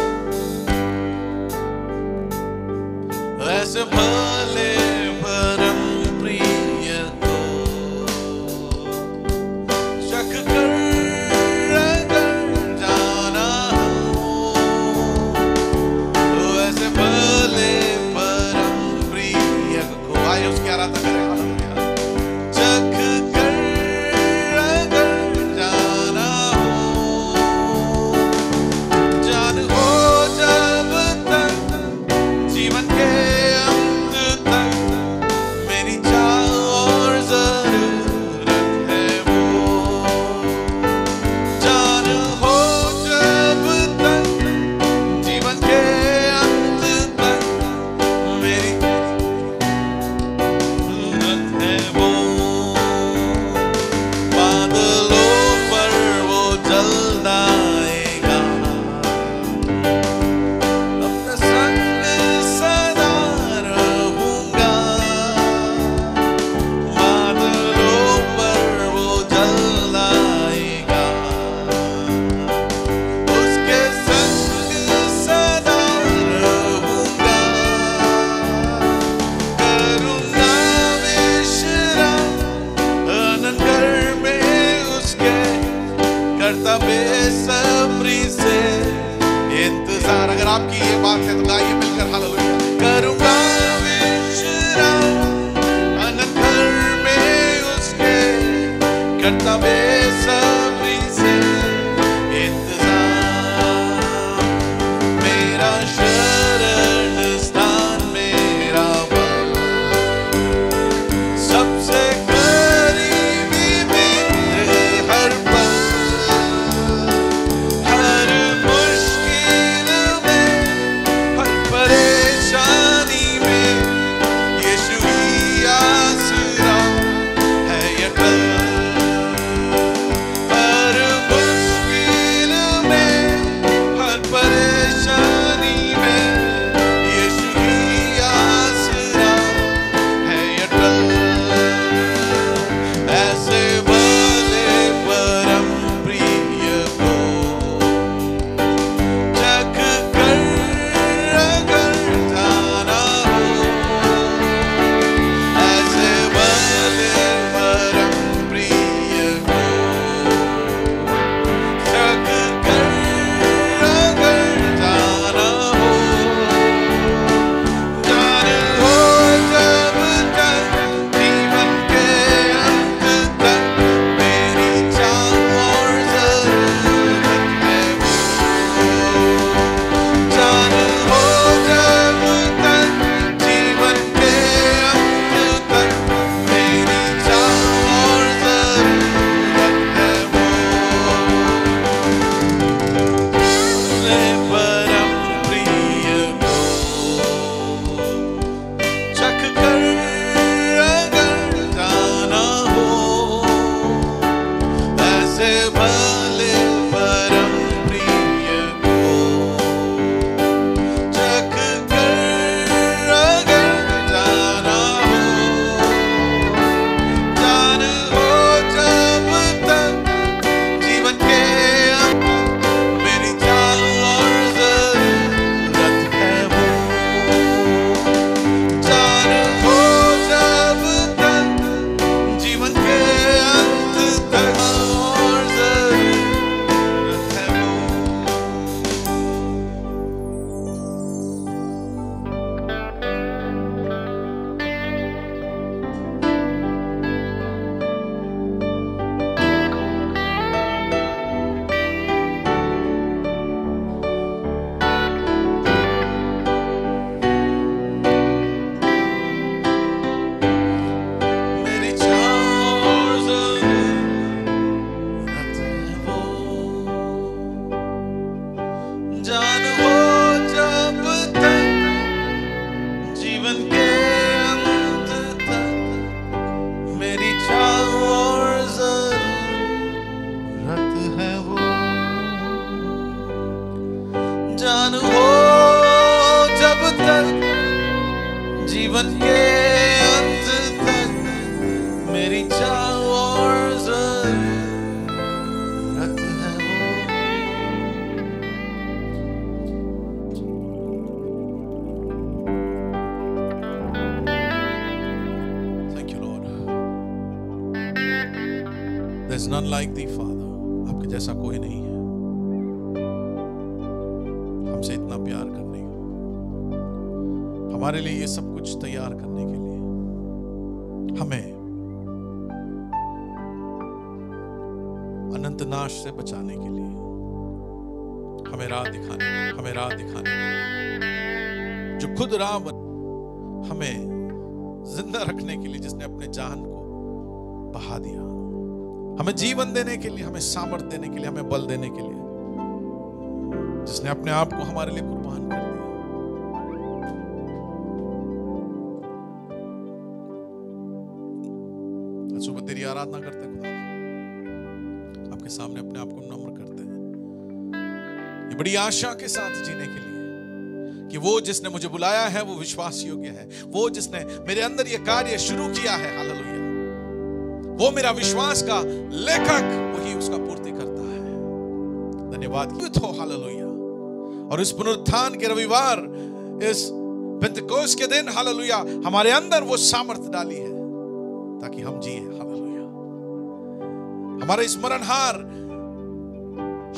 करता बेसब्री से इंतजार। अगर आपकी ये बात है तो गाइए मिलकर हालेलुया। करूंगा विश्राम अनंत घर में उसके, करता बेसब्री से इंतजार। मेरा शरण स्थान मेरा बल, सबसे करीबी मित्र हर पल, हर मुश्किल में हर परेशानी में यीशु ही आसरा है अटल। हर मुश्किल में हर परेशानी में यीशु ही आसरा है अटल। ऐसे भले परम प्रिय को चख कर अगर जाना हो, ऐसे भले परम प्रिय को चख कर अगर जाना हो, जान हो जब तक जीवन के अंत तक मेरी चाह और जरूरत है वो। जान हो जब तक जीवन के अंत तक मेरी चाह और जरूरत है वो। ले परम प्रिय को चख कर अगर जाना हो, ऐसे भले परम प्रिय को चख कर अगर जाना हो, जान हो जब तक जीवन के अंत मेरी चाह और जरूरत है वो। जान हो जब तक जीवन के अंत तक और जरूरत है वो। मेरी चाह और जरूरत है वो। जान हो जब तक जीवन के अंत तक मेरी चाह और जरूरत है वो। जान हो जब तक जीवन के अंत तक मेरी चाह और जरूरत है वो। Thank you, Lord. There's none like thee, Father. आपके जैसा कोई नहीं है हमसे इतना प्यार करने का, हमारे लिए ये सब कुछ तैयार करने के लिए, हमें अनंत नाश से बचाने के लिए, हमें राह दिखाने हमें राह दिखाने के लिए, जो खुद राह बन, हमें जिंदा रखने के लिए, जिसने अपने जान को बहा दिया, हमें जीवन देने के लिए, हमें सामर्थ देने के लिए, हमें बल देने के लिए, जिसने अपने आप को हमारे लिए कुर्बान कर दिया। आज सुबह तेरी आराधना करते हैं खुदा, आपके सामने अपने आप को नम्र करते हैं, ये बड़ी आशा के साथ जीने के लिए कि वो जिसने मुझे बुलाया है वो विश्वास योग्य है, वो जिसने मेरे अंदर ये कार्य शुरू किया है, हालेलुया, वो मेरा विश्वास का लेखक, वही उसका पूर्ति करता है। धन्यवाद हो, हालेलुया। और इस पुनरुत्थान के रविवार, इस पेंटेकोस्ट के दिन, हालेलुया, हमारे अंदर वो सामर्थ डाली है ताकि हम जिए, हालेलुया। हमारे स्मरणहार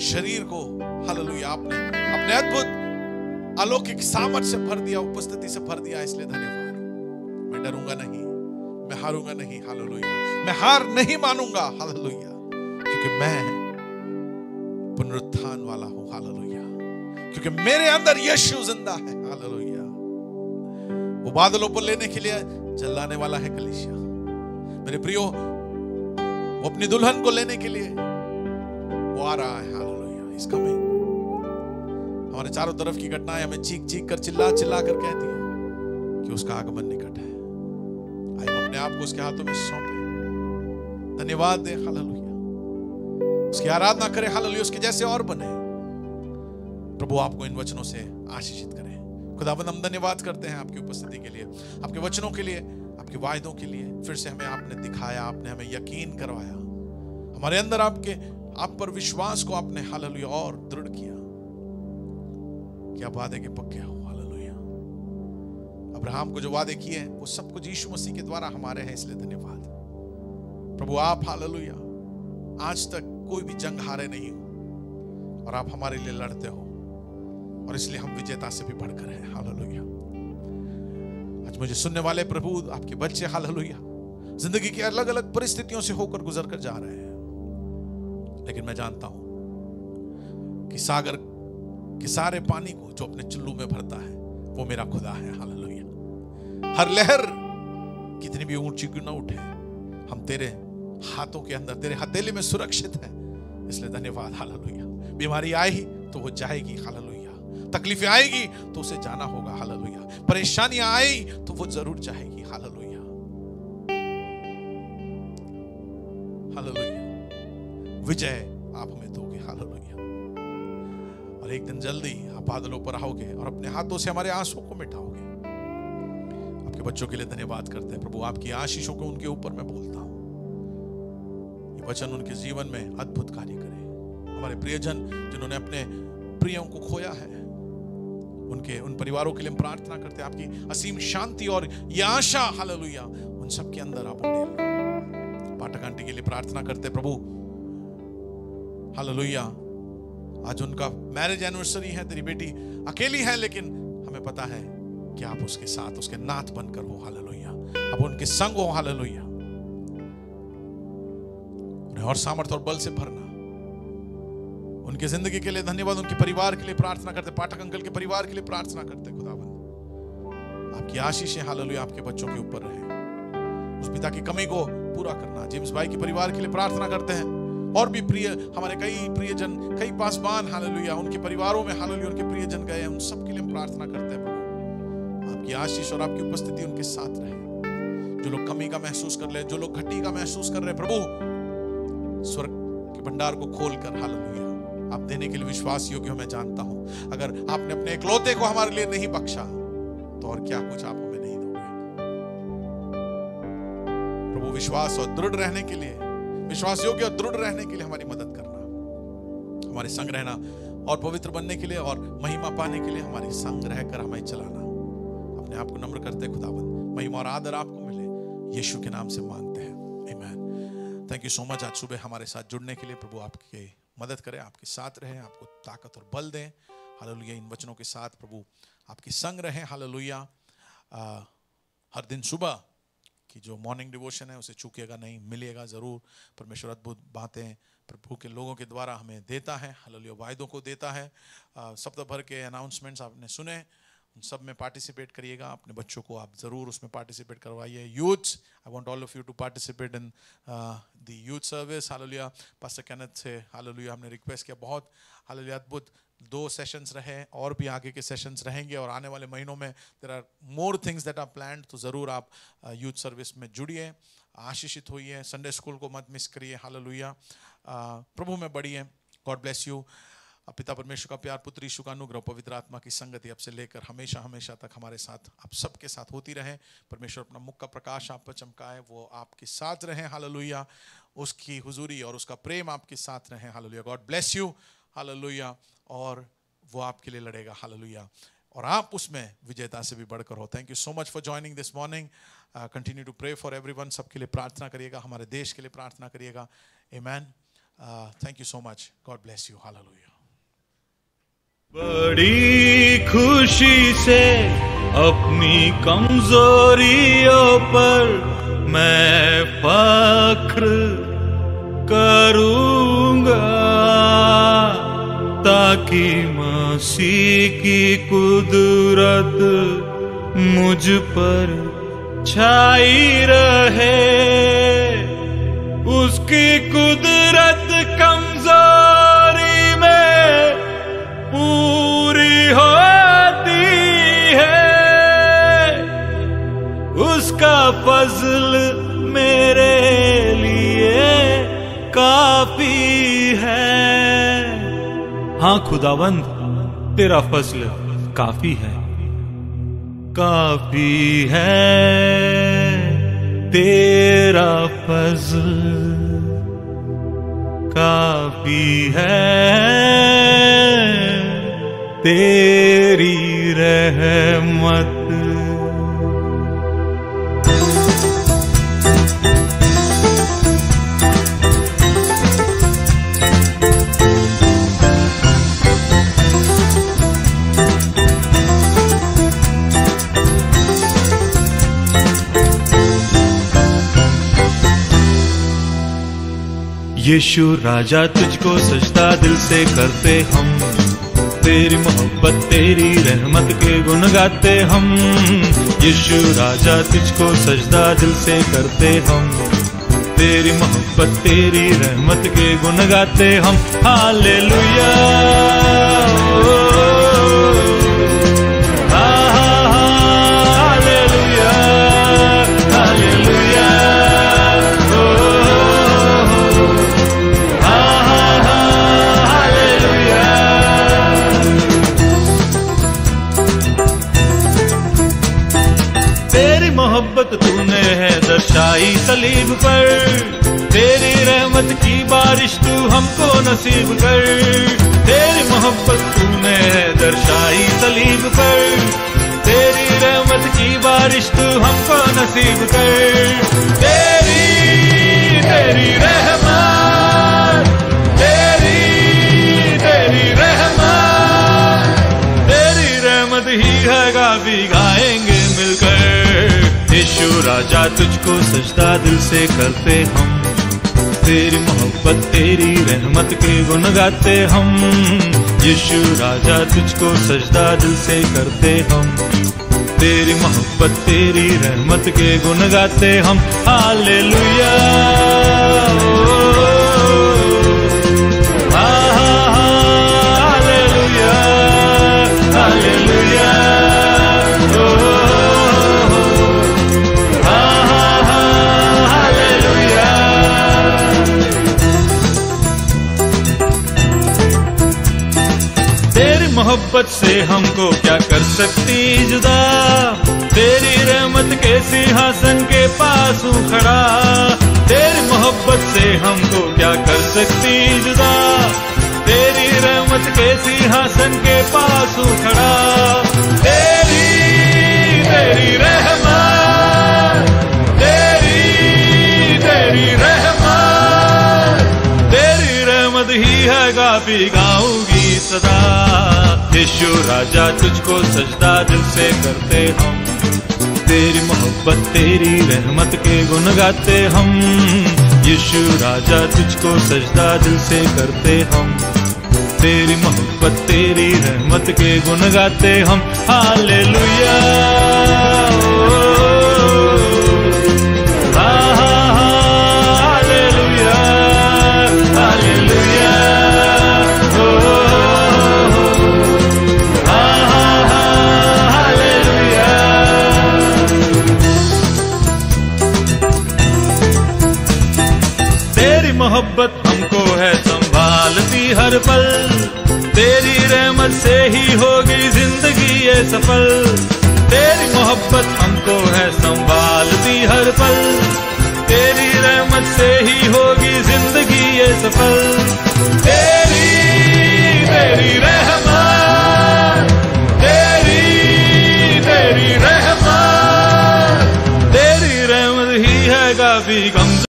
शरीर को हालेलुया आपने अपने अद्भुत अलौकिक सामर्थ से भर दिया, उपस्थिति से भर दिया, इसलिए धन्यवाद। मैं डरूंगा नहीं, मैं हारूंगा नहीं, हालेलुया। मैं हार नहीं मानूंगा, हालेलुया, क्योंकि मैं पुनरुत्थान वाला हूं, हालेलुया, क्योंकि मेरे अंदर यीशु जिंदा है, हालेलुया। वो बादलों पर लेने के लिए चलाने वाला है कलीसिया। मेरे प्रियो, वो अपनी दुल्हन को लेने के लिए वो आ रहा है, हालेलुया, इज कमिंग। हमारे चारों तरफ की घटनाएं हमें चीख चीख कर, चिल्ला चिल्ला कर कहती है कि उसका आगमन निकट है। आइए हम अपने आप को उसके हाथों में सौंपे, धन्यवाद दे, हालेलुया, उसकी आराधना करें, हालेलुया, उसके जैसे और बने। प्रभु आपको इन वचनों से आशीषित करे। खुदावंद, हम धन्यवाद करते हैं आपकी उपस्थिति के लिए, आपके वचनों के लिए, आपके वायदों के लिए। फिर से हमें आपने दिखाया, आपने हमें यकीन करवाया, हमारे अंदर आपके आप पर विश्वास को आपने हालेलुया और दृढ़ किया कि आप वादे के पक्के हो, हालेलुया। अब्राहम को जो वादे किए हैं वो सब कुछ यीशु मसीह के द्वारा हमारे हैं, इसलिए धन्यवाद प्रभु। आप हालेलुया आज तक कोई भी जंग हारे नहीं हो और आप हमारे लिए लड़ते हो, और इसलिए हम विजेता से भी बढ़कर हैं, हालेलुया। आज मुझे सुनने वाले प्रभु आपके बच्चे हालेलुया जिंदगी की अलग अलग परिस्थितियों से होकर गुजर कर जा रहे हैं, लेकिन मैं जानता हूं कि सागर के सारे पानी को जो अपने चुल्लू में भरता है वो मेरा खुदा है, हालेलुया। हर लहर कितनी भी ऊंची क्यों ना उठे, हम तेरे हाथों के अंदर, तेरे हथेली में सुरक्षित है, इसलिए धन्यवाद, हालेलुया। बीमारी आई तो वो जाएगी, हालेलुया। तकलीफें आएगी तो उसे जाना होगा, हालेलुया। परेशानियां आई तो वो जरूर जाएगी, हालेलुया, हालेलुया। विजय आप हमें दोगे, हालेलुया। और एक दिन जल्दी आप बादलों पर आओगे और अपने हाथों से हमारे आंसुओं को मिटाओगे। आपके बच्चों के लिए धन्यवाद करते हैं प्रभु, आपकी आशीषों को उनके ऊपर मैं बोलता हूं। ये वचन उनके जीवन में अद्भुत कार्य करे। हमारे प्रियजन जिन्होंने अपने प्रियों को खोया है, उनके उन परिवारों के लिए हम प्रार्थना करते हैं, आपकी असीम शांति और ये आशा, हालेलुया, उन सब के अंदर आप उंडेल। पाठक आंटी के लिए प्रार्थना करते हैं प्रभु, हालेलुया। आज उनका मैरिज एनिवर्सरी है, तेरी बेटी अकेली है, लेकिन हमें पता है कि आप उसके साथ, उसके नाथ बनकर हो, हालेलुया। आप उनके संग हो, हालेलुया। उन्हें और सामर्थ और बल से भरना। उनकी जिंदगी के लिए धन्यवाद। उनके परिवार के लिए प्रार्थना करते, पाठक अंकल के परिवार के लिए प्रार्थना करते, खुदावंद आपकी आशीषें हालेलुया आपके बच्चों के ऊपर रहे। उस पिता की कमी को पूरा करना। जेम्स भाई के परिवार के लिए प्रार्थना करते हैं, और भी प्रिय हमारे कई प्रियजन, कई पासवान, हालेलुया, उनके परिवारों में हालेलुया उनके प्रियजन गए हैं, उन सब के लिए हम प्रार्थना करते हैं प्रभु, आपकी आशीष और आपकी उपस्थिति उनके साथ रहे। जो लोग कमी का महसूस कर ले, जो लोग घटी का महसूस कर रहे, प्रभु स्वर्ग के भंडार को खोलकर, हालेलुया, आप देने के लिए विश्वास योग्य हो। मैं जानता हूं अगर आपने अपने इकलौते को हमारे लिए नहीं बख्शा तो और क्या कुछ आप हमें नहीं दोगे। प्रभु विश्वास और दृढ़ रहने के लिए, विश्वास योग्य और दृढ़ रहने के लिए हमारी मदद करना, हमारे संग रहना, और पवित्र बनने के लिए और महिमा पाने के लिए हमारे संग रहकर हमें चलाना। अपने आप को नम्र करते हैं खुदावंद, महिमा और आदर आपको मिले, यीशु के नाम से मांगते हैं, आमीन। थैंक यू सो मच आज सुबह हमारे साथ जुड़ने के लिए। प्रभु आपके मदद करें, आपके साथ रहें, आपको ताकत और बल दें, हालेलुया। इन वचनों के साथ प्रभु आपके संग रहें, हालेलुया। हर दिन सुबह कि जो मॉर्निंग डिवोशन है उसे चूकिएगा नहीं, मिलिएगा ज़रूर। परमेश्वर अद्भुत बातें प्रभु के लोगों के द्वारा हमें देता है, हालेलुया, वायदों को देता है। सप्ताह भर के अनाउंसमेंट्स आपने सुने, उन सब में पार्टिसिपेट करिएगा। अपने बच्चों को आप ज़रूर उसमें पार्टिसिपेट करवाइए। Youths, I want all of you to participate in the youth service, hallelujah. Pastor Kenneth से हालेलुया हमने रिक्वेस्ट किया, बहुत हालेलुया अद्भुत दो सेशंस रहे, और भी आगे के सेशंस रहेंगे, और आने वाले महीनों में there are more things that are planned. तो ज़रूर आप यूथ सर्विस में जुड़िए, आशीषित होइए, संडे स्कूल को मत मिस करिए, हालेलुया। प्रभु में बढ़िए। God bless you. पिता परमेश्वर का प्यार, पुत्र यीशु का अनुग्रह, पवित्र आत्मा की संगति अब से लेकर हमेशा हमेशा तक हमारे साथ आप सबके साथ होती रहे। परमेश्वर अपना मुख का प्रकाश आप पर चमकाए, वो आपके साथ रहे, हालेलुया। उसकी हुजूरी और उसका प्रेम आपके साथ रहे, hallelujah. God bless you, hallelujah. और वो आपके लिए लड़ेगा, हालेलुया, और आप उसमें विजेता से भी बढ़कर हो। Thank you so much for joining this morning. Continue to pray for everyone. सबके लिए प्रार्थना करिएगा, हमारे देश के लिए प्रार्थना करिएगा, आमीन। Thank you so much, God bless you, hallelujah. बड़ी खुशी से अपनी कमजोरियों पर मैं फख्र करूंगा, ताकि मसीह की कुदरत मुझ पर छाई रहे। उसकी कुदरत कमजोरी में पूरी होती है, उसका फजल मेरे लिए काफी है। हाँ खुदावंद, तेरा फजल काफी है, काफी है तेरा फजल, काफी है तेरी रहमत। यीशु राजा तुझको सजदा दिल से करते हम, तेरी मोहब्बत तेरी रहमत के गुण गाते हम। यीशु राजा तुझको सजदा दिल से करते हम, तेरी मोहब्बत तेरी रहमत के गुण गाते हम। हालेलुया, तूने है दर्शाई सलीब पर, तेरी रहमत की बारिश तू हमको नसीब कर। तेरी मोहब्बत तूने है दर्शाई सलीब पर, तेरी रहमत की बारिश तू हमको नसीब कर। तेरी तेरी रहमत, तेरी तेरी रहमत, तेरी रहमत ही है गावी गाएंगे मिलकर। यीशु राजा तुझको सजदा दिल से करते हम, तेरी मोहब्बत तेरी रहमत के गुण गाते हम। यीशु राजा तुझको सजदा दिल से करते हम, तेरी मोहब्बत तेरी रहमत के गुण गाते हम। Hallelujah, hallelujah, hallelujah. मोहब्बत से हमको क्या कर सकती जुदा, तेरी रहमत के सिंहासन के पास हूँ खड़ा। तेरी मोहब्बत से हमको क्या कर सकती जुदा, तेरी रहमत के सिंहासन के पास हूँ खड़ा। तेरी तेरी रहमत, तेरी तेरी रहमत, तेरी रहमत ही है गावी गाऊंगी सदा। यीशु राजा तुझको सजदा दिल से करते हम, तेरी मोहब्बत तेरी रहमत के गुण गाते हम। यीशु राजा तुझको सजदा दिल से करते हम, तेरी मोहब्बत तेरी रहमत के गुण गाते हम। Hallelujah, hallelujah, hallelujah. मोहब्बत हमको है संभालती हर पल, तेरी रहमत से ही होगी जिंदगी ये सफल। तेरी मोहब्बत हमको है संभालती हर पल, तेरी रहमत से ही होगी जिंदगी ये सफल। तेरी